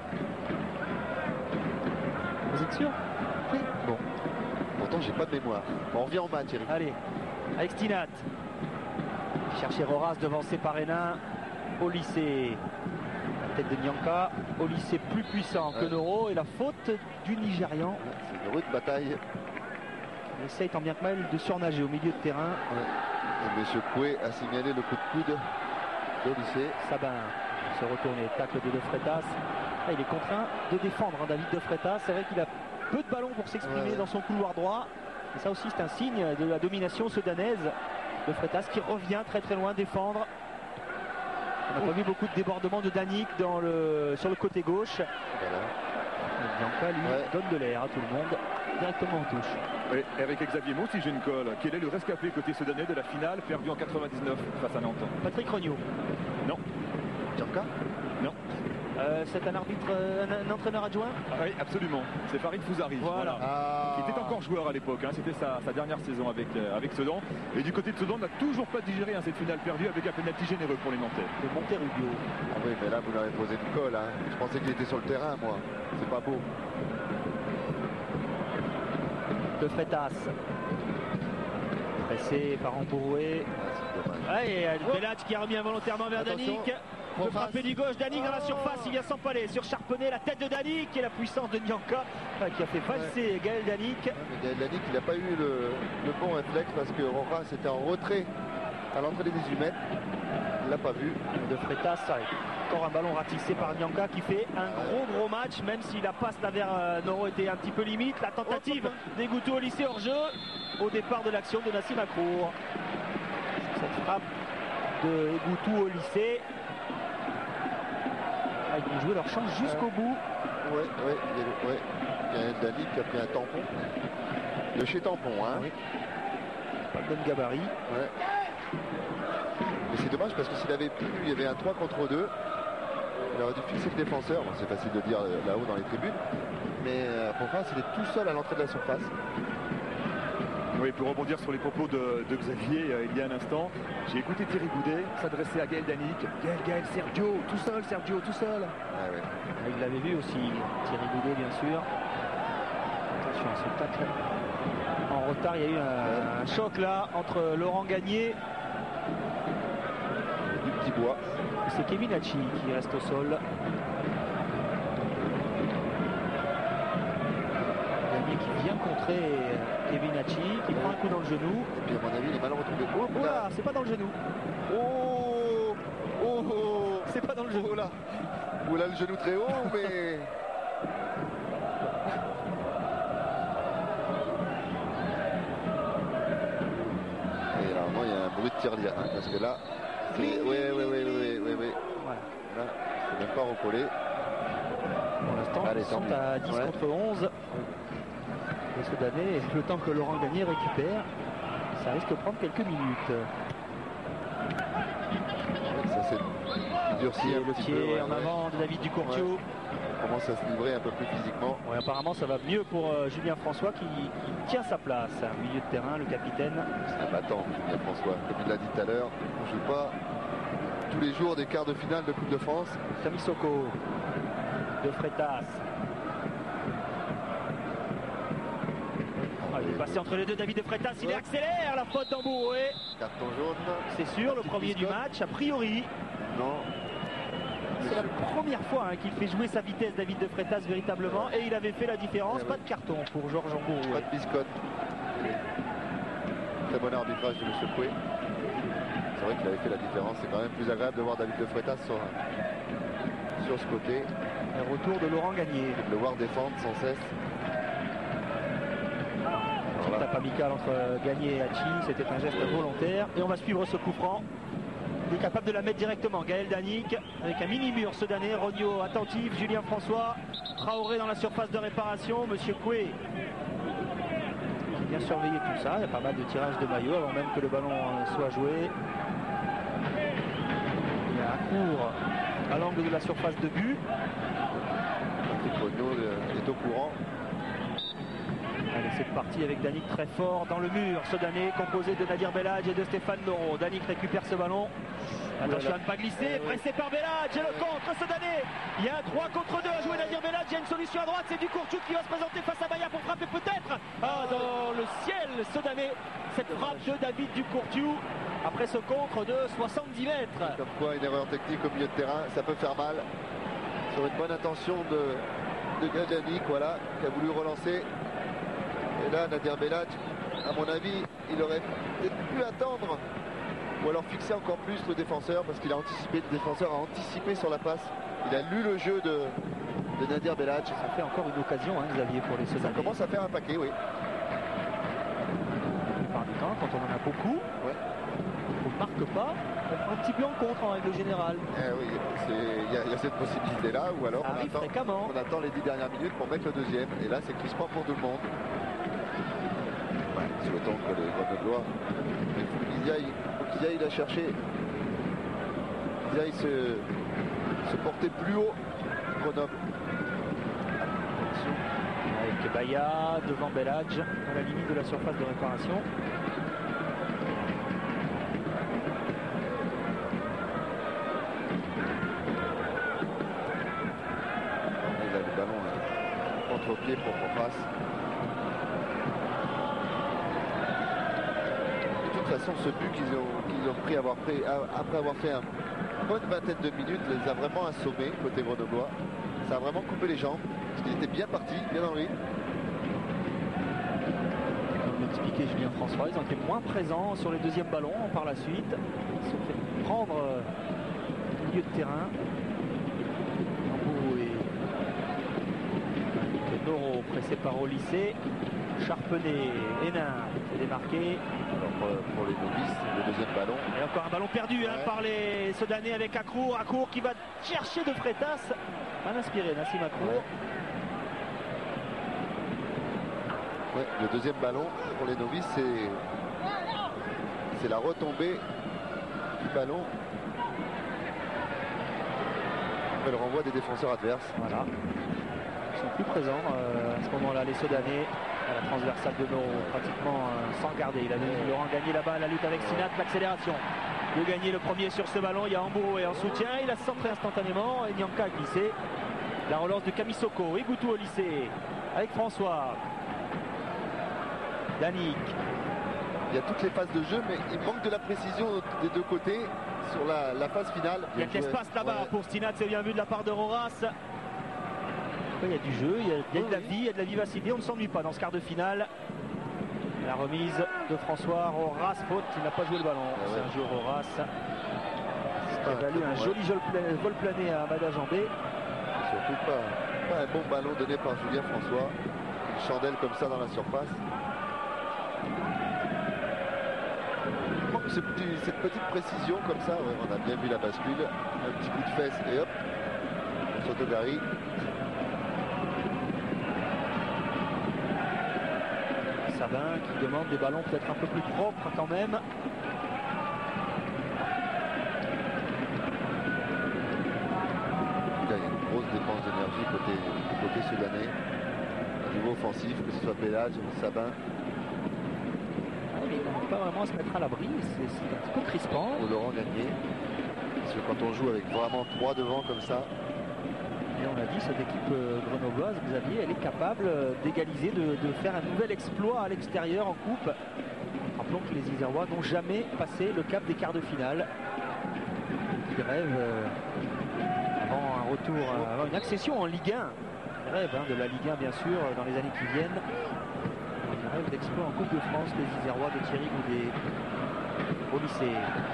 Vous êtes sûr? Oui. Bon. Pourtant, j'ai pas de mémoire. Bon, on revient au match, Eric. Allez, avec Stinat. Chercher Roras devancé par Hénin. Au lycée. La tête de Nyanka. Au lycée plus puissant que Ouais. Noro. Et la faute du Nigérian. C'est une rude bataille. Il essaye tant bien que mal de surnager au milieu de terrain. Et Monsieur Coué a signalé le coup de coude au lycée. Sabin se retourner. Tacle de De Freitas. Là, il est contraint de défendre hein, David De Freitas. C'est vrai qu'il a peu de ballons pour s'exprimer Ouais, ouais. dans son couloir droit. Et ça aussi, c'est un signe de la domination soudanaise. De Freitas qui revient très très loin défendre. On n'a pas vu beaucoup de débordements de Danick dans le, sur le côté gauche. Voilà. Et Bianca, lui, Ouais. donne de l'air à tout le monde. Directement en touche. Et Eric Xavier, moi aussi j'ai une colle. Quel est le rescapé côté soudanais de la finale perdue en quatre-vingt-dix-neuf face à Nantes? Patrick Regnault. Non. Djanka Non. Euh, c'est un arbitre, euh, un, un entraîneur adjoint. Ah oui, absolument. C'est Farid Fouzari. Voilà. Ah. Qui était encore joueur à l'époque. Hein. C'était sa, sa dernière saison avec, euh, avec Sedan. Et du côté de Sedan, on n'a toujours pas digéré hein, cette finale perdue avec un pénalty généreux pour les Nantais. De Monterrubio. Ah oui, mais là, vous l'avez posé une colle. Hein. Je pensais qu'il était sur le terrain, moi. C'est pas beau. De Freitas. Pressé par Ambouroué. Ah, c'est dommage. Ah, et euh, Belhadj qui a remis involontairement vers Attention. Danick. Le Reface. frappé du gauche, Danick dans la surface, il vient s'empaler sur Charpenay, la tête de Danick et la puissance de Nyanka ah, qui a fait valser Gaël Danick. Ouais, mais Gaël Danick, il n'a pas eu le, le bon réflexe parce que Rojas était en retrait à l'entrée des dix-huit mètres. Il l'a pas vu. De Freitas, ah, encore un ballon ratissé par Nyanka qui fait un gros gros match, même si la passe là vers euh, Noro était un petit peu limite. La tentative d'Egoutou au lycée hors jeu au départ de l'action de Nassim Akrour. Cette frappe de Egoutou au lycée. Ah, ils vont jouer leur chance jusqu'au bout. Ouais, ouais, il y a, ouais. Gaël Danick qui a pris un tampon. De chez Tampon, hein. Oui. Pas de bon gabarit. Ouais. Mais c'est dommage parce que s'il avait pu, il y avait un trois contre deux. Il aurait dû fixer le défenseur. Bon, c'est facile de dire euh, là-haut dans les tribunes. Mais euh, Rojas, il est tout seul à l'entrée de la surface. Oui, pour rebondir sur les propos de, de Xavier euh, il y a un instant, j'ai écouté Thierry Goudet s'adresser à Gaël Danic. Gaël, Gaël, Sergio, tout seul, Sergio, tout seul. Ah ouais. Ah, il l'avait vu aussi, Thierry Goudet, bien sûr. Attention à ce tacle. En retard, il y a eu un, un choc là entre Laurent Gagné Du petit bois. et c'est Kevin Hachi qui reste au sol. Gagné qui vient contrer Kevin Hachi, qui prend un coup dans le genou. Et puis à mon avis, il est mal retrouvé. Oh, Oh là. là, c'est pas dans le genou. Oh, oh, oh. C'est pas dans le genou. Oh là. Oh là, le genou très haut, mais... Et normalement, il y a un bruit de tirelire, hein, parce que là... Oui, oui, oui, oui, oui, oui, oui. Voilà. Là, c'est même pas recollé. Pour l'instant, Allez, ils sont tant mieux. à dix Ouais. contre onze. Et ce d'année, le temps que Laurent Gagné récupère, ça risque de prendre quelques minutes. Ça s'est durci Et un le petit pied peu. ouais, en ouais. avant de David Ducourtiou. On commence à se livrer un peu plus physiquement. Ouais, apparemment, ça va mieux pour euh, Julien François qui, qui tient sa place. Milieu de terrain, le capitaine. C'est un battant, Julien François. Comme il l'a dit tout à l'heure, on ne joue pas tous les jours des quarts de finale de Coupe de France. Camisoko, de Freitas. Ah, il est passé entre les deux, David de Freitas. Il Ouais. accélère la faute d'Ambouré. Carton jaune. C'est sûr, le Petit premier du biscotte. match, a priori. Non. C'est la première fois hein, qu'il fait jouer sa vitesse, David de Freitas, véritablement, et il avait fait la différence. Eh Pas oui. de carton pour Georges Pas Ambouré. de biscotte. Très bon arbitrage de M. Coué. C'est vrai qu'il avait fait la différence. C'est quand même plus agréable de voir David de Freitas sur, sur ce côté. Un retour de Laurent Gagné. De le voir défendre sans cesse. Alors là, Tape amical entre Gagné et Hachi, c'était un geste volontaire. Et on va suivre ce coup franc. Il est capable de la mettre directement. Gaël Danic avec un mini-mur ce d'année. Rogno attentif, Julien François. Traoré dans la surface de réparation. Monsieur Coué qui vient surveiller tout ça. Il y a pas mal de tirages de maillot avant même que le ballon euh, soit joué. Il y a un court à l'angle de la surface de but. Patrick Rogno est au courant. Allez, c'est parti avec Danic très fort dans le mur. Ce d'année composé de Nadir Belhadj et de Stéphane Loro. Danic récupère ce ballon. Attention à ne pas glisser. Pressé par Belhadj et le contre ce d'année. Il y a un trois contre deux à jouer Nadir Belhadj. Il y a une solution à droite. C'est Ducourtiou qui va se présenter face à Baya pour frapper peut-être. Ah, dans le ciel ce d'année. Cette frappe de David Ducourtiou après ce contre de soixante-dix mètres. Comme quoi, une erreur technique au milieu de terrain, ça peut faire mal. Sur une bonne intention de, de Gadjanic, voilà, qui a voulu relancer. Et là, Nadir Belhadj, à mon avis, il aurait peut-être pu attendre. Ou alors fixer encore plus le défenseur, parce qu'il a anticipé, le défenseur a anticipé sur la passe. Il a lu le jeu de, de Nadir Belhadj. Ça fait encore une occasion, hein, Xavier, pour les Ça Sedanais. commence à faire un paquet, oui. La plupart du temps, quand on en a beaucoup, Ouais. on ne marque pas. On prend un petit peu en contre en règle générale. Eh oui, c'est- il y, a- il y a cette possibilité-là, ou alors Ça on arrive attend, fréquemment. on attend les dix dernières minutes pour mettre le deuxième. Et là, c'est crispant pour tout le monde. Ouais, souhaitons que les Grenoblois, il faut qu'ils aillent, faut qu'ils aillent la chercher. Qu'ils aillent se, se porter plus haut, Grenoble. Avec Baya devant Belhadj à la limite de la surface de réparation. Il a le ballon là, contre-pied pour qu'on passe. De toute façon, ce but qu'ils ont, qu'ils ont pris, avoir pris après avoir fait une bonne vingtaine de minutes, les a vraiment assommés côté grenoblois. Ça a vraiment coupé les jambes, parce qu'il était bien parti, bien dans le rythme. Comme l'expliquait Julien François, ils ont été moins présents sur les deuxièmes ballons par la suite. Ils se sont fait prendre euh, au milieu de terrain. Ambo et Noro pressé par Olysée. Charpenay, Hénin s'est démarqué. Alors pour, pour les novices, le deuxième ballon. Et encore un ballon perdu hein, Ouais. par les Sedanais avec Acrour. Acrour qui va chercher de Freitas. Mal inspiré, Nassim Acrour. Ouais, le deuxième ballon pour les novices, c'est c'est la retombée du ballon. Après le renvoi des défenseurs adverses. Voilà. Ils sont plus présents euh, à ce moment-là, les Sedanais. La transversale de Noro, pratiquement euh, sans regarder. Il a vu Laurent gagner là-bas la lutte avec Sinat, l'accélération. De gagner le premier sur ce ballon, il y a Amburo et en soutien. Il a centré instantanément et Nyanka a glissé. La relance de Kamisoko et Goutou au lycée avec François. Yannick. Il y a toutes les phases de jeu, mais il manque de la précision des deux côtés sur la, la phase finale. Il y a de l'espace là-bas ouais. pour Stinat, c'est bien vu de la part de Roras. Il y a du jeu, il y a, il y a de la vie, il y a de la vivacité, on ne s'ennuie pas dans ce quart de finale. La remise de François Roras, faute, il n'a pas joué le ballon. Ah ouais. C'est un jeu Roras. Il a valu un joli vol plané à Mada Jambé. Surtout pas, pas un bon ballon donné par Julien François. Une chandelle comme ça dans la surface. Ce petit, cette petite précision comme ça, ouais, on a bien vu la bascule. Un petit coup de fesse et hop, Sotogari. Sabin qui demande des ballons peut-être un peu plus propres quand même. Là, il y a une grosse dépense d'énergie côté, côté sudanais. Au niveau offensif, que ce soit Bellage ou Sabin. Il n'arrive pas vraiment à se mettre à l'abri, c'est un petit peu crispant. Pour Laurent Gagné. Parce que quand on joue avec vraiment trois devant comme ça. Et on l'a dit, cette équipe grenobloise, Xavier, elle est capable d'égaliser, de, de faire un nouvel exploit à l'extérieur en coupe. Rappelons que les Isérois n'ont jamais passé le cap des quarts de finale. Ils rêvent euh, avant un retour, euh, avant une accession en Ligue un. Ils rêvent hein, de la Ligue un bien sûr dans les années qui viennent. Ils rêvent d'exploit en Coupe de France, les Isérois de Thierry Goudet au lycée.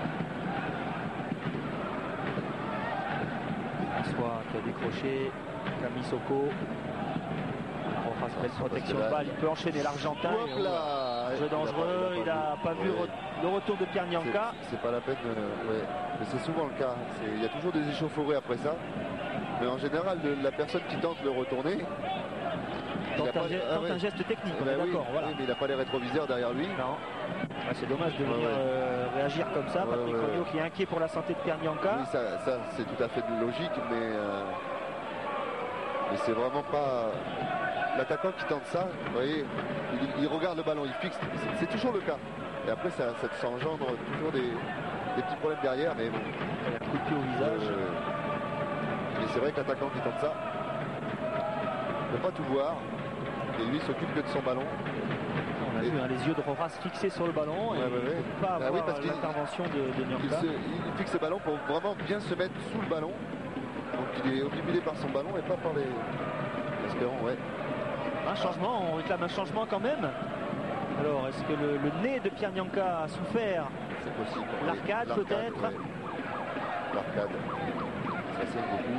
François qui a décroché, Kamisoko. Rojas belle protection de balle, il peut enchaîner l'Argentin. Jeu dangereux, il n'a pas vu ouais. le retour de Pierre Nyanka. C'est pas la peine, de, ouais. mais c'est souvent le cas. Il y a toujours des échauffourées après ça. Mais en général, le, la personne qui tente de le retourner, tente, un, pas, geste, ah, ouais. un geste technique, on bah est oui, d'accord. Voilà. Oui, mais il n'a pas les rétroviseurs derrière lui. Non. Ah, c'est dommage de venir ouais, ouais. Euh, réagir comme ça. Ouais, Patrick Rogno ouais. qui est inquiet pour la santé de Pierre Nyanka. Oui, ça, ça c'est tout à fait logique, mais, euh, mais c'est vraiment pas... L'attaquant qui tente ça, vous voyez, il, il regarde le ballon, il fixe, c'est toujours le cas. Et après, ça, ça s'engendre toujours des, des petits problèmes derrière, mais bon. Il y a un coup de pied au visage. Euh, mais c'est vrai que l'attaquant qui tente ça ne peut pas tout voir, et lui s'occupe que de son ballon. On a et vu hein, les yeux de Roras fixés sur le ballon, et ouais, ouais, ouais. pas avoir bah oui, l'intervention de, de Nyanka. Il, il fixe le ballon pour vraiment bien se mettre sous le ballon. Donc il est obnubilé par son ballon et pas par les... Espérons, ouais. Un changement, on réclame un changement quand même. Alors, est-ce que le, le nez de Pierre Nyanka a souffert? C'est possible. L'arcade peut-être ouais. L'arcade. Ça saigne beaucoup.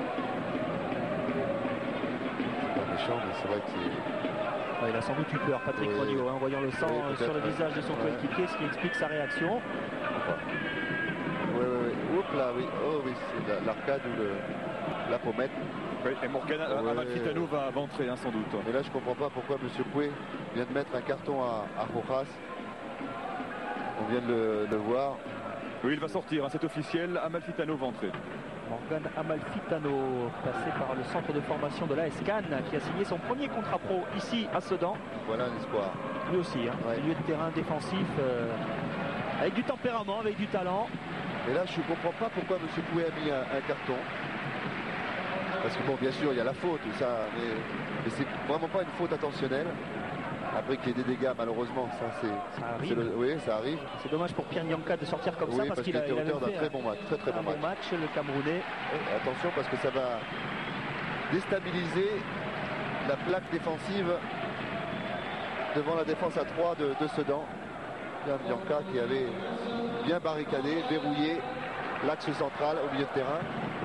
C'est pas méchant, mais c'est vrai que c'est... Ouais, il a sans doute eu peur, Patrick oui. Rogno, hein, en voyant le sang oui, sur le ouais. visage de son ouais. coéquipier, ce qui explique sa réaction. Oui, oui, oui. Oups là, oui. Oh oui, c'est l'arcade ou le... la pommette. Oui, et Morgana ouais. Amalfitano va rentrer hein, sans doute. Mais là je comprends pas pourquoi M. Pouet vient de mettre un carton à, à Rojas. On vient de le, le voir. Oui, il va sortir, hein, c'est officiel. Amalfitano va entrer. Morgan Amalfitano, passé par le centre de formation de l'A S Cannes, qui a signé son premier contrat pro ici à Sedan. Voilà l'espoir. Lui aussi, hein, ouais. milieu de terrain défensif, euh, avec du tempérament, avec du talent. Et là je ne comprends pas pourquoi M. Pouet a mis un, un carton. Parce que bon, bien sûr, il y a la faute, ça, mais, mais c'est vraiment pas une faute intentionnelle. Après qu'il y ait des dégâts, malheureusement, ça c'est... Ça arrive. Le, oui, ça arrive. C'est dommage pour Pierre Nyanka de sortir comme oui, ça parce, parce qu'il qu a, a, a auteur d'un très bon match, très très un bon match. match, le Camerounais. Et attention parce que ça va déstabiliser la plaque défensive devant la défense à trois de, de Sedan. Pierre Nyanka qui avait bien barricadé, verrouillé l'axe central au milieu de terrain.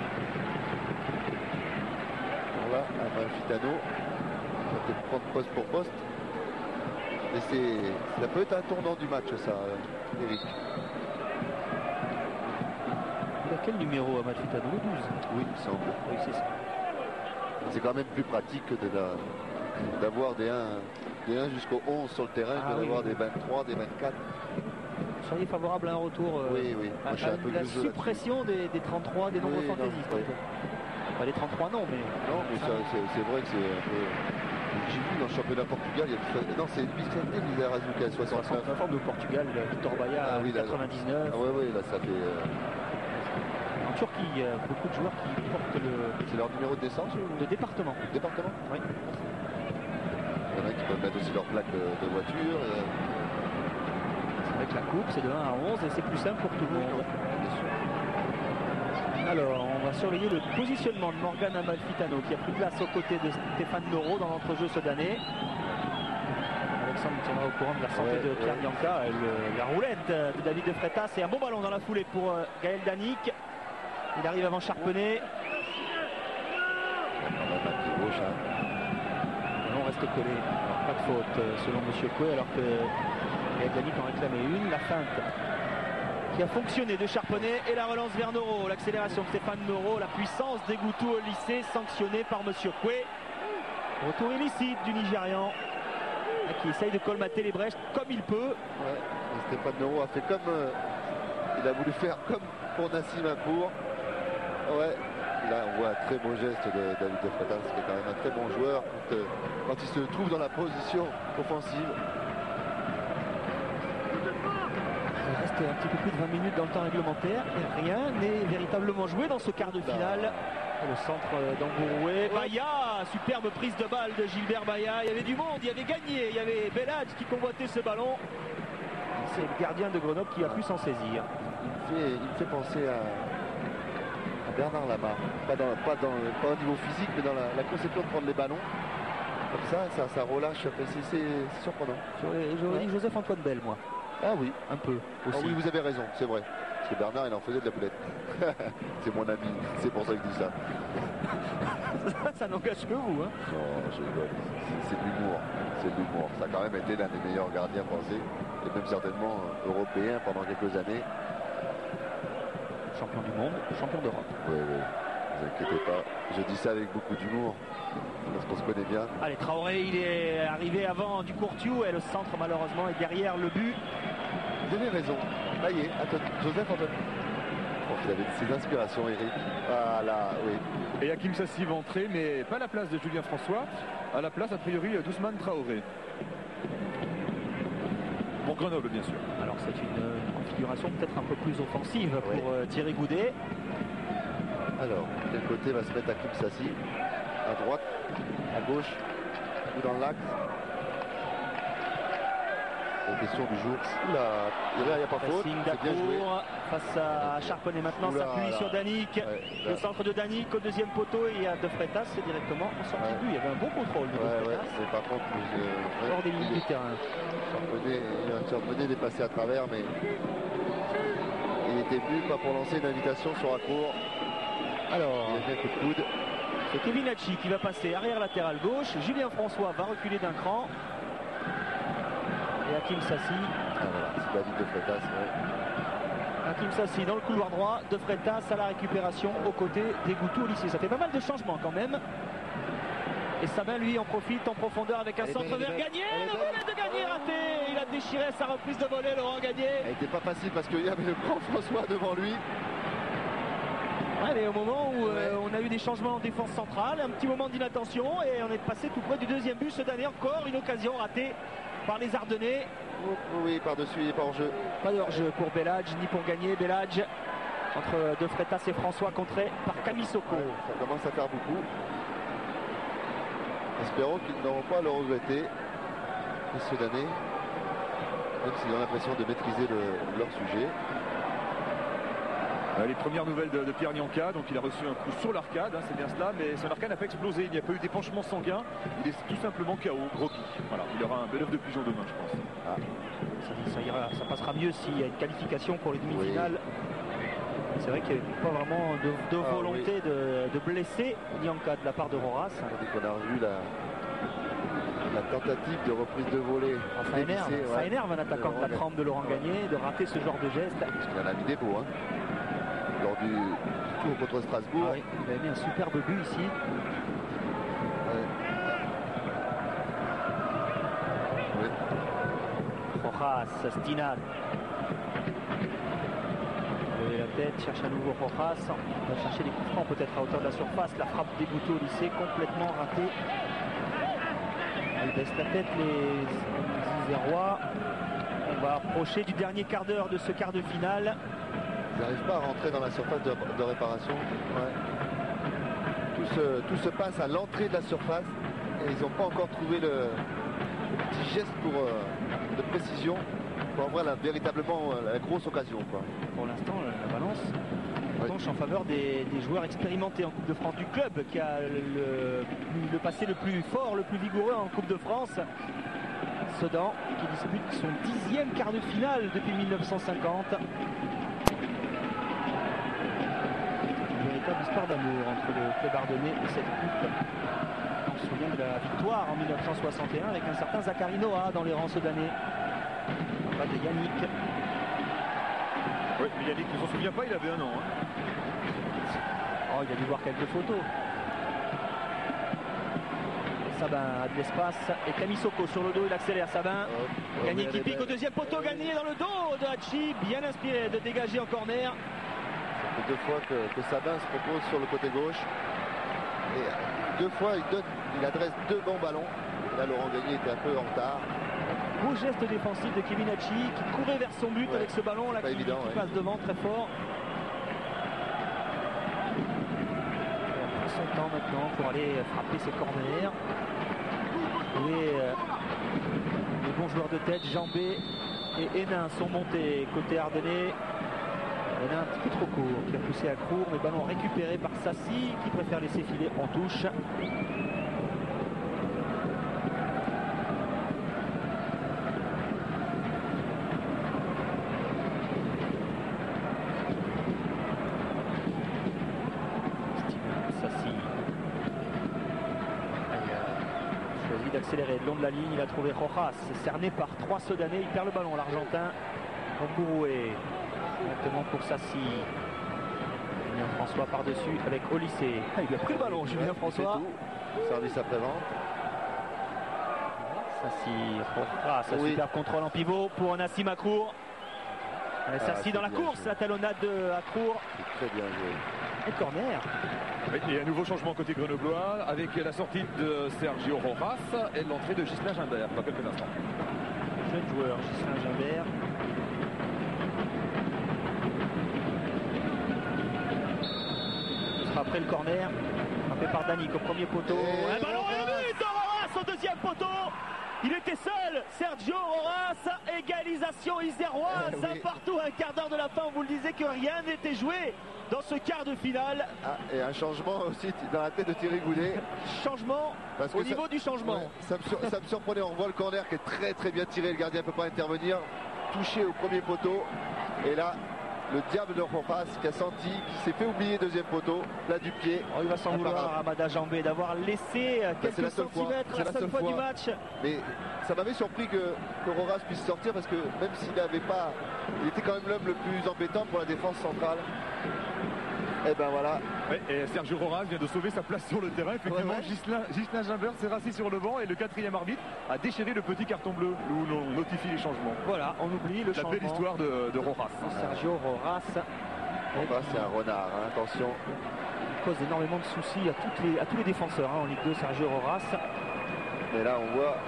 Là, Amalfitano va peut-être prendre poste pour poste. Et c'est, ça peut être un tournant du match, ça, Eric. Il a quel numéro Amalfitano? Le douze? Oui, il semble. Oui, c'est ça. C'est quand même plus pratique d'avoir des un, des un jusqu'au onze sur le terrain ah, que oui, d'avoir oui. des vingt-trois, des vingt-quatre. Vous seriez favorable à un retour euh, oui, oui. Moi, à, à, à la suppression des, des trente-trois, des nombres oui, fantaisistes. Non, oui. Pas les trente-trois non, mais... Non, mais c'est vrai que c'est un peu... J'ai vu dans le championnat Portugal, il y a du... non c'est Luis Fernandes Arazu qui a soixante-neuf. soixante-neuf ans de Portugal, Victor Baia Ah oui, là, quatre-vingt-dix-neuf. Ah ouais, ouais, là ça fait. Euh... En Turquie, il y a beaucoup de joueurs qui portent le. C'est leur numéro de naissance ou de département. Département. Oui. Il y en a qui peuvent mettre aussi leur plaque de, de voiture. Et... C'est vrai que la coupe c'est de un à onze et c'est plus simple pour tout le monde. Bien sûr. Alors, on va surveiller le positionnement de Morgan Amalfitano qui a pris place aux côtés de Stéphane Noro dans l'entrejeu soudanais. Alexandre tiendra au courant de la santé ouais, de Pierre ouais. Nianka. Et le, la roulette de David de Freitas et un bon ballon dans la foulée pour euh, Gaël Danic. Il arrive avant Charpenay. Gauche, hein. On reste collé. Alors, pas de faute euh, selon Monsieur Coué alors que Gaël Danic en réclamait une. La feinte qui a fonctionné de Charpenay et la relance vers Noro. L'accélération de Stéphane Noro, la puissance des Goutou au lycée sanctionnée par Monsieur Coué. Retour illicite du Nigérian qui essaye de colmater les brèches comme il peut. Ouais. Et Stéphane Noro a fait comme euh, il a voulu faire comme pour Nassim Apour. Ouais. Là on voit un très beau geste de David de Freitas qui est quand même un très bon joueur quand, euh, quand il se trouve dans la position offensive. Il reste un petit peu plus de vingt minutes dans le temps réglementaire et rien n'est véritablement joué dans ce quart de finale. Le centre d'Ambouroué. Baia, superbe prise de balle de Gilbert Baia. Il y avait du monde, il y avait Gagné, il y avait Bellage qui convoitait ce ballon. C'est le gardien de Grenoble qui a pu s'en saisir. Il me fait, il me fait penser à, à Bernard Lamar. Pas, dans, pas, dans, pas au niveau physique, mais dans la, la conception de prendre les ballons. Comme ça, ça, ça relâche. C'est, c'est surprenant. J'aurais, j'aurais dit Joseph-Antoine Bell, moi. Ah oui, un peu aussi. Ah oui, vous avez raison, c'est vrai. Parce que Bernard, il en faisait de la boulette. C'est mon ami, c'est pour ça que je dis ça. ça, ça n'engage que vous. Hein. Non, je rigole. C'est de l'humour. C'est de l'humour. Ça a quand même été l'un des meilleurs gardiens français. Et même certainement européen pendant quelques années. Champion du monde, champion d'Europe. Oui, oui. Ne vous inquiétez pas. Je dis ça avec beaucoup d'humour. Parce qu'on se connaît bien. Allez, Traoré, il est arrivé avant du Courtiou et le centre malheureusement est derrière le but. Vous avez raison. Là, y est. Attends, Joseph Antoine. Oh, il avait ses inspirations, Eric. Voilà, oui. Et Hakim Sassi va entrer, mais pas à la place de Julien François. À la place, a priori, d'Ousmane Traoré. Pour Grenoble, bien sûr. Alors, c'est une, une configuration peut-être un peu plus offensive oui. pour euh, Thierry Goudet. Alors, quel côté va se mettre Hakim Sassi? À droite, à gauche, ou dans l'axe. Question du jour. Oula, il n'y a pas faute. C'est bien joué. Face à Charpenay maintenant, s'appuie sur Danic. Ouais, le centre de Danic au deuxième poteau et il y a De Freitas, c'est directement en sortie de but. Il y avait un bon contrôle de ouais, De Freitas. Ouais, c'est par contre euh, hors des limites du terrain. Charpenay est passé à travers, mais il était venu pas pour lancer une invitation sur Accourt. Alors, il a fait un coup de coude. C'est Kevin Hachi qui va passer arrière latéral gauche. Julien François va reculer d'un cran. Et Hakim Sassi. Ah voilà, c'est David De Freitas. Ouais. Hakim Sassi dans le couloir droit. De Freitas à la récupération aux côtés des Goutou au lycée. Ça fait pas mal de changements quand même. Et Sabin lui en profite en profondeur avec un elle centre vers Gagné. Le volet de Gagné raté. Il a déchiré sa reprise de volée, Laurent Gagné. Elle n'était pas facile parce qu'il y avait le grand François devant lui. Ouais, mais au moment où euh, on a eu des changements en défense centrale, un petit moment d'inattention et on est passé tout près du deuxième but. Ce dernier encore une occasion ratée par les Ardennais. Oh, oui, par-dessus, il n'est pas hors-jeu. Pas de hors-jeu pour Bellage, ni pour Gagné. Bellage entre De Freitas et François, contré par Kamisoko. Ouais, ça commence à faire beaucoup. Espérons qu'ils n'auront pas à le regretter, messieurs d'année, même s'ils ont l'impression de maîtriser le, leur sujet. Les premières nouvelles de, de Pierre Nianka, donc il a reçu un coup sur l'arcade, hein, c'est bien cela, mais son arcade n'a pas explosé, il n'y a pas eu d'épanchement sanguin, il est tout simplement K O, groggy. Voilà, il aura un bel œuf de fusion demain, je pense. Ah. Ça, ça, ira, ça passera mieux s'il y a une qualification pour les demi-finales. Oui. C'est vrai qu'il n'y a pas vraiment de, de ah, volonté oui. de, de blesser Nianka de la part de Roras. On dit qu'on a revu la, la tentative de reprise de volée. Ah, ça, énerve, ouais. ça énerve un attaquant de la trempe de Laurent Gagné de rater ce genre de geste. Parce qu'il en a mis des beaux, hein. Lors du tour contre Strasbourg. Ah oui, il avait mis un superbe but ici. Ouais. Oui. Rojas, Stinat. Lever la tête, cherche à nouveau Rojas. On va chercher des coups francs peut-être à hauteur de la surface. La frappe des Goutou au lycée complètement ratée. ils baissent la tête les, les Isérois. On va approcher du dernier quart d'heure de ce quart de finale. Ils n'arrivent pas à rentrer dans la surface de, de réparation. Ouais. Tout, se, tout se passe à l'entrée de la surface et ils n'ont pas encore trouvé le, le petit geste pour, euh, de précision pour avoir la, véritablement la grosse occasion, quoi. Pour l'instant, la balance ouais. penche en faveur des, des joueurs expérimentés en Coupe de France du club qui a le, le passé le plus fort, le plus vigoureux en Coupe de France. Sedan qui dispute son dixième quart de finale depuis mille neuf cent cinquante. Une véritable histoire d'amour entre le club ardennais et cette coupe. On se souvient de la victoire en mille neuf cent soixante et un avec un certain Zachary Noah dans les rangs sedanais. En bas de Yannick. Oui, mais Yannick ne s'en souvient pas, il avait un an. Hein. Oh, il a dû voir quelques photos. Sabin a de l'espace et Camille Soko sur le dos, il accélère. Sabin, Oh, Gagné oh, qui pique au deuxième poteau, oh, Gagné dans le dos de Hachi, bien inspiré de dégager en corner. Ça fait deux fois que, que Sabin se propose sur le côté gauche. Et deux fois, il, donne, il adresse deux bons ballons. Là, Laurent Gagné était un peu en retard. Beau geste défensif de Kevin Hachi qui courait vers son but Ouais, avec ce ballon là pas qui, évident, qui ouais. passe devant très fort. Il prend son temps maintenant pour aller frapper ses corners. Et euh, les bons joueurs de tête, Jambé et Hénin sont montés côté ardennais. Hénin un petit peu trop court, qui a poussé à court, mais ballon récupéré par Sassi qui préfère laisser filer en touche. Sassi choisi d'accélérer le long de la ligne, il a trouvé Rojas, cerné par trois Sedanais, il perd le ballon, l'Argentin. Mbouroué, directement pour Sassi. Julien François par-dessus avec Olysée. Ah, il lui a pris le ballon, Julien François. Service après-vente. Sassi, Rojas, un Oui. super contrôle en pivot pour Nassim Akour. Ah, Sassi c'est dans la bien course, joué. la talonnade de Akour. C'est très bien joué. Et corner. Oui, et un nouveau changement côté grenoblois avec la sortie de Sergio Rojas et l'entrée de Ghislain Gimbert dans quelques instants. Jeune joueur, Ghislain Gimbert. Ce sera après le corner. Frappé par Danick au premier poteau. Et Un ballon et le Rojas. but de Rojas au deuxième poteau. Il était seul, Sergio Rojas, égalisation iséroise, Eh oui. un partout, un quart d'heure de la fin, on vous le disait que rien n'était joué dans ce quart de finale. Ah, et un changement aussi dans la tête de Thierry Goudet. Changement Parce que au ça- niveau du changement. Ouais, ça, me sur- ça me surprenait, on voit le corner qui est très très bien tiré, le gardien ne peut pas intervenir, touché au premier poteau, et là le diable de Rojas qui a senti, qui s'est fait oublier deuxième poteau, là du pied. Oh, il va s'en vouloir Imparable. à Amada Jambé d'avoir laissé euh, Bah, c'est quelques la seule fois. centimètres, C'est la seule fois, du match. Mais ça m'avait surpris que, que Rojas puisse sortir parce que même s'il n'avait pas, il était quand même l'homme le plus embêtant pour la défense centrale. Et ben voilà, Ouais, et Sergio Rojas vient de sauver sa place sur le terrain. Effectivement, Ouais, ouais. Ghislain, Ghislain Gimbert s'est rassis sur le banc et le quatrième arbitre a déchiré le petit carton bleu où l'on notifie les changements. Voilà, on oublie le La changement. belle histoire de, de Rojas. Sergio Rojas Rojas c'est un renard, hein, attention. il cause énormément de soucis à, toutes les, à tous les défenseurs hein, en Ligue deux, Sergio Rojas. Mais là on voit.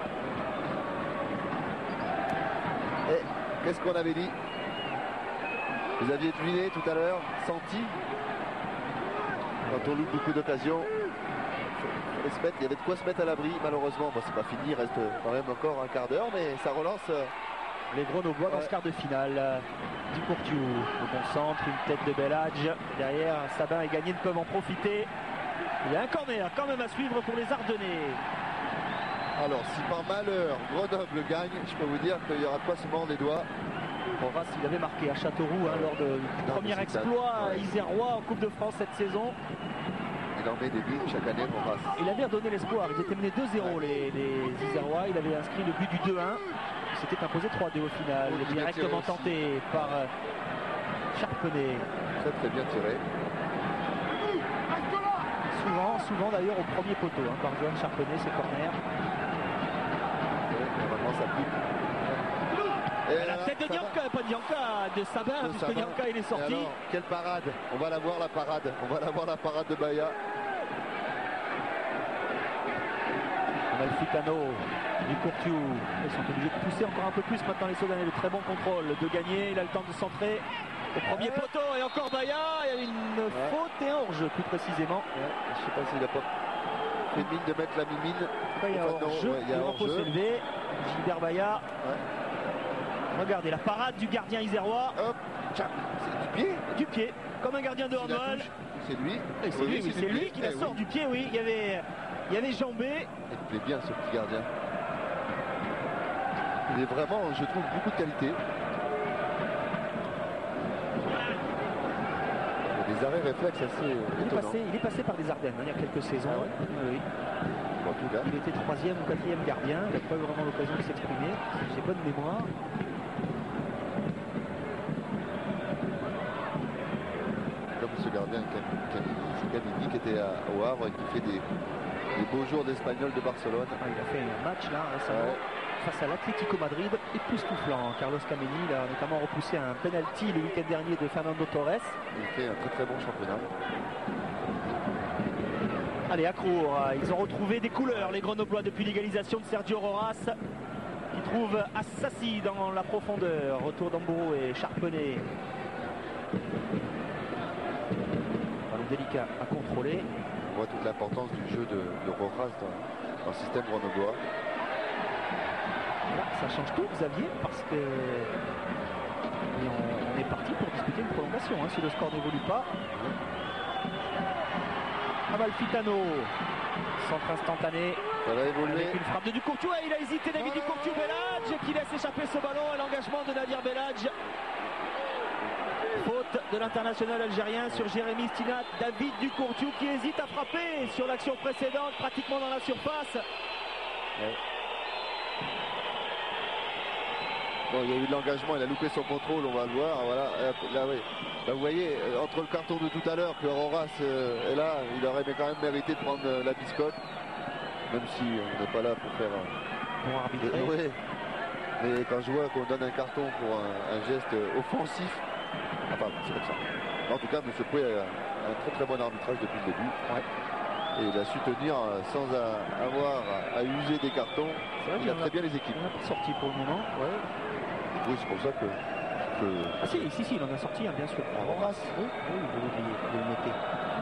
Et qu'est-ce qu'on avait dit? Vous aviez deviné tout à l'heure, senti. Quand on loupe beaucoup d'occasions, il fallait se mettre- il y avait de quoi se mettre à l'abri. Malheureusement, bon, c'est pas fini, il reste quand même encore un quart d'heure, mais ça relance. euh, Les Grenoblois dans Ouais. ce quart de finale. Du Courtiou, au bon centre, une tête de Bellage. Derrière, Sabin et Gagné ne peuvent en profiter. Il y a un corner quand même à suivre pour les Ardennais. Alors, si par malheur Grenoble gagne, je peux vous dire qu'il y aura de quoi se mordre les doigts. Rojas, il avait marqué à Châteauroux hein, lors de- du Non, premier mais c'est exploit ça. Ouais. isérois en Coupe de France cette saison. Il en met des buts chaque année, Rojas. Il avait redonné l'espoir. Ils étaient menés deux zéro les, les Isérois. Il avait inscrit le but du deux un. Il s'était imposé trois deux au final. Oh, Il est il a directement tiré aussi. tenté par euh, Charpenay. Très très bien tiré. Souvent, souvent d'ailleurs au premier poteau hein, par Johan Charpenay, ce corner. Ouais, normalement, ça pique. Et La là, tête de ça va. Nianka, pas de Nianka, de Sabin, De puisque Sabin. Nianka il est Et sorti. alors, quelle parade. On va la voir la parade. On va la voir la parade de Baya. On Amalfitano, du Courtiou. Ils sont obligés de pousser encore un peu plus maintenant les Soudanais. Le très bon contrôle de Gagné. Il a le temps de centrer au premier ouais. poteau. Et encore Baya. Il y a une ouais. faute et hors-jeu plus précisément. Ouais. Je ne sais pas s'il a pas fait mine de mettre la mimine. Il y a hors-jeu. Ouais, il y a hors-jeu. S'élever. Gilbert Baya. Ouais. Regardez la parade du gardien isérois. Hop. C'est du pied. Du pied. Comme un gardien de handball. C'est lui. C'est oui, lui, oui, c'est lui qui la sort oui. du pied, oui. Il y avait, il y avait Jambé. Il plaît bien ce petit gardien. Il est vraiment, je trouve, beaucoup de qualité. Il y a des arrêts réflexes assez il est, passé, il est passé par des Ardennes hein, il y a quelques saisons. Ah ouais. Oui. Bon, en tout cas. Il était troisième ou quatrième gardien. Il n'a pas eu vraiment l'occasion de s'exprimer. J'ai bonne mémoire. Ce gardien Camini qui était à, au Havre et qui fait des, des beaux jours d'Espagnol de Barcelone. Ah, il a fait un match là récemment ouais. face à l'Atlético Madrid, époustouflant. Carlos Camini il a notamment repoussé un penalty le week-end dernier de Fernando Torres. Il fait un très très bon championnat. Allez, à Crour, ils ont retrouvé des couleurs les Grenoblois depuis l'égalisation de Sergio Roras qui trouve Assassi dans la profondeur. Retour d'Ambourou et Charpenay. Délicat à contrôler. On voit toute l'importance du jeu de, de Rojas dans, dans le système grenoblois. Là, ça change tout, Xavier, parce que et on, on est parti pour discuter une prolongation hein, si le score n'évolue pas. Amalfitano, centre instantané. Ça va évoluer. Avec une frappe de Ducourtiou. Il a hésité, David oh Ducourtiou. Belhadj qui laisse échapper ce ballon à l'engagement de Nadir Belhadj. Faute de l'international algérien sur Jérémy Stinat. David Ducourtiou qui hésite à frapper sur l'action précédente, pratiquement dans la surface. Ouais. Bon, il y a eu de l'engagement, il a loupé son contrôle, on va le voir. Voilà. Là, oui. Là, vous voyez, entre le carton de tout à l'heure que Roras euh, est là, il aurait quand même mérité de prendre euh, la biscotte. Même si on n'est pas là pour faire un... Bon arbitré. Euh, oui. Mais quand je vois qu'on donne un carton pour un, un geste offensif, enfin, c'est comme ça. En tout cas, M. Pouet a un très très bon arbitrage depuis le début. Ouais. Et il a su tenir sans a, avoir à, à user des cartons. Il a très bien les équipes. Il n'a pas sorti pour le moment. Ouais. Oui, c'est pour ça que... que... Ah si, si, si, il en a sorti, hein, bien sûr. Ah, Roras. Oui, oui, vous l'oubliez, vous le notez.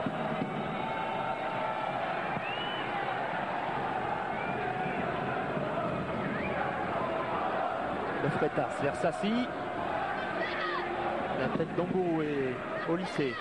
Le Freitas vers Sassi. La tête d'Ambourou est au lycée.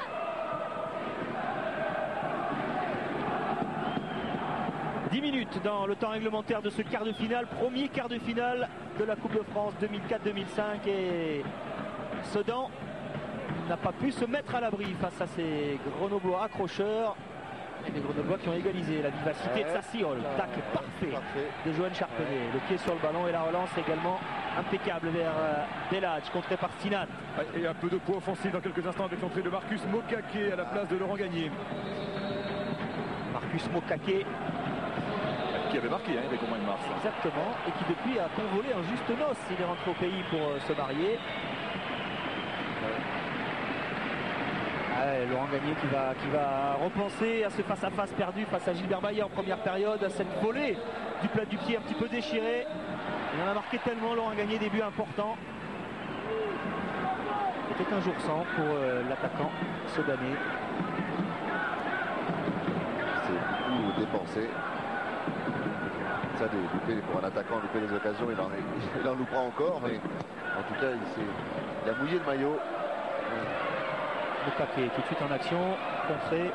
dix minutes dans le temps réglementaire de ce quart de finale, premier quart de finale de la Coupe de France deux mille quatre deux mille cinq et Sedan n'a pas pu se mettre à l'abri face à ces Grenoblois accrocheurs. Et les Grenoblois qui ont égalisé la vivacité ouais, de Sassi. Oh, le tac est parfait, parfait de Johan Charpenay. Ouais. Le pied sur le ballon et la relance également impeccable vers euh, Belhadj, contré par Stinat. Et un peu de poids offensif dans quelques instants avec l'entrée de Marcus Mokaké à la place de Laurent Gagné. Marcus Mokaké. Qui avait marqué, hein, il y avait combien de mars. Exactement, et qui depuis a convolé en juste noce. Il est rentré au pays pour euh, se marier. Ouais, Laurent Gagné qui va, qui va repenser à ce face-à-face perdu face à Gilbert Baillet en première période, à cette volée du plat du pied un petit peu déchiré. Il en a marqué tellement, Laurent Gagné, début important. C'était un jour sans pour euh, l'attaquant soudanais. C'est beaucoup dépensé. Ça, des, louper, pour un attaquant, louper les occasions, il en, il en loupera encore, mais en tout cas, il, il a mouillé le maillot. Mokaké tout de suite en action, contré.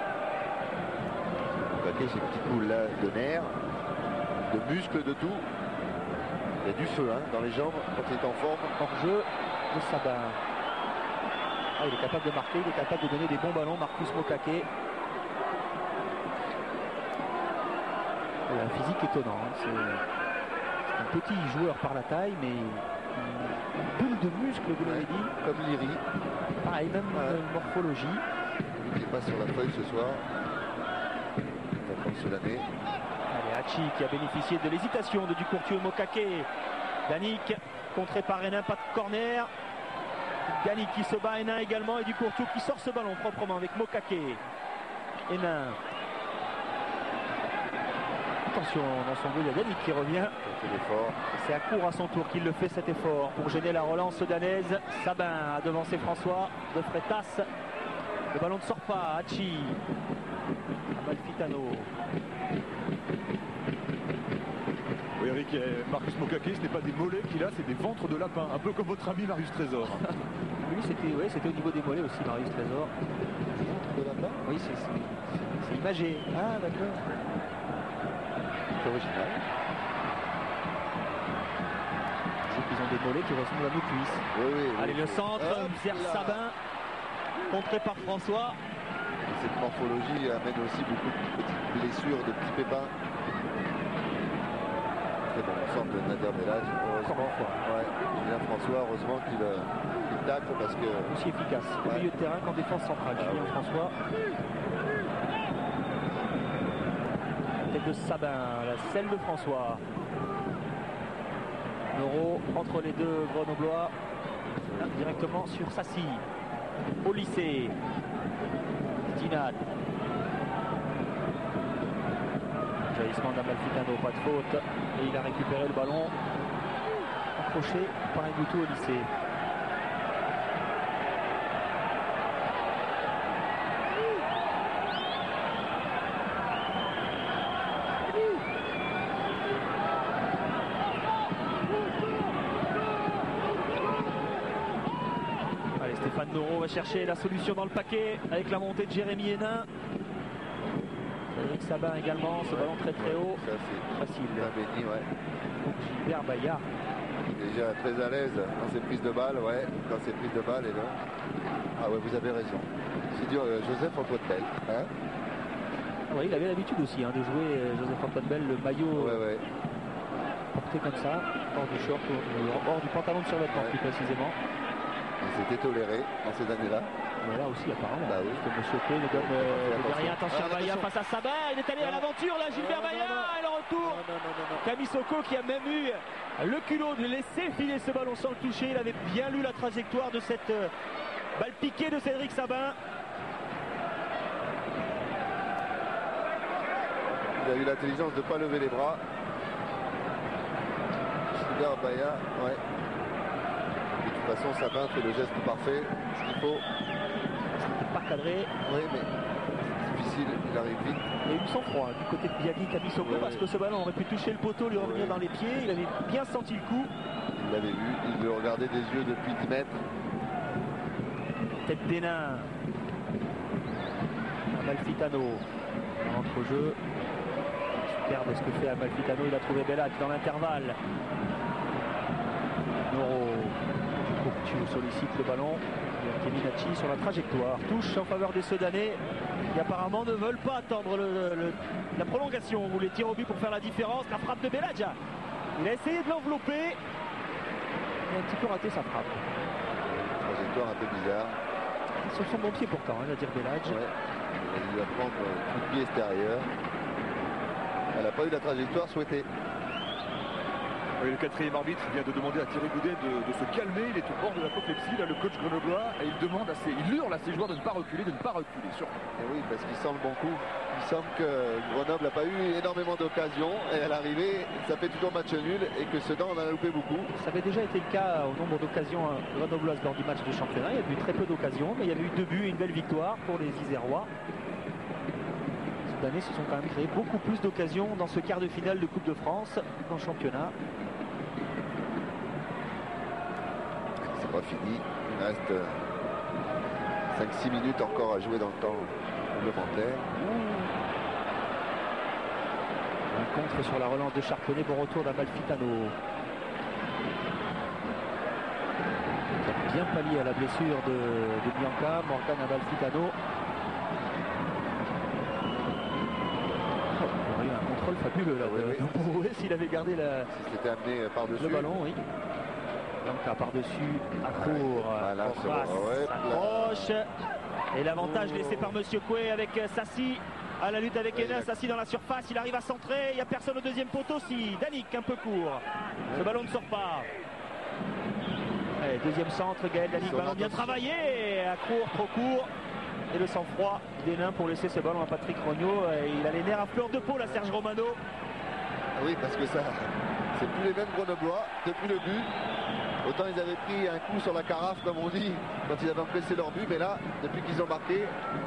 Mokaké, c'est un petit coup là de nerfs, de muscles, de tout. Il y a du feu hein, dans les jambes quand il est en forme. Hors jeu de Sabin. Ah, il est capable de marquer, il est capable de donner des bons ballons, Marcus Mokaké. Un physique étonnant, hein. C'est un petit joueur par la taille, mais une boule de muscle, vous l'avez dit. Comme Liri. Pareil, même ouais. Une morphologie. Lui qui est pas sur la feuille ce soir. Comme Soudanais. Allez, Hachi qui a bénéficié de l'hésitation de Ducourtiou et Mokaké. Danick, contré par Hénin, pas de corner. Danick qui se bat, Hénin également, et Ducourtiou qui sort ce ballon proprement avec Mokaké. Hénin. Attention, dans son but, il y a Yannick qui revient. C'est à court à son tour qu'il le fait cet effort pour gêner la relance danaise. Sabin a devancé François de Freitas. Le ballon ne sort pas. Hachi. Amalfitano. Oui, Eric, Marcus Mokake, ce n'est pas des mollets qu'il a, c'est des ventres de lapin. Un peu comme votre ami Marius Trésor. Lui, c'était ouais, c'était au niveau des mollets aussi, Marius Trésor. Ventre de lapin? Oui, c'est imagé. Ah, d'accord. C'est original. Ils ont des mollets qui ressemblent à nos cuisses. Oui, oui, Allez, oui, le oui. centre Hop vers là. Sabin, contré par François. Et cette morphologie amène aussi beaucoup de petites blessures, de petits pépins. Très bon centre de Nader Belhadji. Heureusement, ouais, Julien François, heureusement qu'il euh, qu'il tacle parce que. Aussi efficace au Ouais. milieu de terrain qu'en défense centrale. Ah, Julien oui. François. Tête de Sabin, la selle de François. Neuro entre les deux Grenoblois. Là, directement sur Sassi. Au lycée. Dinad. Jaillissement d'Amalfitano, pas de faute. Et il a récupéré le ballon. Accroché par un Guto au lycée. Allez, Stéphane Noro va chercher la solution dans le paquet avec la montée de Jérémy Hénin. Eric Sabin également, ce ballon très très haut. Ça, c'est Facile. bien béni, ouais. Donc Gilbert Bayard. Déjà très à l'aise dans ses prises de balles, ouais. Dans ses prises de balles, et là. Ah ouais, vous avez raison. C'est dur, euh, Joseph Antoine Bell. Hein? Oui, il avait l'habitude aussi hein, de jouer euh, Joseph Antoine Bell, le maillot Ouais, ouais. porté comme ça, hors du short, hors, hors du pantalon de survêtement Ouais. plus précisément. C'était toléré dans ces années-là. Mais là aussi apparemment, Bah oui. parce que Monsieur P ne donne euh, Attention. de rien. Attention Ah, à Bayard attention. face à Sabin, il est allé à Non. l'aventure là, Gilbert Non, non, Bayard, non. et le retour. Non, non, non, non. Camille Soko qui a même eu le culot de laisser filer ce ballon sans le toucher. Il avait bien lu la trajectoire de cette euh, balle piquée de Cédric Sabin. Il a eu l'intelligence de ne pas lever les bras. Gilbert Bayard, ouais. De toute façon, Sabin fait le geste parfait, ce qu'il faut. C'était pas cadré. Oui, mais c'est difficile, il arrive vite. Il y a eu du sang-froid du côté de Biagui, Camille Soko, Oui, parce oui. que ce ballon aurait pu toucher le poteau, lui revenir Oui. dans les pieds. Il avait bien senti le coup. Il l'avait vu, il le regardait des yeux depuis dix mètres. Tête d'Hénin. Amalfitano. Entre-jeu. Superbe ce que fait Amalfitano. Il a trouvé Belhadji dans l'intervalle. Noro. Tu sollicite le ballon. Kevin Hachi sur la trajectoire. Touche en faveur des Sedanais qui apparemment ne veulent pas attendre le, le- la prolongation ou les tirs au but pour faire la différence. La frappe de Belhadji. Il a essayé de l'envelopper. Il a un petit peu raté sa frappe. Trajectoire un peu bizarre. Sur son bon pied pourtant, hein, va dire Belhadji. Ouais. Il a dû la prendre euh, coup de pied extérieur. Elle n'a pas eu la trajectoire souhaitée. Oui, le quatrième arbitre vient de demander à Thierry Goudet de, de se calmer. Il est au bord de l'apoplexie, là, le coach grenoblois, et il demande à ses, il hurle à ses joueurs de ne pas reculer, de ne pas reculer. Surtout. Et oui, parce qu'il sent le bon coup. Il semble que Grenoble n'a pas eu énormément d'occasions. Et à l'arrivée, ça fait toujours match nul. Et que Sedan en a loupé beaucoup. Ça avait déjà été le cas au nombre d'occasions hein, grenobloises lors du match de championnat. Il y a eu très peu d'occasions, mais il y avait eu deux buts et une belle victoire pour les Isérois. Les Soudanais se sont quand même créé beaucoup plus d'occasions dans ce quart de finale de Coupe de France qu'en championnat. C'est pas fini. Il reste cinq six minutes encore à jouer dans le temps complémentaire. Un contre sur la relance de Charconnet, bon retour d'Amalfitano. Qui a bien pallié à la blessure de, de Bianca, Morgan Amalfitano. Oh, il aurait eu un contrôle fabuleux là. Oui, de- oui. de Bourrouet s'il avait gardé la, Si c'était amené par-dessus. le ballon, oui. Bianca par-dessus, à court, Voilà, en c'est face, bon, ouais, s'accroche. Et l'avantage Oh. laissé par Monsieur Coué avec euh, Sassi. À la lutte avec Ouais, Hénin, il a- Sassi dans la surface, il arrive à centrer, il n'y a personne au deuxième poteau, si Danick un peu court. Ce ballon ne sort pas. Allez, deuxième centre, Gaël Danick, Son ballon bien attention. travaillé, à court, trop court. Et le sang-froid d'Hénin pour laisser ce ballon à Patrick Rognaud. Et il a les nerfs à fleur de peau, là, Serge Romano. Oui, parce que ça, c'est plus les mêmes Grenoblois depuis le but. Autant ils avaient pris un coup sur la carafe, comme on dit, quand ils avaient pressé leur but, mais là, depuis qu'ils ont marqué,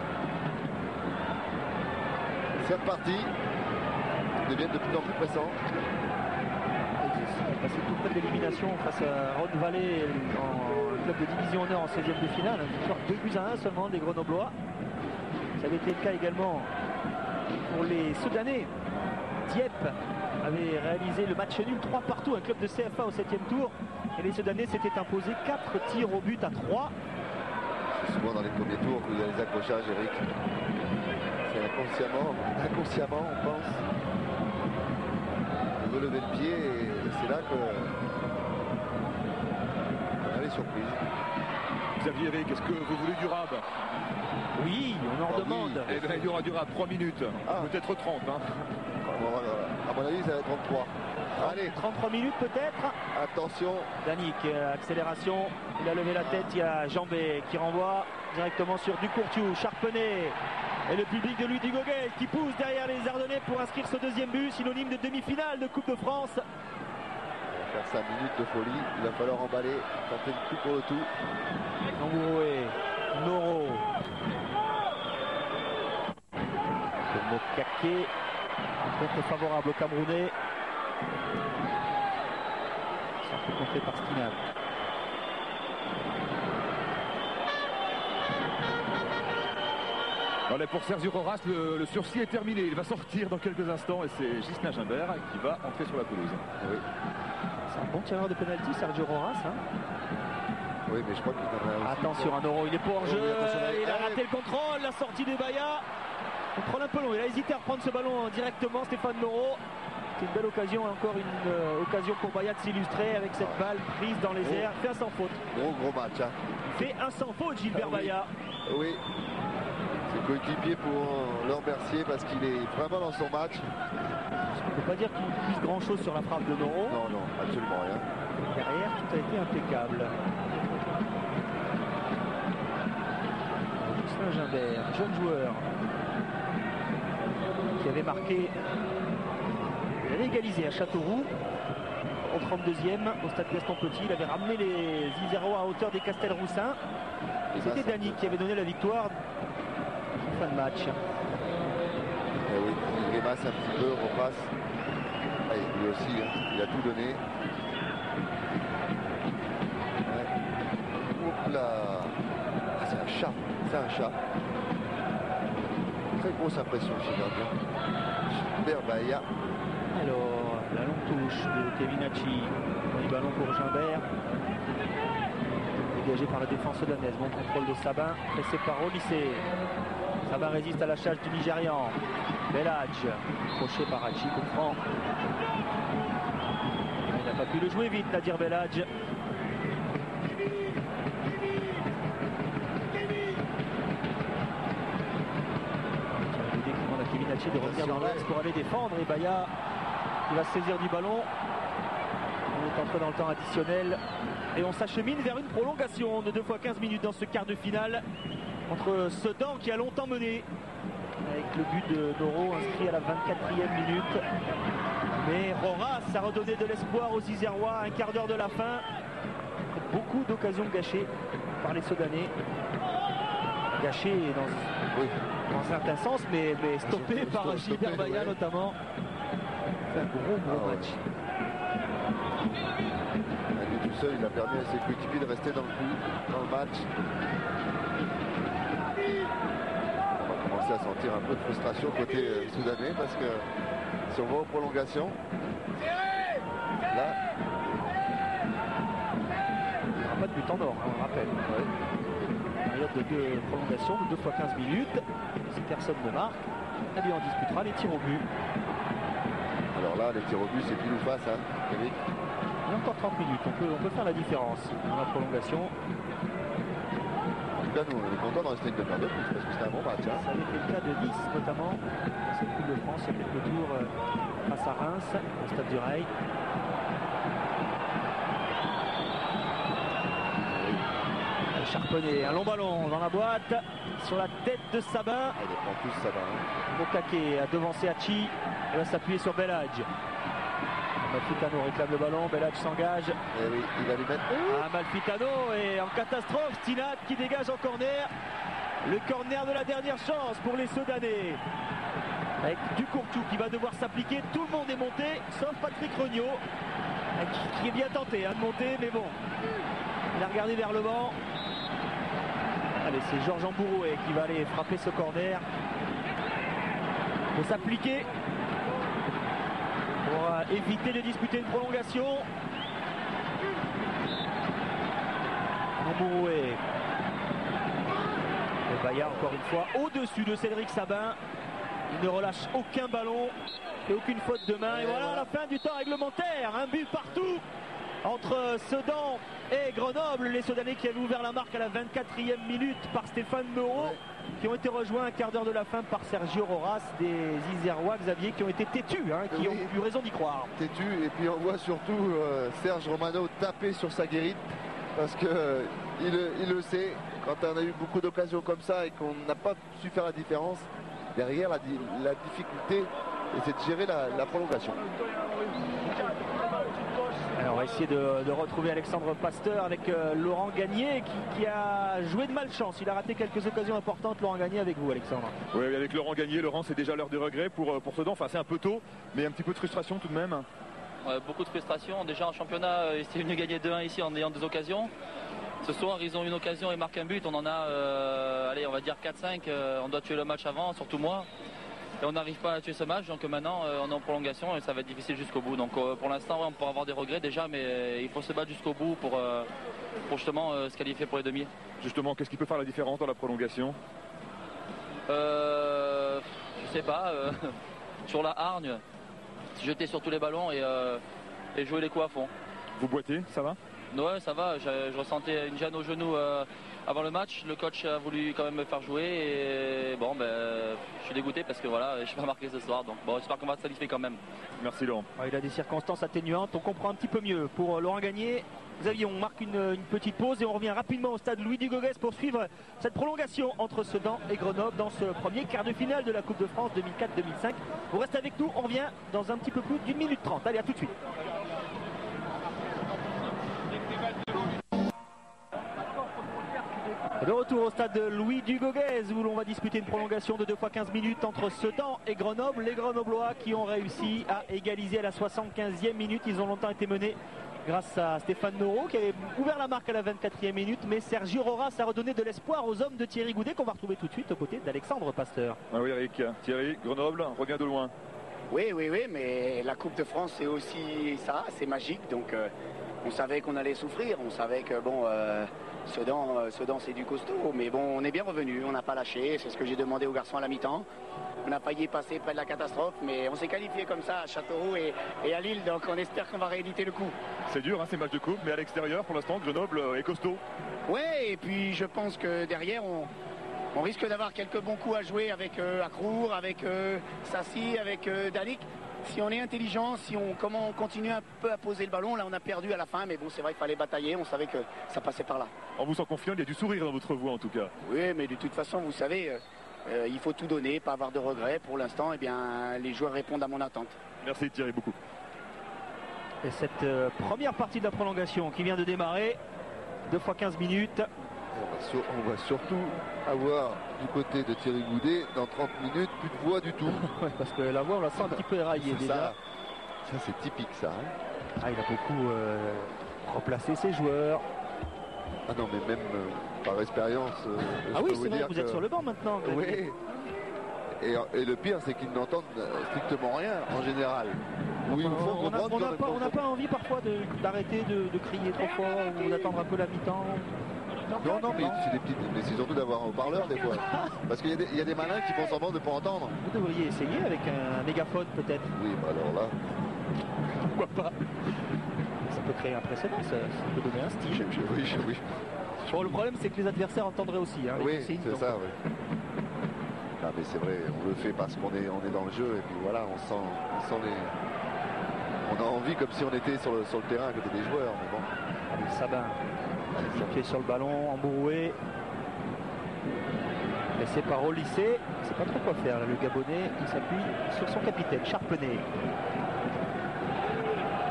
c'est reparti. Ils deviennent de plus en plus pressants. Passé tout près de l'élimination face à Rhône Valley en club de division Nord en seizième de finale. Victoire deux buts à un seulement des Grenoblois. Ça avait été le cas également pour les Soudanais. Dieppe avait réalisé le match nul trois partout, un club de C F A au septième tour. Et les Soudanais s'étaient imposés quatre tirs au but à trois. C'est souvent dans les premiers tours que vous avez les accrochages, Eric. C'est inconsciemment, inconsciemment, on pense. On veut lever le pied et c'est là que on a les surprises. Xavier Eric, est-ce que vous voulez du rab? Oui, on en Ah oui. demande. Eh ben, il y aura du rab, trois minutes, Ah. peut-être trente. Hein. À mon avis, ça va être trente-trois. Allez, trente-trois minutes peut-être. attention. Danick, euh, accélération, il a levé la tête, il y a Jambé qui renvoie directement sur Ducourtiou, Charpenay. Et le public de Louis Dugoguet qui pousse derrière les Ardennais pour inscrire ce deuxième but, synonyme de demi-finale de Coupe de France. On va faire cinq minutes de folie. Il va falloir emballer, tenter le coup pour le tout. Nambouroué, Noro. Mokake, contre favorable au Camerounais. Centre contré par Stinab. Voilà, pour Sergio Roras, le, le sursis est terminé. Il va sortir dans quelques instants et c'est Ghislain Gimbert qui va entrer sur la pelouse. Oui, C'est un bon tireur de pénalty, Sergio Roras. Hein. oui, mais je crois qu'il en a aussi. Attention à Noro, il est pour jeu, oui, attention, il a allez. raté le contrôle, la sortie de Baya. Contrôle un peu long, il a hésité à reprendre ce ballon directement, Stéphane Noro. C'est une belle occasion, encore une euh, occasion pour Baya de s'illustrer avec cette balle prise dans les Oh. airs. Fait un sans faute. Gros, gros match. Hein. Fait un sans faute, Gilbert Ah oui. Baya. Oui. C'est coéquipier pour le remercier parce qu'il est vraiment dans son match. On ne peut pas dire qu'il puisse grand chose sur la frappe de Noro. Non, non, absolument rien. Derrière, tout a été impeccable. Ghislain Gimbert, jeune joueur, qui avait marqué, il avait égalisé à Châteauroux au trente-deuxième au stade Gaston Petit. Il avait ramené les Isérois à hauteur des Castelroussins. Et c'était ça, Dany qui avait donné la victoire en fin de match. Eh oui, il grimace un petit peu, repasse. Ah, et lui aussi, hein, il a tout donné. Ouais. Hop là. Ah, c'est un chat, c'est un chat. Très grosse impression chez gardien. Gilbert Baya. Alors, la longue touche de Kevin Hachi. Le ballon pour Gimbert. Dégagé par la défense soudanaise. Bon contrôle de Sabin. Pressé par Olysée. Sabin résiste à la charge du Nigérian. Belhadj. Crochet par Hachi. Coup franc. Il n'a pas pu le jouer vite, Nadir Belhadj. L'idée qui demande à Kevin Hachi de revenir dans l'axe pour aller défendre. Et Baya qui va se saisir du ballon. On est entré dans le temps additionnel et on s'achemine vers une prolongation de deux fois quinze minutes dans ce quart de finale entre Sedan qui a longtemps mené avec le but de Noro inscrit à la vingt-quatrième minute. Mais Roras a redonné de l'espoir aux Isérois à un quart d'heure de la fin. Beaucoup d'occasions gâchées par les Soudanais. Gâchées dans, Oui. dans un certain sens, mais, mais stoppées Stop- par stop- Gilbert stoppées, Baya ouais. notamment. C'est un gros gros Ah ouais. match. Lui tout seul, il a permis à ses coéquipiers de rester dans le coup, dans le match. On va commencer à sentir un peu de frustration côté euh, soudanais parce que si on va aux prolongations, là, Il n'y aura pas de but en or, hein, on le rappelle. ouais, Période de deux prolongations de deux fois quinze minutes. Si personne ne marque, eh bien on disputera les tirs au but. alors là, les tirs au but, c'est pile ou face, hein, Eric. Il y a encore trente minutes, on peut, on peut faire la différence dans la prolongation. En tout cas, nous, on est contents d'en rester une demi-heure de plus parce que c'était un bon match. Hein. Ça avait été le cas de Nice notamment, dans cette Coupe de France il y a quelques tours euh, face à Reims, au Stade du Ray. Charpenay, un long ballon dans la boîte, sur la tête de Sabin. Ah, il les prend tous, ça va. Hein. Mokake a devancé Hachi, il va s'appuyer sur Belhadj. Malfitano réclame le ballon, Belac s'engage. Et oui, il va lui mettre. Ah, Malfitano est en catastrophe. Stinat qui dégage en corner. Le corner de la dernière chance pour les Sedanais. Avec Ducourtou qui va devoir s'appliquer. Tout le monde est monté, sauf Patrick Regnault, qui, qui est bien tenté hein, de monter, mais bon. Il a regardé vers le banc. Allez, c'est Georges Ambouroué qui va aller frapper ce corner. Il faut s'appliquer pour euh, éviter de disputer une prolongation. Ambouroué. Et Baya encore une fois au-dessus de Cédric Sabin. Il ne relâche aucun ballon et aucune faute de main. Et voilà la fin du temps réglementaire. Un but partout entre Sedan et Grenoble. Les Sedanais qui avaient ouvert la marque à la vingt-quatrième minute par Stéphane Moreau, qui ont été rejoints un quart d'heure de la fin par Sergio Roras, des Isérois, Xavier, qui ont été têtus, hein, qui oui. ont eu raison d'y croire. Têtus, et puis on voit surtout euh, Serge Romano taper sur sa guérite, parce qu'il euh, il le sait, quand on a eu beaucoup d'occasions comme ça et qu'on n'a pas su faire la différence, derrière la, la difficulté, c'est de gérer la, la prolongation. Alors on va essayer de, de retrouver Alexandre Pasteur avec euh, Laurent Gagné qui, qui a joué de malchance. Il a raté quelques occasions importantes. Laurent Gagné avec vous, Alexandre. Oui, avec Laurent Gagné. Laurent, c'est déjà l'heure des regrets pour, pour Sedan. Enfin, c'est un peu tôt, mais un petit peu de frustration tout de même. Ouais, beaucoup de frustration. Déjà en championnat, ils étaient venus gagner deux un ici en ayant des occasions. Ce soir, ils ont une occasion et marquent un but. On en a, euh, allez, on va dire quatre cinq. Euh, on doit tuer le match avant, surtout moi. Et on n'arrive pas à tuer ce match, donc maintenant euh, on est en prolongation et ça va être difficile jusqu'au bout. Donc euh, pour l'instant, ouais, on peut avoir des regrets déjà, mais euh, il faut se battre jusqu'au bout pour, euh, pour justement euh, se qualifier pour les demi. Justement, qu'est-ce qui peut faire la différence dans la prolongation? euh, Je sais pas. Euh, sur la hargne, jeter sur tous les ballons et, euh, et jouer les coups à fond. Vous boitez, ça va? Ouais, ça va. Je, je ressentais une gêne au genou euh, avant le match. Le coach a voulu quand même me faire jouer. Et bon, ben, je suis dégoûté parce que voilà, je suis pas marqué ce soir. Donc bon, j'espère qu'on va se qualifier quand même. Merci Laurent. Il a des circonstances atténuantes. On comprend un petit peu mieux pour Laurent Gagné. Xavier, on marque une, une petite pause et on revient rapidement au stade Louis Dugauguès pour suivre cette prolongation entre Sedan et Grenoble dans ce premier quart de finale de la Coupe de France deux mille quatre deux mille cinq. Vous restez avec nous, on revient dans un petit peu plus d'une minute trente. Allez, à tout de suite. De retour au stade Louis Dugauguès où l'on va disputer une prolongation de deux fois quinze minutes entre Sedan et Grenoble. Les Grenoblois qui ont réussi à égaliser à la soixante-quinzième minute. Ils ont longtemps été menés grâce à Stéphane Moreau qui avait ouvert la marque à la vingt-quatrième minute. Mais Sergio Roras a redonné de l'espoir aux hommes de Thierry Goudet qu'on va retrouver tout de suite aux côtés d'Alexandre Pasteur. Ah oui Eric, Thierry, Grenoble revient de loin. Oui, oui, oui, mais la Coupe de France c'est aussi ça, c'est magique. Donc euh, on savait qu'on allait souffrir, on savait que bon... Euh, Sedan, euh, Sedan c'est du costaud, mais bon, on est bien revenu, on n'a pas lâché, c'est ce que j'ai demandé aux garçons à la mi-temps. On a failli passer près de la catastrophe, mais on s'est qualifié comme ça à Châteauroux et, et à Lille, donc on espère qu'on va rééditer le coup. C'est dur, hein, ces matchs de coupe, mais à l'extérieur, pour l'instant, Grenoble est costaud. Oui, et puis je pense que derrière, on, on risque d'avoir quelques bons coups à jouer avec euh, Accrour, avec euh, Sassi, avec euh, Dalik. Si on est intelligent, si on, comment on continue un peu à poser le ballon, là on a perdu à la fin, mais bon c'est vrai qu'il fallait batailler, on savait que ça passait par là. On vous sent confiant, il y a du sourire dans votre voix en tout cas. Oui, mais de toute façon, vous savez, euh, euh, il faut tout donner, pas avoir de regrets. Pour l'instant, eh bien, les joueurs répondent à mon attente. Merci Thierry, beaucoup. Et cette euh, première partie de la prolongation qui vient de démarrer, deux fois quinze minutes. On va, sur, on va surtout avoir du côté de Thierry Goudet dans trente minutes plus de voix du tout. Ouais, parce que la voix on la sent un petit peu éraillée déjà. Ça, ça c'est typique ça. Hein. Ah, il a beaucoup euh, remplacé ses joueurs. Ah non mais même euh, par expérience. Euh, ah oui c'est vrai, vous que... êtes sur le banc maintenant. Oui. Et, et le pire c'est qu'ils n'entendent strictement rien en général. Oui, on n'a pas, pas envie parfois d'arrêter de, de, de crier trop fort ou d'attendre un peu la mi-temps. Non, non, mais c'est des petites, mais c'est surtout d'avoir un haut-parleur des fois. Parce qu'il y, y a des malins qui font semblant de ne pas entendre. Vous devriez essayer avec un mégaphone peut-être. Oui, bah alors là. Pourquoi pas? Ça peut créer un précédent, ça, ça peut donner un style. Oui, oui, oui. Bon, le problème c'est que les adversaires entendraient aussi. Hein, oui, c'est ça, oui. Non, mais c'est vrai, on le fait parce qu'on est, on est dans le jeu et puis voilà, on sent, on sent les. On a envie comme si on était sur le, sur le terrain à côté des joueurs, mais bon. Allez, Sabin. Il pied sur le ballon, Ambouroué. Laissé par au lycée. Il ne sait pas trop quoi faire. Là, le Gabonais, il s'appuie sur son capitaine, Charpenay.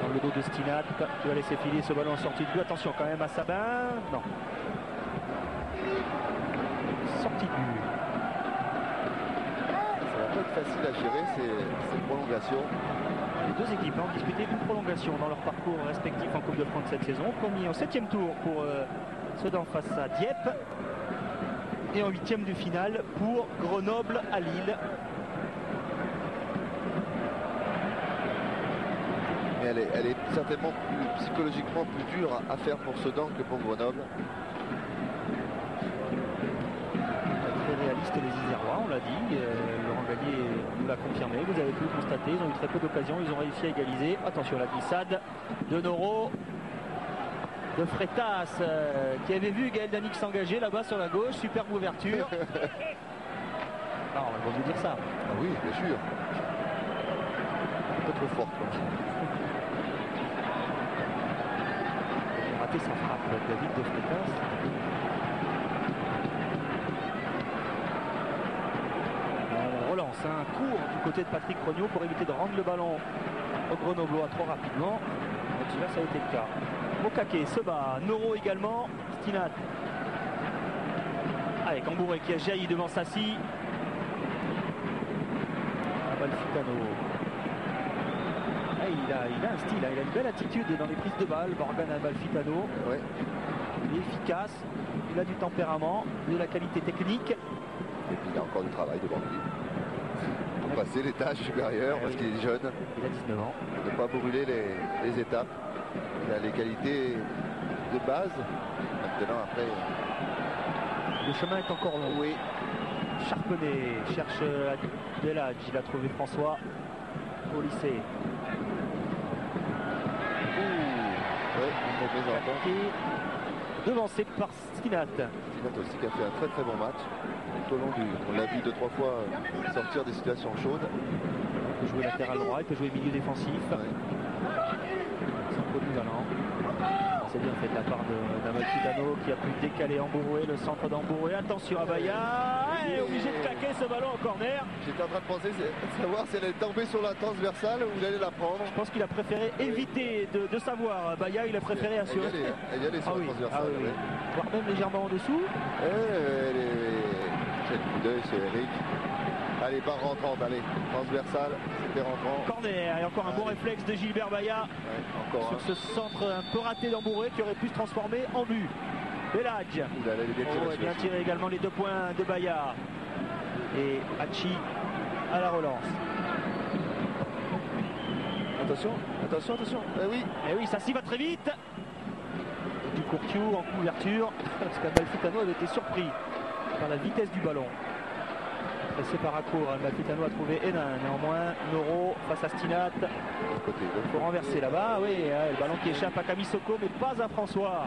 Dans le dos de Stinat, qui va laisser filer ce ballon en sortie de but. Attention quand même à Sabin. Non. Sortie de but. Ça va pas être facile à gérer ces, ces prolongations. Les deux équipes ont disputé une prolongation dans leur parcours respectif en Coupe de France cette saison. Premier en septième tour pour euh, Sedan face à Dieppe. Et en huitième de finale pour Grenoble à Lille. Mais elle est, elle est certainement plus, psychologiquement plus dure à, à faire pour Sedan que pour Grenoble. Très réaliste les Isérois, on l'a dit. Euh, Laurent Gallier nous l'a confirmé. Vous avez pu le constater. Ils ont eu très peu d'occasions. Ils ont réussi à égaliser. Attention à la glissade de Noro. De Freitas euh, qui avait vu Gaël Danic s'engager là-bas sur la gauche. Superbe ouverture. Ah, on va vous dire ça. Ah oui, bien sûr. Un peu trop fort. Quoi. Il a raté sa frappe, David de Freitas. On relance un hein, court du côté de Patrick Rognaud pour éviter de rendre le ballon au Grenoblois trop rapidement. Donc là, ça a été le cas. Mokake se bat, Noro également, Stinat. Avec Cambouré qui a jailli devant Sassi. Amalfitano. Ah, il, a, il a un style, hein, il a une belle attitude dans les prises de balles, Morgan Amalfitano. Ouais. Il est efficace, il a du tempérament, de la qualité technique. Et puis il a encore du travail devant lui. Pour passer l'étage supérieur ah, parce oui. qu'il est jeune. Il a dix-neuf ans. Ne pas brûler les, les étapes. Il a les qualités de base. Maintenant, après. Le chemin est encore long. Oui. Charpenay cherche Delage. Il a trouvé François au lycée. Ouais, mauvaise entente. Devancé par Stinat. Stinat aussi qui a fait un très très bon match. Tout au long du. On l'a vu deux trois fois sortir des situations chaudes. Il peut jouer latéral droit, il peut jouer milieu défensif. Ouais. C'est un polyvalent. C'est bien fait de la part d'Amalfitano qui a pu décaler Ambouroué, le centre d'Ambouroué. Attention à Baya, il est obligé de claquer ce ballon en corner. J'étais en train de penser, savoir si elle allait tomber sur la transversale ou il allait la prendre. Je pense qu'il a préféré éviter de, de savoir. Baya, il a préféré assurer. Elle y allait, elle y allait sur ah la oui, transversale. ah oui, oui. Voire même légèrement en dessous. Elle est... J'ai le coup d'œil, c'est Eric. Allez, barre rentrante, allez, transversale, c'était rentrant. Corner, et encore un allez. bon réflexe de Gilbert Baya. Ouais, encore sur un. ce centre un peu raté d'Ambouroué qui aurait pu se transformer en but. Belage. Ouh là, elle est bien tirée Oh, bien celui-ci. tiré également les deux points de Baya. Et Hachi à la relance. Attention, attention, attention. Eh oui. Et oui, ça s'y va très vite. Du Courtiou en couverture. Parce qu'Amalfitano avait été surpris par la vitesse du ballon. Pressé par Accour, Amalfitano a trouvé Hénin. Néanmoins, Noro face à Stinat. Côté, Il faut renverser là-bas. Oui, ouais, le ballon qui échappe à Kamisoko, mais pas à François.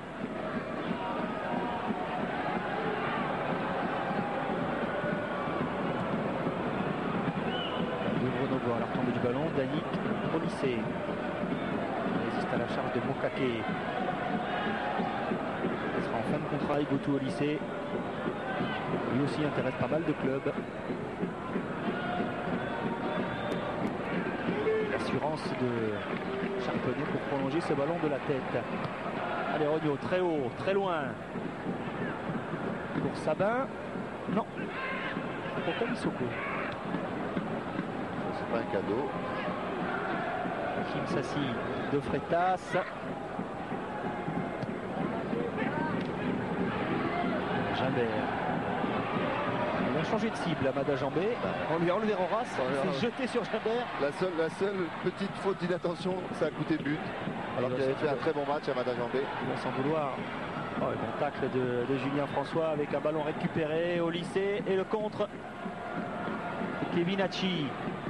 De Grenoble à la retombée du ballon. Danic au lycée. Il résiste à la charge de Mokake. Il sera en fin de contrat avec Gotou au lycée. Lui aussi intéresse pas mal de clubs. L'assurance de Charpenay pour prolonger ce ballon de la tête. Allez, Rognaud, très haut, très loin. Pour Sabin. Non. Pour Kamisoko. c'est pas un cadeau. Kim Sassi de Freitas. Gimbert. Il a changé de cible, Amada Jambé. On lui a enlevé Roras, il s'est jeté sur Gimbert. La seule, la seule petite faute d'inattention, ça a coûté but. Alors qu'il avait fait un très bon match à Amada Jambé. Il va s'en vouloir. Oh, le bon tacle de, de Julien François avec un ballon récupéré au lycée et le contre de Kevin Hachi.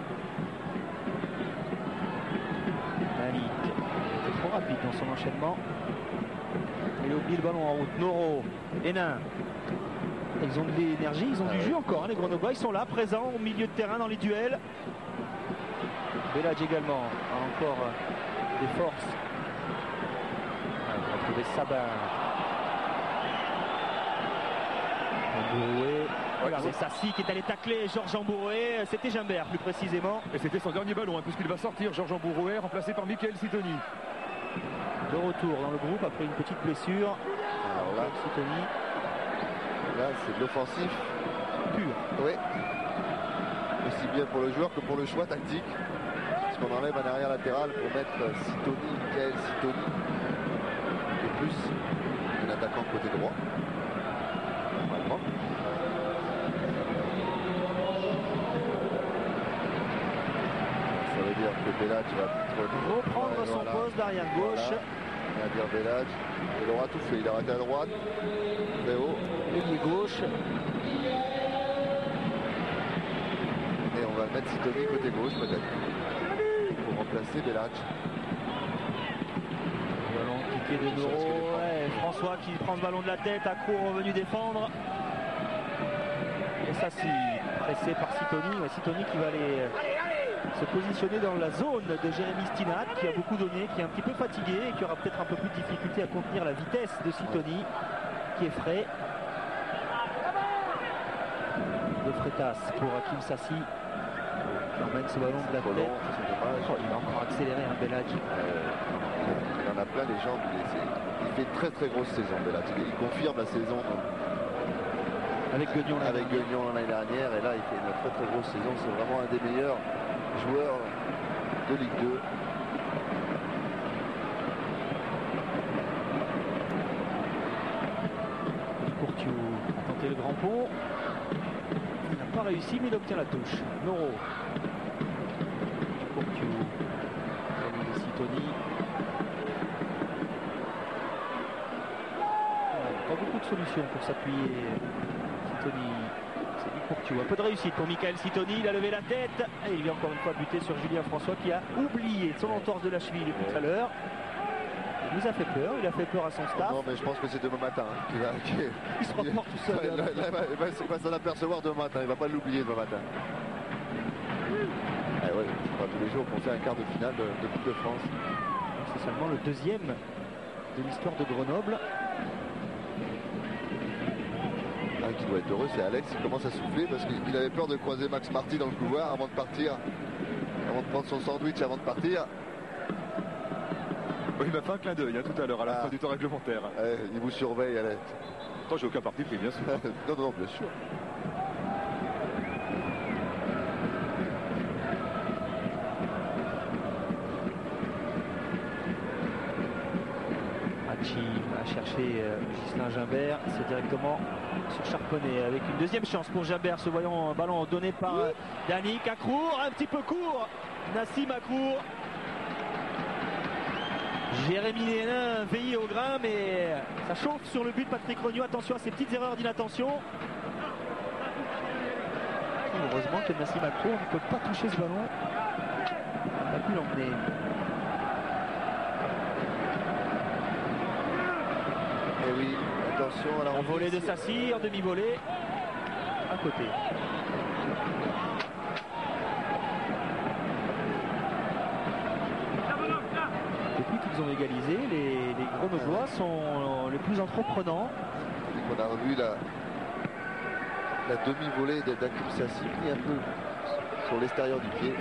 Malik était trop rapide dans son enchaînement. Il a oublié le ballon en route. Noro, Hénin. Ils ont de l'énergie, ils ont ah du ouais. jus encore. Hein, les Grenoblois, ils sont là, présents au milieu de terrain dans les duels. Belage également a encore euh, des forces. Ah, on va trouver Sabin. Ambouroué, Regardez Sassi qui est allé tacler Georges Ambouroué. C'était Gimbert plus précisément. Et c'était son dernier ballon, hein, puisqu'il va sortir Georges Ambouroué, remplacé par Michael Sitoni. De retour dans le groupe après une petite blessure. Alors là, Sitoni. Là, c'est de l'offensif Pur. Oui. Aussi bien pour le joueur que pour le choix tactique. Parce qu'on enlève un arrière latéral pour mettre Sitoni, Michael Sitoni. Et plus un attaquant côté droit. Normalement. Ça veut dire que Belhadj va reprendre son voilà. poste d'arrière gauche. Voilà. On va dire Belhadj. Il aura tout fait. Il a raté à droite. Très haut. Ailier gauche. Et on va mettre Sitoni côté gauche peut-être. Pour remplacer Belhadj. Ballon piqué de Noro. Ouais, François qui prend ce ballon de la tête. Accro revenu défendre. Et ça, si pressé par Sitoni. Ouais, Sitoni qui va aller se positionner dans la zone de Jérémy Stinat, qui a beaucoup donné, qui est un petit peu fatigué et qui aura peut-être un peu plus de difficulté à contenir la vitesse de Sitoni, qui est frais. De Freitas pour Hakim Sassi, qui emmène ce ballon de la tête. Oh, il va encore accélérer un Belhadj. Euh, il en a plein les jambes. Il, il fait une très très grosse saison, Belhadj. Il, il confirme la saison avec Guignon avec Guignon l'année dernière. Et là, il fait une très très grosse saison. C'est vraiment un des meilleurs joueurs de Ligue deux. Courtiou a tenté le grand pont. Il n'a pas réussi, mais il obtient la touche. Noro. Courtiou. De Sitoni. Pas beaucoup de solutions pour s'appuyer. Sitoni. C'est du Courtiou. Un peu de réussite pour Michael Sitoni. Il a levé la tête. Et il vient encore une fois buter sur Julien François qui a oublié son entorse de la cheville depuis tout à l'heure. Il nous a fait peur, il a fait peur à son staff. Non, mais je pense que c'est demain matin. Hein, qu'il va, qu'il... Il se reporte tout seul. Il va, va, va s'en apercevoir demain matin. Il ne va pas l'oublier demain matin. Eh ouais, c'est pas tous les jours qu'on fait un quart de finale de, de Coupe de France. C'est seulement le deuxième de l'histoire de Grenoble. Un qui doit être heureux, c'est Alex qui commence à souffler parce qu'il avait peur de croiser Max Marty dans le couloir avant de partir, avant de prendre son sandwich avant de partir. Oui, il m'a fait un clin d'œil hein, tout à l'heure à la ah. fin du temps réglementaire. Eh, il vous surveille, Alex. Toi, j'ai aucun parti pris, bien sûr. non, non, bien sûr. Hachi a cherché euh, Ghislain Gimbert, c'est directement sur Charpenay avec une deuxième chance pour Gimbert, se voyant un ballon donné par euh, Danick Accrour, un petit peu court, Nassim Accrour. Jérémy Hénin veillé au grain, mais ça chauffe sur le but de Patrick Regnault. Attention à ces petites erreurs d'inattention. Heureusement que Nassim Accrour ne peut pas toucher ce ballon. Il n'a pas pu l'emmener. Et oui, attention à la En volée de Sassi, en demi-volée, à côté. Depuis qu'ils ont égalisé, les, les Grenoblois sont les plus entreprenants. On a revu la, la demi-volée d'Hakim Sassi qui est un peu sur l'extérieur du pied.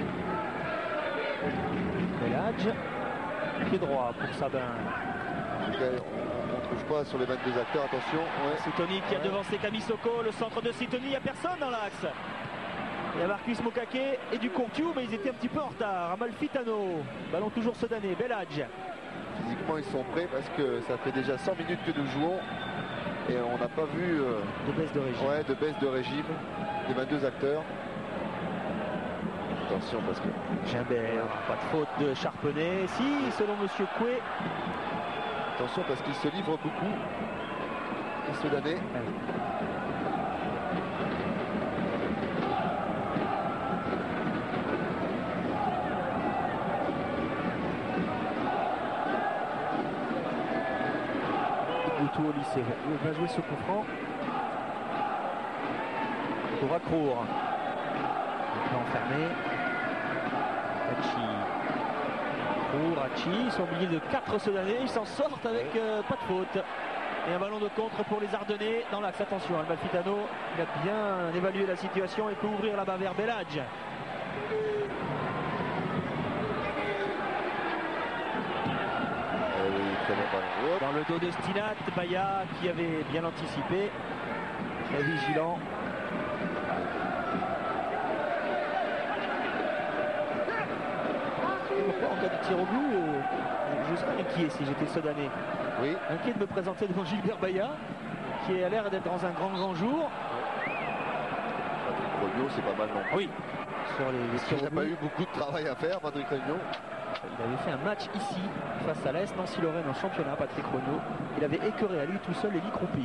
Belhadj, pied droit pour Sabin. En tout cas, on ne trouve pas sur les vingt-deux acteurs, attention. Ouais. Sitoni qui a devancé Camille Soko, le centre de Sitoni, il n'y a personne dans l'axe. Il y a Marcus Mokake et du Courtiou, mais ils étaient un petit peu en retard. Amalfitano, ballon toujours Sedané, Belhadj. Physiquement, ils sont prêts parce que ça fait déjà cent minutes que nous jouons et on n'a pas vu euh, de baisse de régime. Ouais, de baisse de régime des vingt-deux acteurs. Attention parce que Gimbert, pas de faute de Charpenay. Si, selon Monsieur Coué. Attention parce qu'il se livre beaucoup. Et Sedané. Boutou au lycée. Il va jouer ce coup franc. Pour Accrour. Il peut enfermer. Hachi. Accrour, Hachi. Ils sont au milieu de quatre Sedané. Ils s'en sortent avec euh, pas de faute. Et un ballon de contre pour les Ardennais dans l'axe. Attention, Amalfitano, il a bien évalué la situation et peut ouvrir là-bas vers Belhadj. Dans le dos de Stinat, Baya qui avait bien anticipé, très vigilant. Pourquoi en cas de tir au but, euh, je serais inquiet si j'étais Sodanais. Oui. Inquiet de me présenter devant Gilbert Baya, qui a l'air d'être dans un grand grand jour. Patrick Regnault, c'est pas mal non. Oui. Sur les, les tirs Il au n'a pas but. eu beaucoup de travail à faire, Patrick Regnault. Il avait fait un match ici face à l'A S Nancy-Lorraine en championnat, Patrick Regnault. Il avait écœuré à lui tout seul Elie Croupi.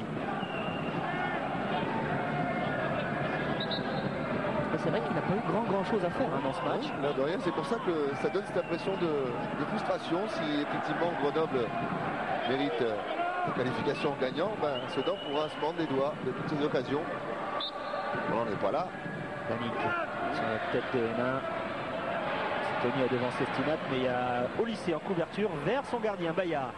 C'est vrai qu'il n'a pas eu grand grand chose à faire hein, dans ce match. Là, de rien, c'est pour ça que ça donne cette impression de, de frustration. Si effectivement Grenoble mérite euh, la qualification en gagnant, ben, Sedan pourra se mordre les doigts de toutes ces occasions. Bon, on n'est pas là. Yannick sur la tête de Hénin. Tony a devancé Stinat, mais il y a Olysée en couverture vers son gardien Baya.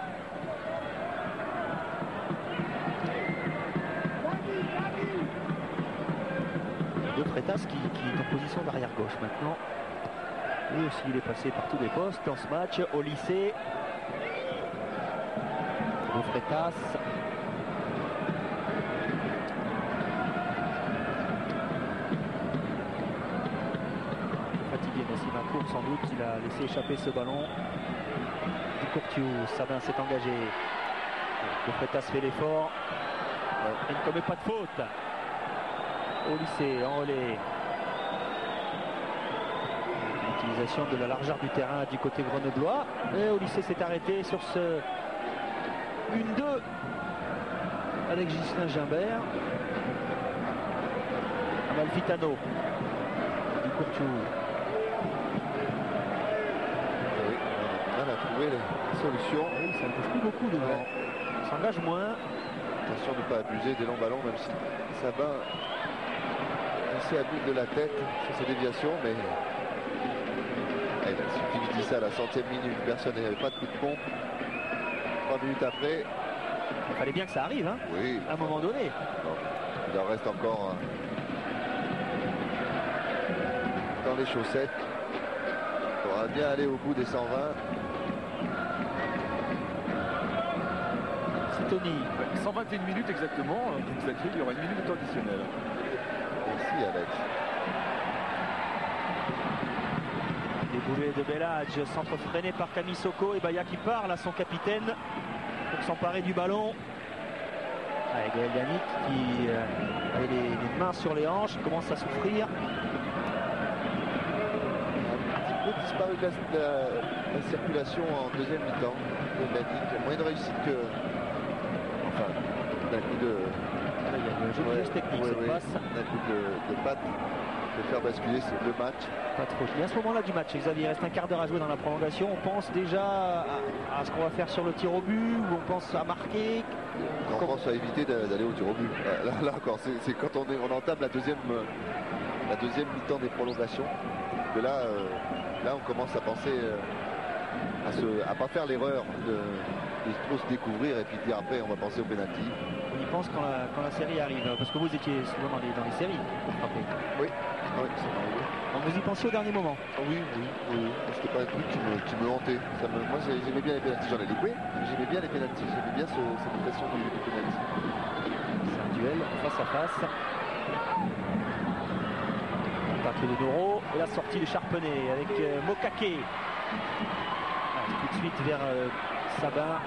De Freitas qui, qui est en position d'arrière gauche maintenant. Lui aussi il est passé par tous les postes dans ce match. Olysée. De Freitas. Fatigué Nassim Akour sans doute, il a laissé échapper ce ballon. Du Courtiou, Sabin s'est engagé. De Freitas fait l'effort. Il ne commet pas de faute. Olysée en relais. L'utilisation de la largeur du terrain du côté grenoblois. Et Olysée s'est arrêté sur ce un deux avec Ghislain Gimbert. Amalfitano. Du Courtiou. Oui, on a mal à trouver les solutions. Oui, ça ne bouge plus beaucoup devant. Ouais. Il s'engage moins. Attention de ne pas abuser des longs ballons, même si Sabin assez habile de la tête sur ses déviations, mais eh, il suffit que je dise ça à la centième minute, personne n'avait pas de coup de pompe. Trois minutes après. Il fallait bien que ça arrive, hein, Oui. à un moment donné. Non, il en reste encore hein, dans les chaussettes. Il faudra bien aller au bout des cent vingt. C'est Tony. cent vingt et une minutes exactement, donc ça crée qu'il y aura une minute de temps additionnel. Merci Alex. Déboulé de Belhadj, centre freiné par Camille Soko et Baya qui parle à son capitaine pour s'emparer du ballon. Avec Gaël Yannick qui euh, avait les, les mains sur les hanches, commence à souffrir. Un petit peu disparu de la, de la, la circulation en deuxième mi-temps. Yannick, moins de réussite que. Enfin, d'un coup de. Là, il y a le jeu de Ouais, geste technique, ouais, cette ouais, passe. d'un coup de, de patte de faire basculer le match. Pas trop. Mais à ce moment-là du match, Xavier, il reste un quart d'heure à jouer dans la prolongation. On pense déjà à, à ce qu'on va faire sur le tir au but, ou on pense à marquer. On Comme- pense à éviter d'a- d'aller au tir au but. Là, là encore, c'est c'est quand on, est, on entame la deuxième, euh, la deuxième mi-temps des prolongations que là, euh, là, on commence à penser euh, à ne à pas faire l'erreur de, de trop se découvrir et puis dire après on va penser au pénalty. On y pense quand la, quand la série arrive, parce que vous étiez souvent dans les, dans les séries pour frapper. Oui, oui, c'est arrivé. Donc vous y pensiez au dernier moment. Ah oui, oui, oui, oui. C'était pas un truc qui me, qui me hantait. Ça me, moi j'ai- j'aimais bien les pénaltys, j'en ai loupé, mais j'aimais bien les pénaltys, j'aimais bien ce, cette pression du, du pénalty. C'est un duel face à face. L'attaque de Noro et la sortie de Charpenay avec euh, Mokake. Ah, tout de suite vers euh, Sabin.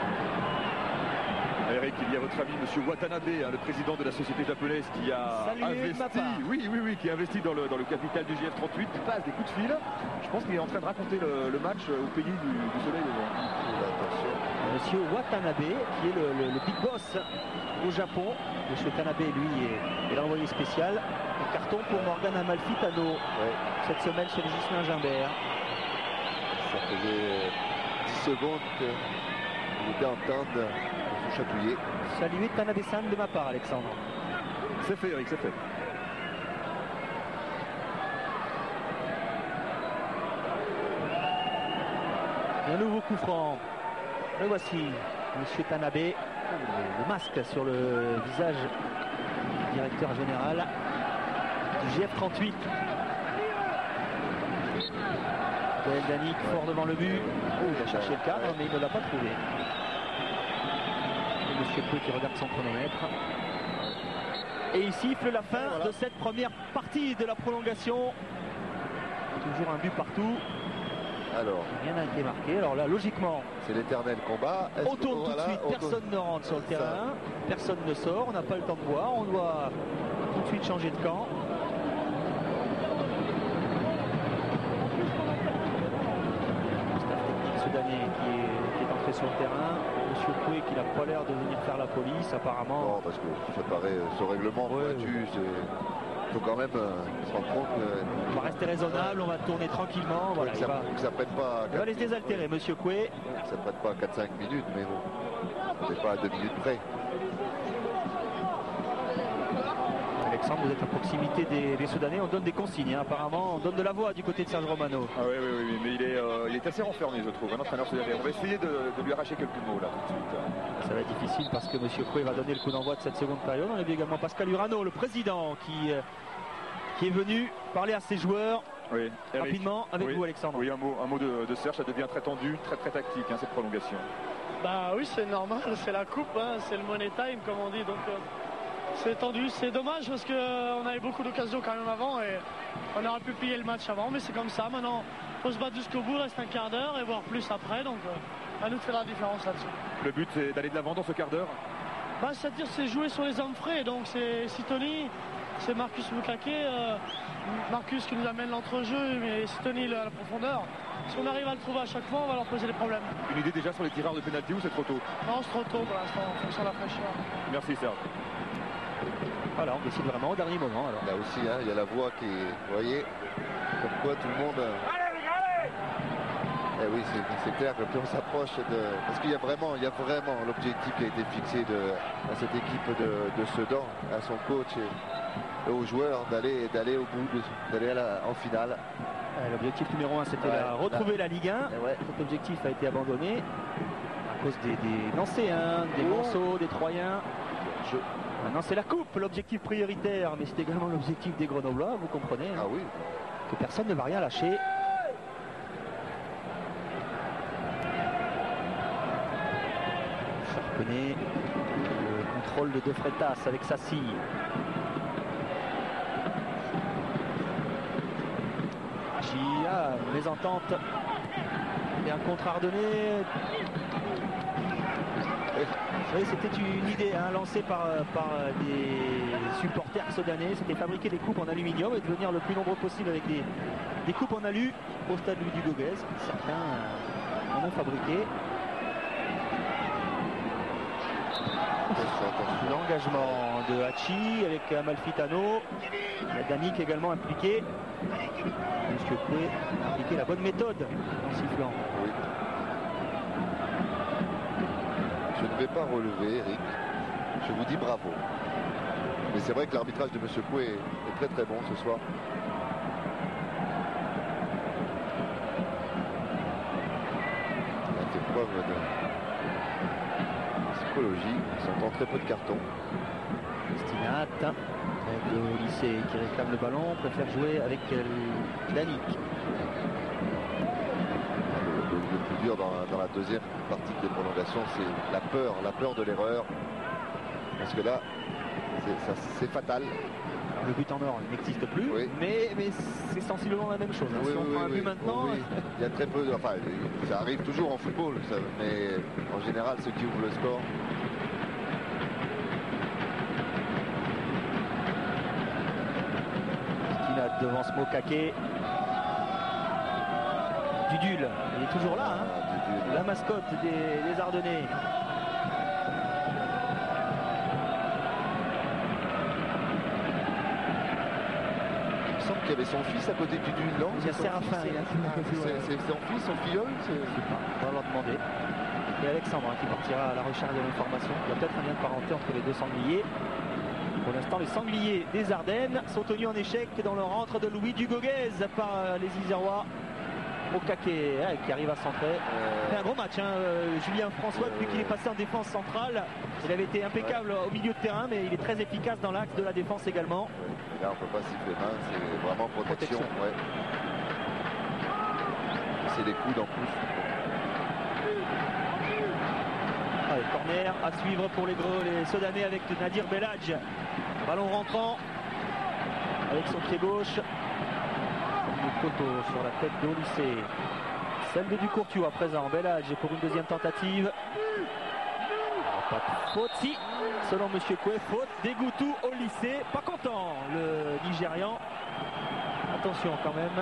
Eric, il y a votre ami Monsieur Watanabe, hein, le président de la société japonaise qui a Saluez de ma investi, part. oui, oui, oui, qui a investi dans le, dans le capital du J F trente-huit, qui passe des coups de fil. Je pense qu'il est en train de raconter le, le match au pays du, du soleil levant. Attention. Monsieur Watanabe, qui est le, le- le big boss au Japon. Monsieur Tanabe, lui, est, est l'envoyé spécial. Un carton pour Morgan Amalfitano Ouais. cette semaine sur Ghislain Gimbert. Ça faisait dix secondes qu'il était en train de se chatouiller. Saluez Tanabe-san de ma part, Alexandre. C'est fait, Eric, c'est fait. Et un nouveau coup franc. Le voici. Monsieur Tanabe, le masque sur le visage du directeur général du G F trente-huit. Gaël Danic fort devant le but. Oh, il a cherché le cadre, mais il ne l'a pas trouvé. Et Monsieur Peu qui regarde son chronomètre. Et il siffle la fin voilà. de cette première partie de la prolongation. Toujours un but partout. Alors, rien n'a été marqué. Alors là, logiquement, c'est l'éternel combat. On tourne tout de suite, personne ne rentre sur le terrain, personne ne sort, on n'a pas le temps de voir, on doit tout de suite changer de camp. Staff technique soudanais qui est, qui est entré sur le terrain. Monsieur Koué qui n'a pas l'air de venir faire la police apparemment. Non, parce que ça paraît ce règlement ouais, pointu, ouais. c'est... Il faut quand même euh, se rendre compte que... On va rester raisonnable, on va tourner tranquillement. Voilà, que il ça, va, que ça prenne pas... il va les désaltérer, oui. Monsieur Koué. Ça ne prenne pas quatre cinq minutes, mais bon, on n'est pas à deux minutes près. Alexandre, vous êtes à proximité des, des Soudanais, on donne des consignes, hein. Apparemment on donne de la voix du côté de Serge Romano. Ah oui, oui, oui, mais il est, euh, il est assez renfermé, je trouve, un entraîneur soudanais. On va essayer de, de lui arracher quelques mots là tout de suite. Ça va être difficile parce que Monsieur Koué va donner le coup d'envoi de cette seconde période. On a vu également Pascal Urano, le président, qui, euh, qui est venu parler à ses joueurs. Oui, Eric, rapidement avec oui, vous Alexandre. Oui, un mot, un mot de, de Serge, ça devient très tendu, très très tactique hein, cette prolongation. Bah oui, c'est normal, c'est la coupe, hein, c'est le money time comme on dit, donc euh, c'est tendu, c'est dommage parce qu'on euh, avait beaucoup d'occasions quand même avant et on aurait pu plier le match avant, mais c'est comme ça, maintenant il faut se battre jusqu'au bout, il reste un quart d'heure et voir plus après, donc euh, à nous de faire la différence là-dessus. Le but c'est d'aller de l'avant dans ce quart d'heure? Bah c'est-à-dire c'est jouer sur les hommes frais, donc c'est Sitoni, c'est Marcus Mukake, euh, Marcus qui nous amène l'entrejeu, mais Sitoni à la profondeur. Si on arrive à le trouver à chaque fois, on va leur poser des problèmes. Une idée déjà sur les tireurs de pénalty ou c'est trop tôt? Non, c'est trop tôt pour l'instant, en fonction de la fraîcheur. Merci Serge. Voilà, on décide vraiment au dernier moment. Alors. Là aussi, hein, il y a la voix qui est, vous voyez, comme quoi tout le monde... Eh oui, c'est clair que plus on s'approche de... Parce qu'il y a vraiment, il y a vraiment l'objectif qui a été fixé de, à cette équipe de, de Sedan, à son coach et, et aux joueurs d'aller d'aller au bout, d'aller en finale. L'objectif numéro un, c'était ouais, retrouver la Ligue un. Ouais. Cet objectif a été abandonné à cause des, des Nancéens, des oh. Monceaux, des Troyens. Je... Maintenant, c'est la coupe, l'objectif prioritaire, mais c'est également l'objectif des Grenoblois, vous comprenez hein, ah oui. que personne ne va rien lâcher. Charpenay, le contrôle de De Freitas avec Sassi. Gia, mésentente et un contre ardennais. Oui, c'était une idée hein, lancée par, par des supporters soudanais. C'était fabriquer des coupes en aluminium et devenir le plus nombreux possible avec des, des coupes en alu au stade Louis Dugauguez. Certains en ont fabriqué. L'engagement de Hachi avec Amalfitano. Danic également impliqué. Monsieur Koué a appliqué la bonne méthode en sifflant. Oui. Je ne vais pas relever, Eric. Je vous dis bravo. Mais c'est vrai que l'arbitrage de Monsieur Koué est très très bon ce soir. Il a fait preuve de psychologie. Il s'entend très peu de cartons. Stinat, avec le lycée qui réclame le ballon, préfère jouer avec Danic. Le, le plus dur dans, dans la deuxième partie des prolongations, c'est la peur, la peur de l'erreur. Parce que là, c'est fatal. Le but en or n'existe plus, oui. mais, mais c'est sensiblement la même chose. Hein. Oui, si on oui, prend un oui, but oui. maintenant... Oui. Il y a très peu de... Enfin, ça arrive toujours en football, ça, mais en général, ceux qui ouvrent le score... Stinat devant Smokake. Dudul, il est toujours là, hein. ah, la mascotte des, des Ardennais. Il semble qu'il y avait son fils à côté du Dudul, non? Il y a Séraphin. C'est son fils, son filleul? On va leur demander. Et Alexandre hein, qui partira à la recherche de l'information. Il y a peut-être un lien de parenté entre les deux sangliers. Pour l'instant, les sangliers des Ardennes sont tenus en échec dans leur entre de Louis Dugauguez par les Isérois. Okake hein, qui arrive à centrer. Euh, C'est un gros match, hein, euh, Julien François, depuis qu'il est passé en défense centrale. Il avait été impeccable au milieu de terrain, mais il est très efficace dans l'axe de la défense également. ouais. Là, on peut pas siffler main, c'est vraiment protection. Protection. Ouais. C'est des coudes en plus. Allez, corner à suivre pour les gros, les Soudanais avec Nadir Belhadj. Ballon rentrant avec son pied gauche. Le poteau sur la tête de Olysée. Celle de Ducourtu à présent. Belhadj pour une deuxième tentative. Pas de faute, si, selon Monsieur Koué, faute d'Egoutou Olysée. Pas content le Nigérian. Attention quand même.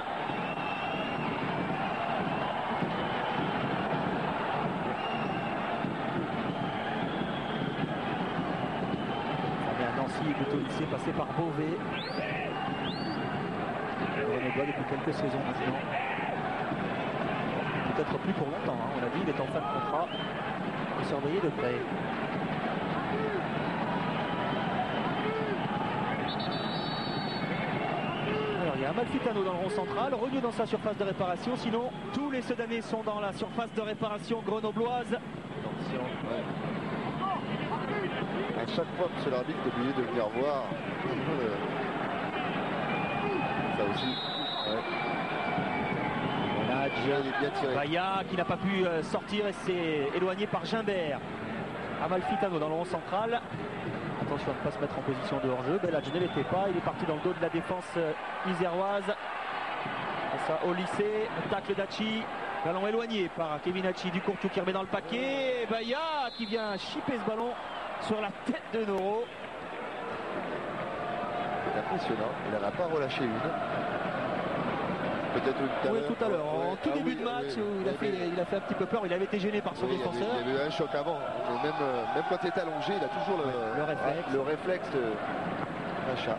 Nancy, Egoutou Olysée passé par Beauvais. Grenoblois depuis quelques saisons maintenant. Peut-être plus pour longtemps, hein. On l'a dit, il est en fin de contrat. Il est surveillé de près. Alors il y a Amalfitano dans le rond central, Rogno dans sa surface de réparation. Sinon, tous les Soudanais sont dans la surface de réparation grenobloise. Attention, ouais. À chaque fois, monsieur l'arbitre est obligé de venir voir. Euh, Ça aussi. Ouais. Belhadj, Il est bien tiré. Baya qui n'a pas pu euh, sortir et s'est éloigné par Gimbert. Amalfitano dans le rond central. Attention à ne pas se mettre en position de hors-jeu. Belhadj ne l'était pas. Il est parti dans le dos de la défense euh, iséroise. Et ça, Olysée, tacle d'Hachi. Ballon éloigné par Kevin Hachi. Ducourtu qui remet dans le paquet. Et Baya qui vient chipper ce ballon sur la tête de Noro. C'est impressionnant. Il n'en a pas relâché une. Peut-être une tout à Oui, l'heure. tout à l'heure, en Ouais. tout Ah début oui, de match oui, où il a, oui, fait, oui. il a fait un petit peu peur. Il avait été gêné par son Oui, il y avait- défenseur. Il y avait eu un choc avant. Mais même, euh, même quand il est allongé, il a toujours le, le réflexe. le réflexe de l'achat.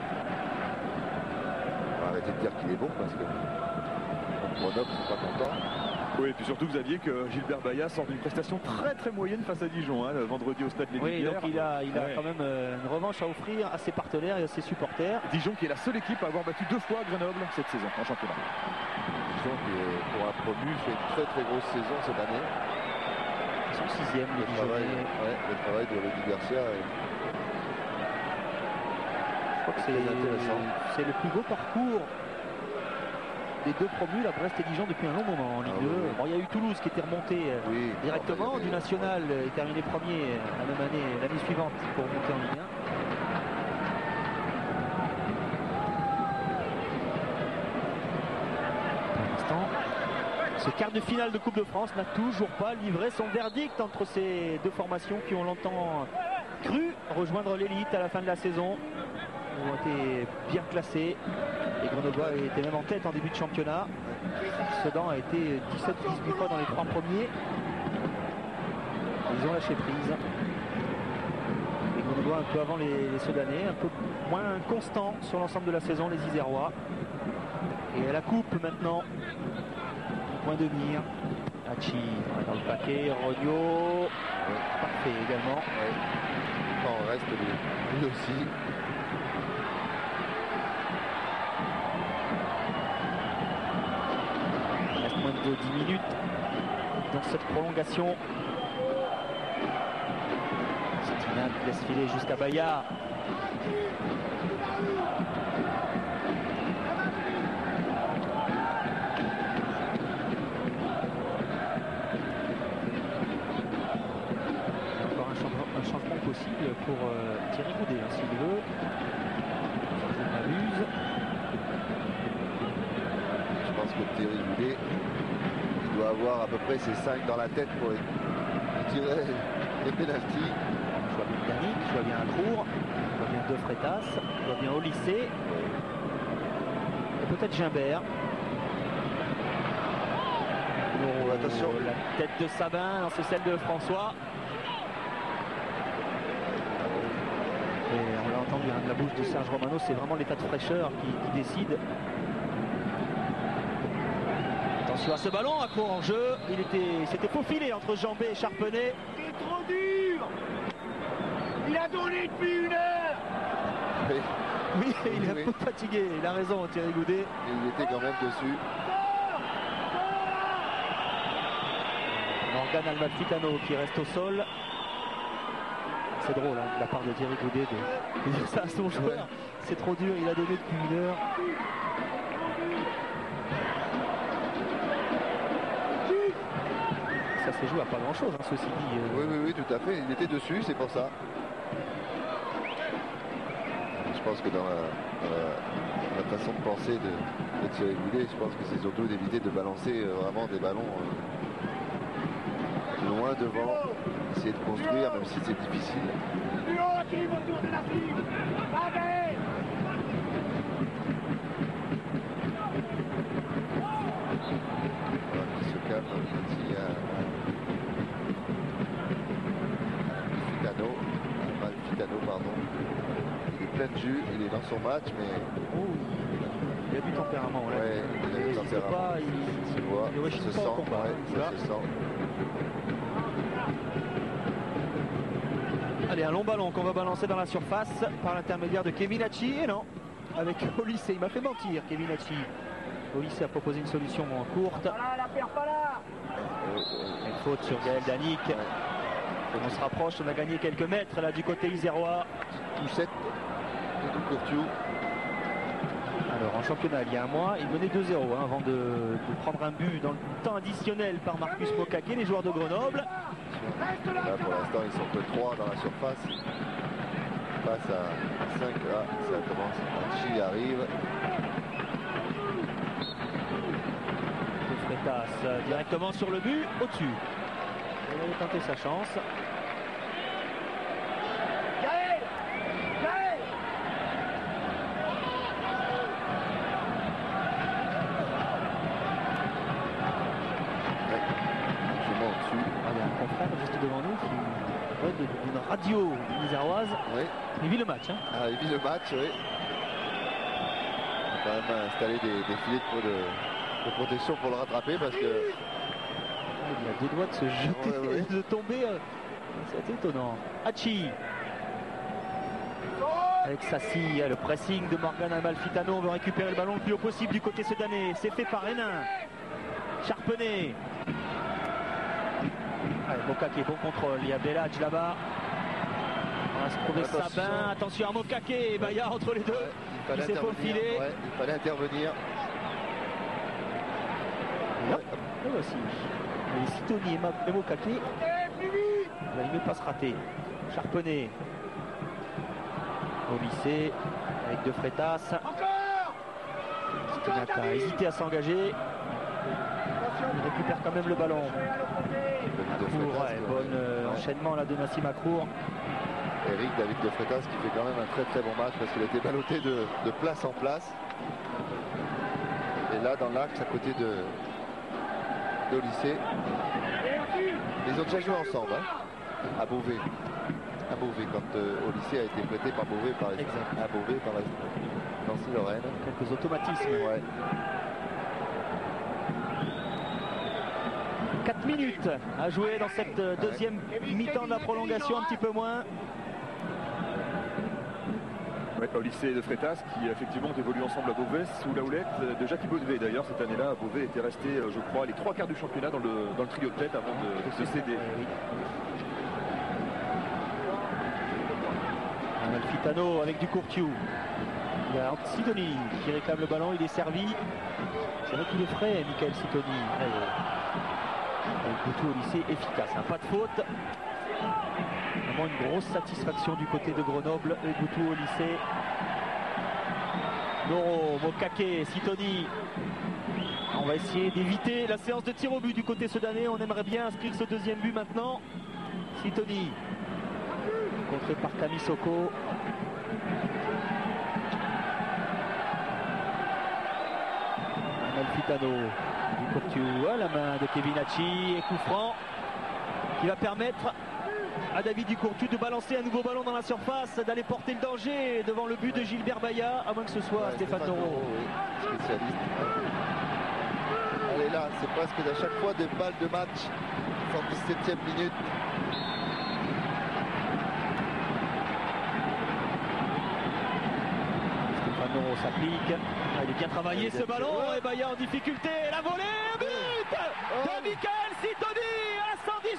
On va arrêter de dire qu'il est bon parce que Grenoble ne sont pas contents. Oui, et puis surtout, Xavier, que Gilbert Baya sort d'une prestation très très moyenne face à Dijon, hein, le vendredi au stade Oui, Lévy-Pierre. donc il a, il a Ouais. quand même euh, une revanche à offrir à ses partenaires et à ses supporters. Dijon qui est la seule équipe à avoir battu deux fois Grenoble cette saison en championnat. Dijon qui est pour un promu fait une très très grosse saison cette année. Ils sont sixième, les Le travail, Dijonnais. ouais, le travail de Rudy Garcia est Je crois que très c'est intéressant. c'est le plus beau parcours des deux promus, la Brest et Dijon, depuis un long moment en Ligue Ah deux. oui, oui. Bon, il y a eu Toulouse qui était remonté euh, oui, directement enfin, il y du avait- national et terminé premier euh, la même année, l'année suivante pour monter en Ligue un. Pour l'instant, ce quart de finale de Coupe de France n'a toujours pas livré son verdict entre ces deux formations qui ont longtemps cru rejoindre l'élite à la fin de la saison. Ils ont été bien classés. Et Grenoblois était même en tête en début de championnat. Sedan a été dix-sept dix-huit fois dans les trois premiers. Ils ont lâché prise. Et Grenoblois un peu avant les, les Sedanais, un peu moins constant sur l'ensemble de la saison, les Isérois. Et à la coupe maintenant. Point de mire. Hachi dans le paquet. Rogno. Parfait également. Ouais. Enfin, on reste lui, lui aussi. Il reste moins de dix minutes dans cette prolongation. Stignac laisse filer jusqu'à Baya. Encore un changement, un changement possible pour euh, Thierry Goudet, hein, s'il veut. Si je ne m'abuse. Je pense que Thierry Goudet, il doit avoir à peu près ses cinq dans la tête pour les- tirer les pénaltys. Je vois bien Yannick, je vois bien Acrour, je vois bien De Freitas, je vois bien Olysée. Et peut-être Gimbert. Oh, attention. La tête de Sabin, non, c'est celle de François. Et on l'a entendu, hein, de la bouche de Serge Romano, c'est vraiment l'état de fraîcheur qui, qui décide. Attention à ce ballon, Acrour en jeu. Il était, s'était faufilé entre Jambet et Charpenay. C'est trop dur. Il a donné depuis une heure. Mais Oui, il est Oui. un peu fatigué, il a raison Thierry Goudet. il était quand même dessus. Morgan Amalfitano qui reste au sol. C'est drôle hein, de la part de Thierry Goudet de, de dire ça à son joueur. Ouais. C'est trop dur, il a donné depuis une heure. Ça s'est joué à pas grand chose, hein, ceci dit. Euh... Oui, oui, oui, tout à fait. Il était dessus, c'est pour ça. Je pense que dans la, dans la, la façon de penser de, de Thierry Goudet, je pense que c'est surtout d'éviter de balancer euh, vraiment des ballons euh, loin devant, essayer de construire, même si c'est difficile. Il se calme petit à Amalfitano, Amalfitano pardon. Il est plein de jus, il est dans son match, mais oh, il a du tempérament. Là. Ouais, il a du tempérament. Pas, il se voit, il se sent, ouais, ça se sent. Allez, un long ballon qu'on va balancer dans la surface par l'intermédiaire de Kevin Hachi. Et non, avec Olysée, il m'a fait mentir, Kevin Hachi. Olysée a proposé une solution courte. Une faute sur Gaël Danic. Ouais. On se rapproche, on a gagné quelques mètres là du côté isérois. Touchette de Courtiou. Alors en championnat il y a un mois, il menait deux zéro hein, avant de, de prendre un but dans le temps additionnel par Marcus Mokake, les joueurs de Grenoble. Là pour l'instant ils sont que trois dans la surface. Face à cinq, là ça commence. Hachi arrive. Freitas directement sur le but, au-dessus. Il avait tenté sa chance. Gaël Gaël ouais. Largement au-dessus. Ah, il y a un confrère juste devant nous qui ouais, d'une radio iséroise. Oui. Il vit le match. Hein. Ah, il vit le match, oui. Il a quand même installé des, des filets de, de, de protection pour le rattraper parce que il a deux doigts de se jeter, ouais, ouais. de tomber. C'est étonnant. Hachi. Avec Sassi, le pressing de Morgan Amalfitano. On veut récupérer le ballon le plus haut possible du côté sudanais. C'est fait par Hénin. Charpenay. Allez, Mokake, bon contrôle. Il y a Belhadj là-bas. On va se trouver Sabin. Attention à Mokake et Baya entre les deux. Ouais, il s'est faufilé. Ouais, il fallait intervenir. Ouais. Là aussi. Et Sitoni et Mokake. Là, il ne peut pas se rater. Charpenay. Au lycée. Avec De Freitas. Sitoni a hésité à s'engager. Il récupère quand même le ballon. Pour ouais, bon euh, enchaînement là de Nassim Akrour. Eric David De Freitas qui fait quand même un très très bon match parce qu'il a été ballotté de, de place en place. Et là dans l'axe à côté de de lycée. Ils ont déjà joué ensemble hein, à Beauvais. À Beauvais quand euh, au lycée a été prêté par Beauvais par exemple. Exact. À Beauvais par la Nancy Lorraine. Quelques automatismes. Ouais. quatre minutes à jouer dans cette deuxième mi-temps de la prolongation, un petit peu moins. Ouais, au lycée de Freitas qui effectivement évolue ensemble à Beauvais sous la houlette de Jackie Beauvais. D'ailleurs cette année-là Beauvais était resté je crois les trois quarts du championnat dans le, dans le trio de tête avant de, de se céder. Euh, oui. Amalfitano avec du Courtiou. Il y a Sitoni qui réclame le ballon, il est servi. C'est vrai qu'il est frais Michael Sitoni. Avec Boutou au lycée efficace, hein. Pas de faute. Vraiment une grosse satisfaction du côté de Grenoble. Et Boutou au lycée. Noro, Mokake, Sitoni. On va essayer d'éviter la séance de tir au but du côté sudanais. On aimerait bien inscrire ce deuxième but maintenant. Sitoni. Contré par Kamisoko. Amalfitano. Du Courtiou à la main de Kevin Hachi et coup franc qui va permettre à David Ducourtiou de balancer un nouveau ballon dans la surface, d'aller porter le danger devant le but de Gilbert Baya, à moins que ce soit ouais, Stéphane Noro. Oui, spécialiste. Allez là, c'est presque à chaque fois des balles de match. cent dix-septième minute. Stéphane Noro s'applique. Ah, il est bien travaillé ce ballon ouais. Et Baya en difficulté. La volée, but oh. de Michael Sitoni à la cent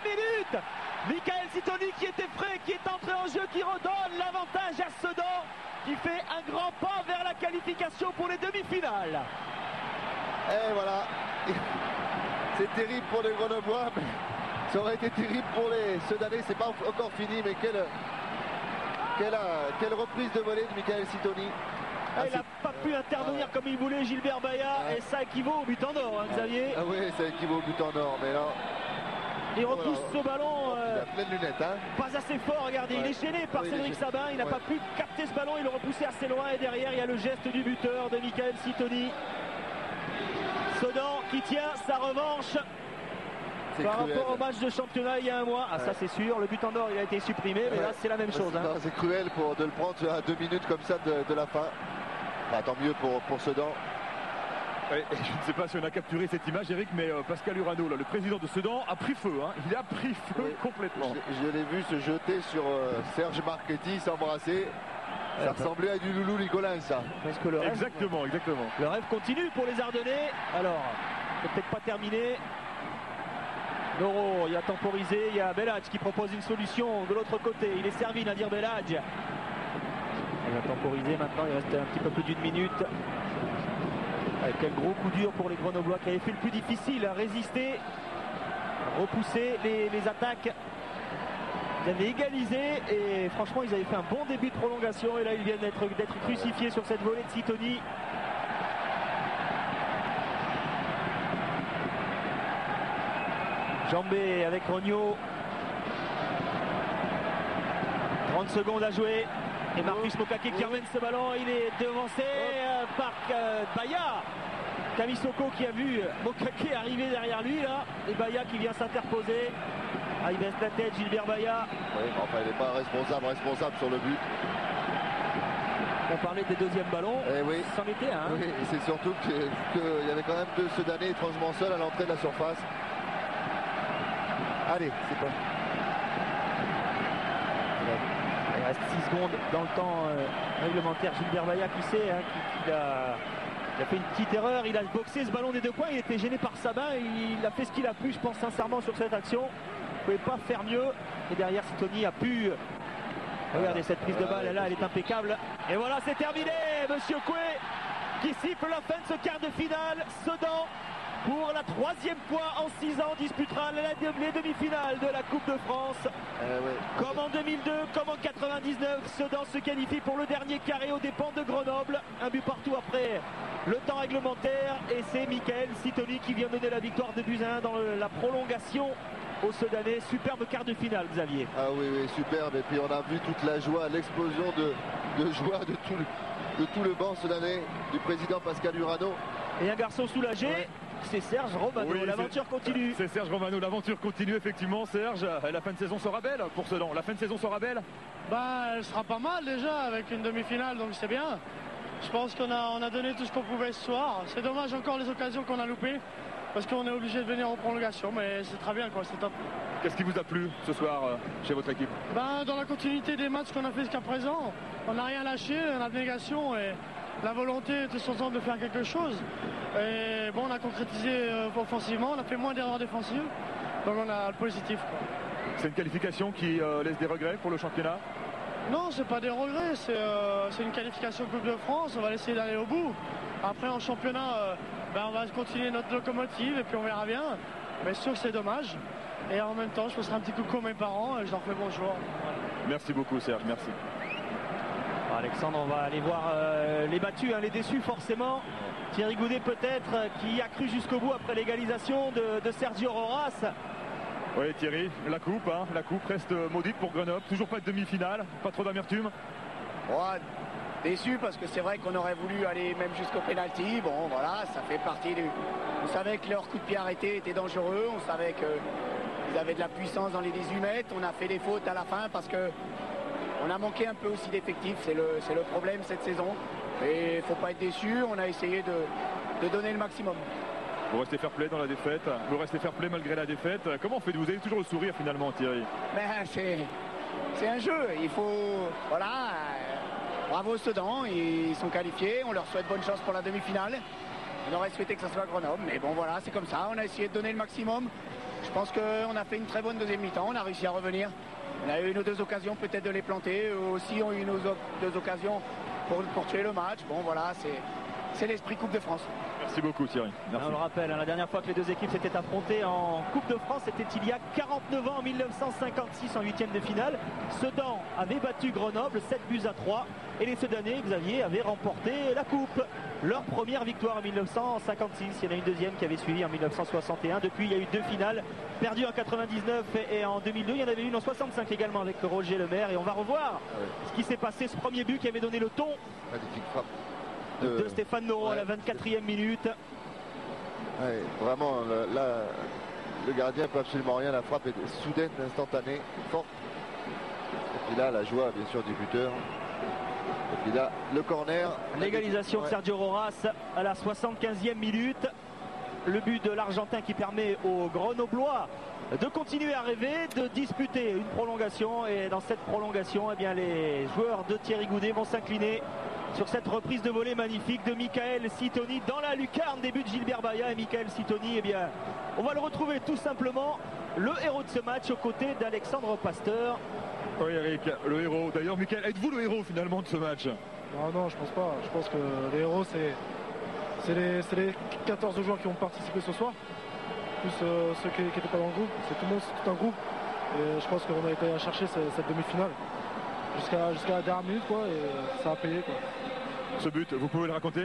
minutes. Michael Sitoni qui était frais, qui est entré en jeu, qui redonne l'avantage à Sedan, qui fait un grand pas vers la qualification pour les demi-finales. Et voilà. C'est terrible pour les Grenoblois, mais ça aurait été terrible pour les Sedanais. C'est pas encore fini, mais quelle, quelle, quelle reprise de volée de Michael Sitoni. Ah, il n'a pas pu intervenir ah ouais. comme il voulait, Gilbert Bahia, ouais. et ça équivaut au but en or, hein, Xavier. Ah oui, ça équivaut au but en or, mais là... Il repousse oh là, ce ballon, euh, il a plein de lunettes, hein. Pas assez fort, regardez, ouais. il est gêné par oui, Cédric Sabin, il n'a ouais. pas pu capter ce ballon, il le repoussé assez loin, et derrière il y a le geste du buteur de Michael Sitoni. Sedan qui tient sa revanche par cruel. rapport au match de championnat il y a un mois. Ah ouais. ça c'est sûr, le but en or il a été supprimé, mais ouais. là c'est la même chose. Hein. C'est cruel pour de le prendre à deux minutes comme ça de, de la fin. Bah, tant mieux pour, pour Sedan. Ouais, je ne sais pas si on a capturé cette image, Eric, mais euh, Pascal Urano, là, le président de Sedan, a pris feu. Hein. Il a pris feu oui. complètement. Je, je l'ai vu se jeter sur euh, Serge Marchetti, s'embrasser. Ça ouais, ressemblait à du Loulou Nicolin, ça. Parce que le rêve, exactement, exactement. Le rêve continue pour les Ardennais. Alors, c'est peut-être pas terminé. Noro, il a temporisé. Il y a Belhadj qui propose une solution de l'autre côté. Il est servi, Nadir Belhadj. Il a temporisé maintenant. Il reste un petit peu plus d'une minute. Avec quel gros coup dur pour les Grenoblois qui avaient fait le plus difficile à résister, à repousser les, les attaques. Ils avaient égalisé et franchement ils avaient fait un bon début de prolongation et là ils viennent d'être d'être crucifiés sur cette volée de Sitoni. Jambé avec Rogno. trente secondes à jouer. Et Marcus Mokake qui emmène ce ballon, il est devancé euh, par euh, Bahia. Kamisoko qui a vu Mokake arriver derrière lui là. Et Bahia qui vient s'interposer. Ah, il baisse la tête, Gilbert Bahia. Oui, enfin il n'est pas responsable, responsable sur le but. On parlait des deuxièmes ballons, eh oui. c'en était un. Hein. Oui, et c'est surtout qu'il que y avait quand même deux Sedanais étrangement seuls à l'entrée de la surface. Allez, c'est pas... Il reste six secondes dans le temps euh, réglementaire. Gilbert Bahia qui sait hein, qui, qui a, il a fait une petite erreur. Il a boxé ce ballon des deux points. Il était gêné par Sabin. Il a fait ce qu'il a pu, je pense sincèrement, sur cette action. Il ne pouvait pas faire mieux. Et derrière, Sitoni a pu... Regardez cette prise de balle, là, elle est impeccable. Et voilà, c'est terminé. Monsieur Coué qui siffle la fin de ce quart de finale. Sedan, pour la troisième fois en six ans, disputera les demi-finales de la Coupe de France. Euh, ouais. Comme en deux mille deux, comme en quatre-vingt-dix-neuf, Sedan se qualifie pour le dernier carré aux dépens de Grenoble. Un but partout après le temps réglementaire. Et c'est Michael Sitoni qui vient donner la victoire de buts à un dans le, la prolongation au Sedanais. Superbe quart de finale, Xavier. Ah oui, oui, superbe. Et puis on a vu toute la joie, l'explosion de, de joie de tout, le, de tout le banc Sedanais, du président Pascal Urano. Et un garçon soulagé. Ouais. C'est Serge Romano, oui, l'aventure continue. C'est Serge Romano, l'aventure continue effectivement. Serge, la fin de saison sera belle pour Sedan. La fin de saison sera belle. Bah, elle sera pas mal déjà avec une demi-finale, donc c'est bien. Je pense qu'on a, on a donné tout ce qu'on pouvait ce soir. C'est dommage encore les occasions qu'on a loupées parce qu'on est obligé de venir en prolongation, mais c'est très bien quoi, c'est top. Qu'est-ce qui vous a plu ce soir euh, chez votre équipe? Bah, dans la continuité des matchs qu'on a fait jusqu'à présent, on n'a rien lâché, l'abnégation et la volonté de son temps de faire quelque chose. Et bon, on a concrétisé euh, offensivement, on a fait moins d'erreurs défensives, donc on a le positif. C'est une qualification qui euh, laisse des regrets pour le championnat? Non, c'est pas des regrets, c'est euh, une qualification Coupe de France, on va essayer d'aller au bout. Après en championnat, euh, ben, on va continuer notre locomotive et puis on verra bien. Mais sûr que c'est dommage. Et en même temps, je passerai un petit coucou à mes parents et je leur fais bonjour. Merci beaucoup Serge, merci. Alexandre, on va aller voir euh, les battus, hein, les déçus forcément. Thierry Goudet peut-être, euh, qui a cru jusqu'au bout après l'égalisation de, de Sergio Roras. Oui Thierry, la coupe, hein, la coupe reste maudite pour Grenoble. Toujours pas de demi-finale, pas trop d'amertume. Ouais, déçu parce que c'est vrai qu'on aurait voulu aller même jusqu'au pénalty. Bon voilà, ça fait partie du... On savait que leur coup de pied arrêté était dangereux. On savait qu'ils avaient de la puissance dans les dix-huit mètres. On a fait des fautes à la fin parce que on a manqué un peu aussi d'effectifs, c'est le, c'est le problème cette saison. Et il ne faut pas être déçu, on a essayé de, de donner le maximum. Vous restez fair play dans la défaite, vous restez fair play malgré la défaite. Comment faites-vous? Vous avez toujours le sourire finalement Thierry? Ben, c'est un jeu, il faut... Voilà, euh, bravo Sedan, ils sont qualifiés, on leur souhaite bonne chance pour la demi-finale. On aurait souhaité que ça soit Grenoble, mais bon voilà, c'est comme ça, on a essayé de donner le maximum. Je pense qu'on a fait une très bonne deuxième mi-temps, on a réussi à revenir. On a eu une ou deux occasions peut-être de les planter, eux aussi ont eu une ou deux occasions pour, pour tuer le match. Bon voilà, c'est l'esprit Coupe de France. Merci beaucoup Thierry. Merci. On le rappelle, hein, la dernière fois que les deux équipes s'étaient affrontées en Coupe de France, c'était il y a quarante-neuf ans, en mille neuf cent cinquante-six, en huitième de finale. Sedan avait battu Grenoble sept buts à trois et les Sedanais, Xavier, avaient remporté la Coupe. Leur première victoire en mille neuf cent cinquante-six. Il y en a une deuxième qui avait suivi en mille neuf cent soixante et un. Depuis, il y a eu deux finales, perdues en quatre-vingt-dix-neuf et en deux mille deux. Il y en avait une en soixante-cinq également avec Roger Lemaire. Et on va revoir ah ouais. ce qui s'est passé, ce premier but qui avait donné le ton. Magnifique frappe de, de Stéphane Noro ouais. à la vingt-quatrième minute. Ouais, vraiment, le, là, le gardien peut absolument rien. La frappe est soudaine, instantanée, forte. Et puis là, la joie, bien sûr, du buteur. Et puis là, le corner. L'égalisation ouais. de Sergio Roras à la soixante-quinzième minute. Le but de l'Argentin qui permet aux Grenoblois de continuer à rêver, de disputer une prolongation. Et dans cette prolongation, eh bien, les joueurs de Thierry Goudet vont s'incliner sur cette reprise de volée magnifique de Michael Sitoni dans la lucarne des buts de Gilbert Baya. Et Michael Sitoni, eh bien, on va le retrouver tout simplement, le héros de ce match, aux côtés d'Alexandre Pasteur. Oui Eric, le héros. D'ailleurs Michael, êtes-vous le héros finalement de ce match? Non, non, je pense pas. Je pense que les héros, c'est c'est les, les quatorze joueurs qui ont participé ce soir, plus euh, ceux qui n'étaient pas dans le groupe. C'est tout le monde, c'est tout un groupe. Et je pense qu'on a été à chercher cette, cette demi-finale jusqu'à jusqu'à la dernière minute, quoi, et ça a payé, quoi. Ce but, vous pouvez le raconter?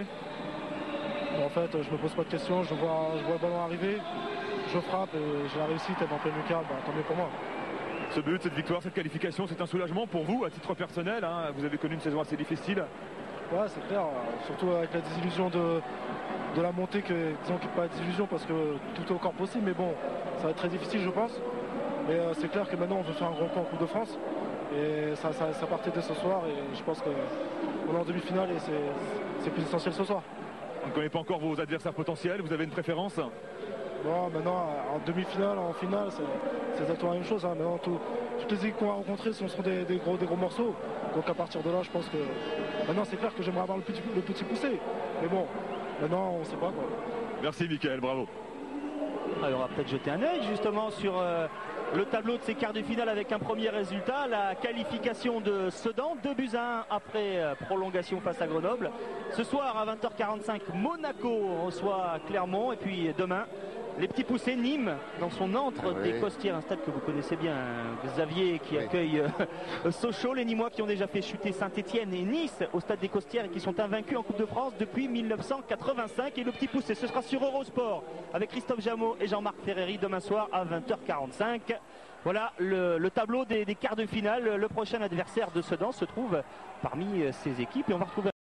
En fait, je me pose pas de questions. Je vois, je vois le ballon arriver, je frappe et j'ai la réussite. Et dans plein lucarne, bah, tant mieux pour moi. Ce but, cette victoire, cette qualification, c'est un soulagement pour vous à titre personnel, hein. Vous avez connu une saison assez difficile. Ouais, c'est clair, surtout avec la désillusion de, de la montée, que, disons qu'il n'y a pas de désillusion parce que tout est encore possible, mais bon, ça va être très difficile, je pense. Mais euh, c'est clair que maintenant on veut faire un grand coup en Coupe de France et ça, ça, ça partait dès ce soir et je pense qu'on est en demi-finale et c'est plus essentiel ce soir. On ne connaît pas encore vos adversaires potentiels, vous avez une préférence? Bon, maintenant, en demi-finale, en finale, c'est exactement la même chose. Hein. Maintenant, tout, toutes les équipes qu'on va rencontrer, ce seront des, des, gros, des gros morceaux. Donc à partir de là, je pense que... Maintenant, c'est clair que j'aimerais avoir le petit, le petit poussé. Mais bon, maintenant, on ne sait pas, quoi. Merci, Michael, bravo. Ah, on va peut-être jeter un œil, justement, sur euh, le tableau de ces quarts de finale avec un premier résultat. La qualification de Sedan, deux buts à un après euh, prolongation face à Grenoble. Ce soir, à vingt heures quarante-cinq, Monaco reçoit Clermont. Et puis demain, les petits poussés, Nîmes, dans son antre ah oui. des Costières, un stade que vous connaissez bien, hein, Xavier, qui oui. accueille euh, Sochaux, les Nîmois qui ont déjà fait chuter Saint-Etienne et Nice au stade des Costières et qui sont invaincus en Coupe de France depuis mille neuf cent quatre-vingt-cinq. Et le petit poussé, ce sera sur Eurosport avec Christophe Jameau et Jean-Marc Ferreri demain soir à vingt heures quarante-cinq. Voilà le, le tableau des, des quarts de finale. Le prochain adversaire de Sedan se trouve parmi ces équipes et on va retrouver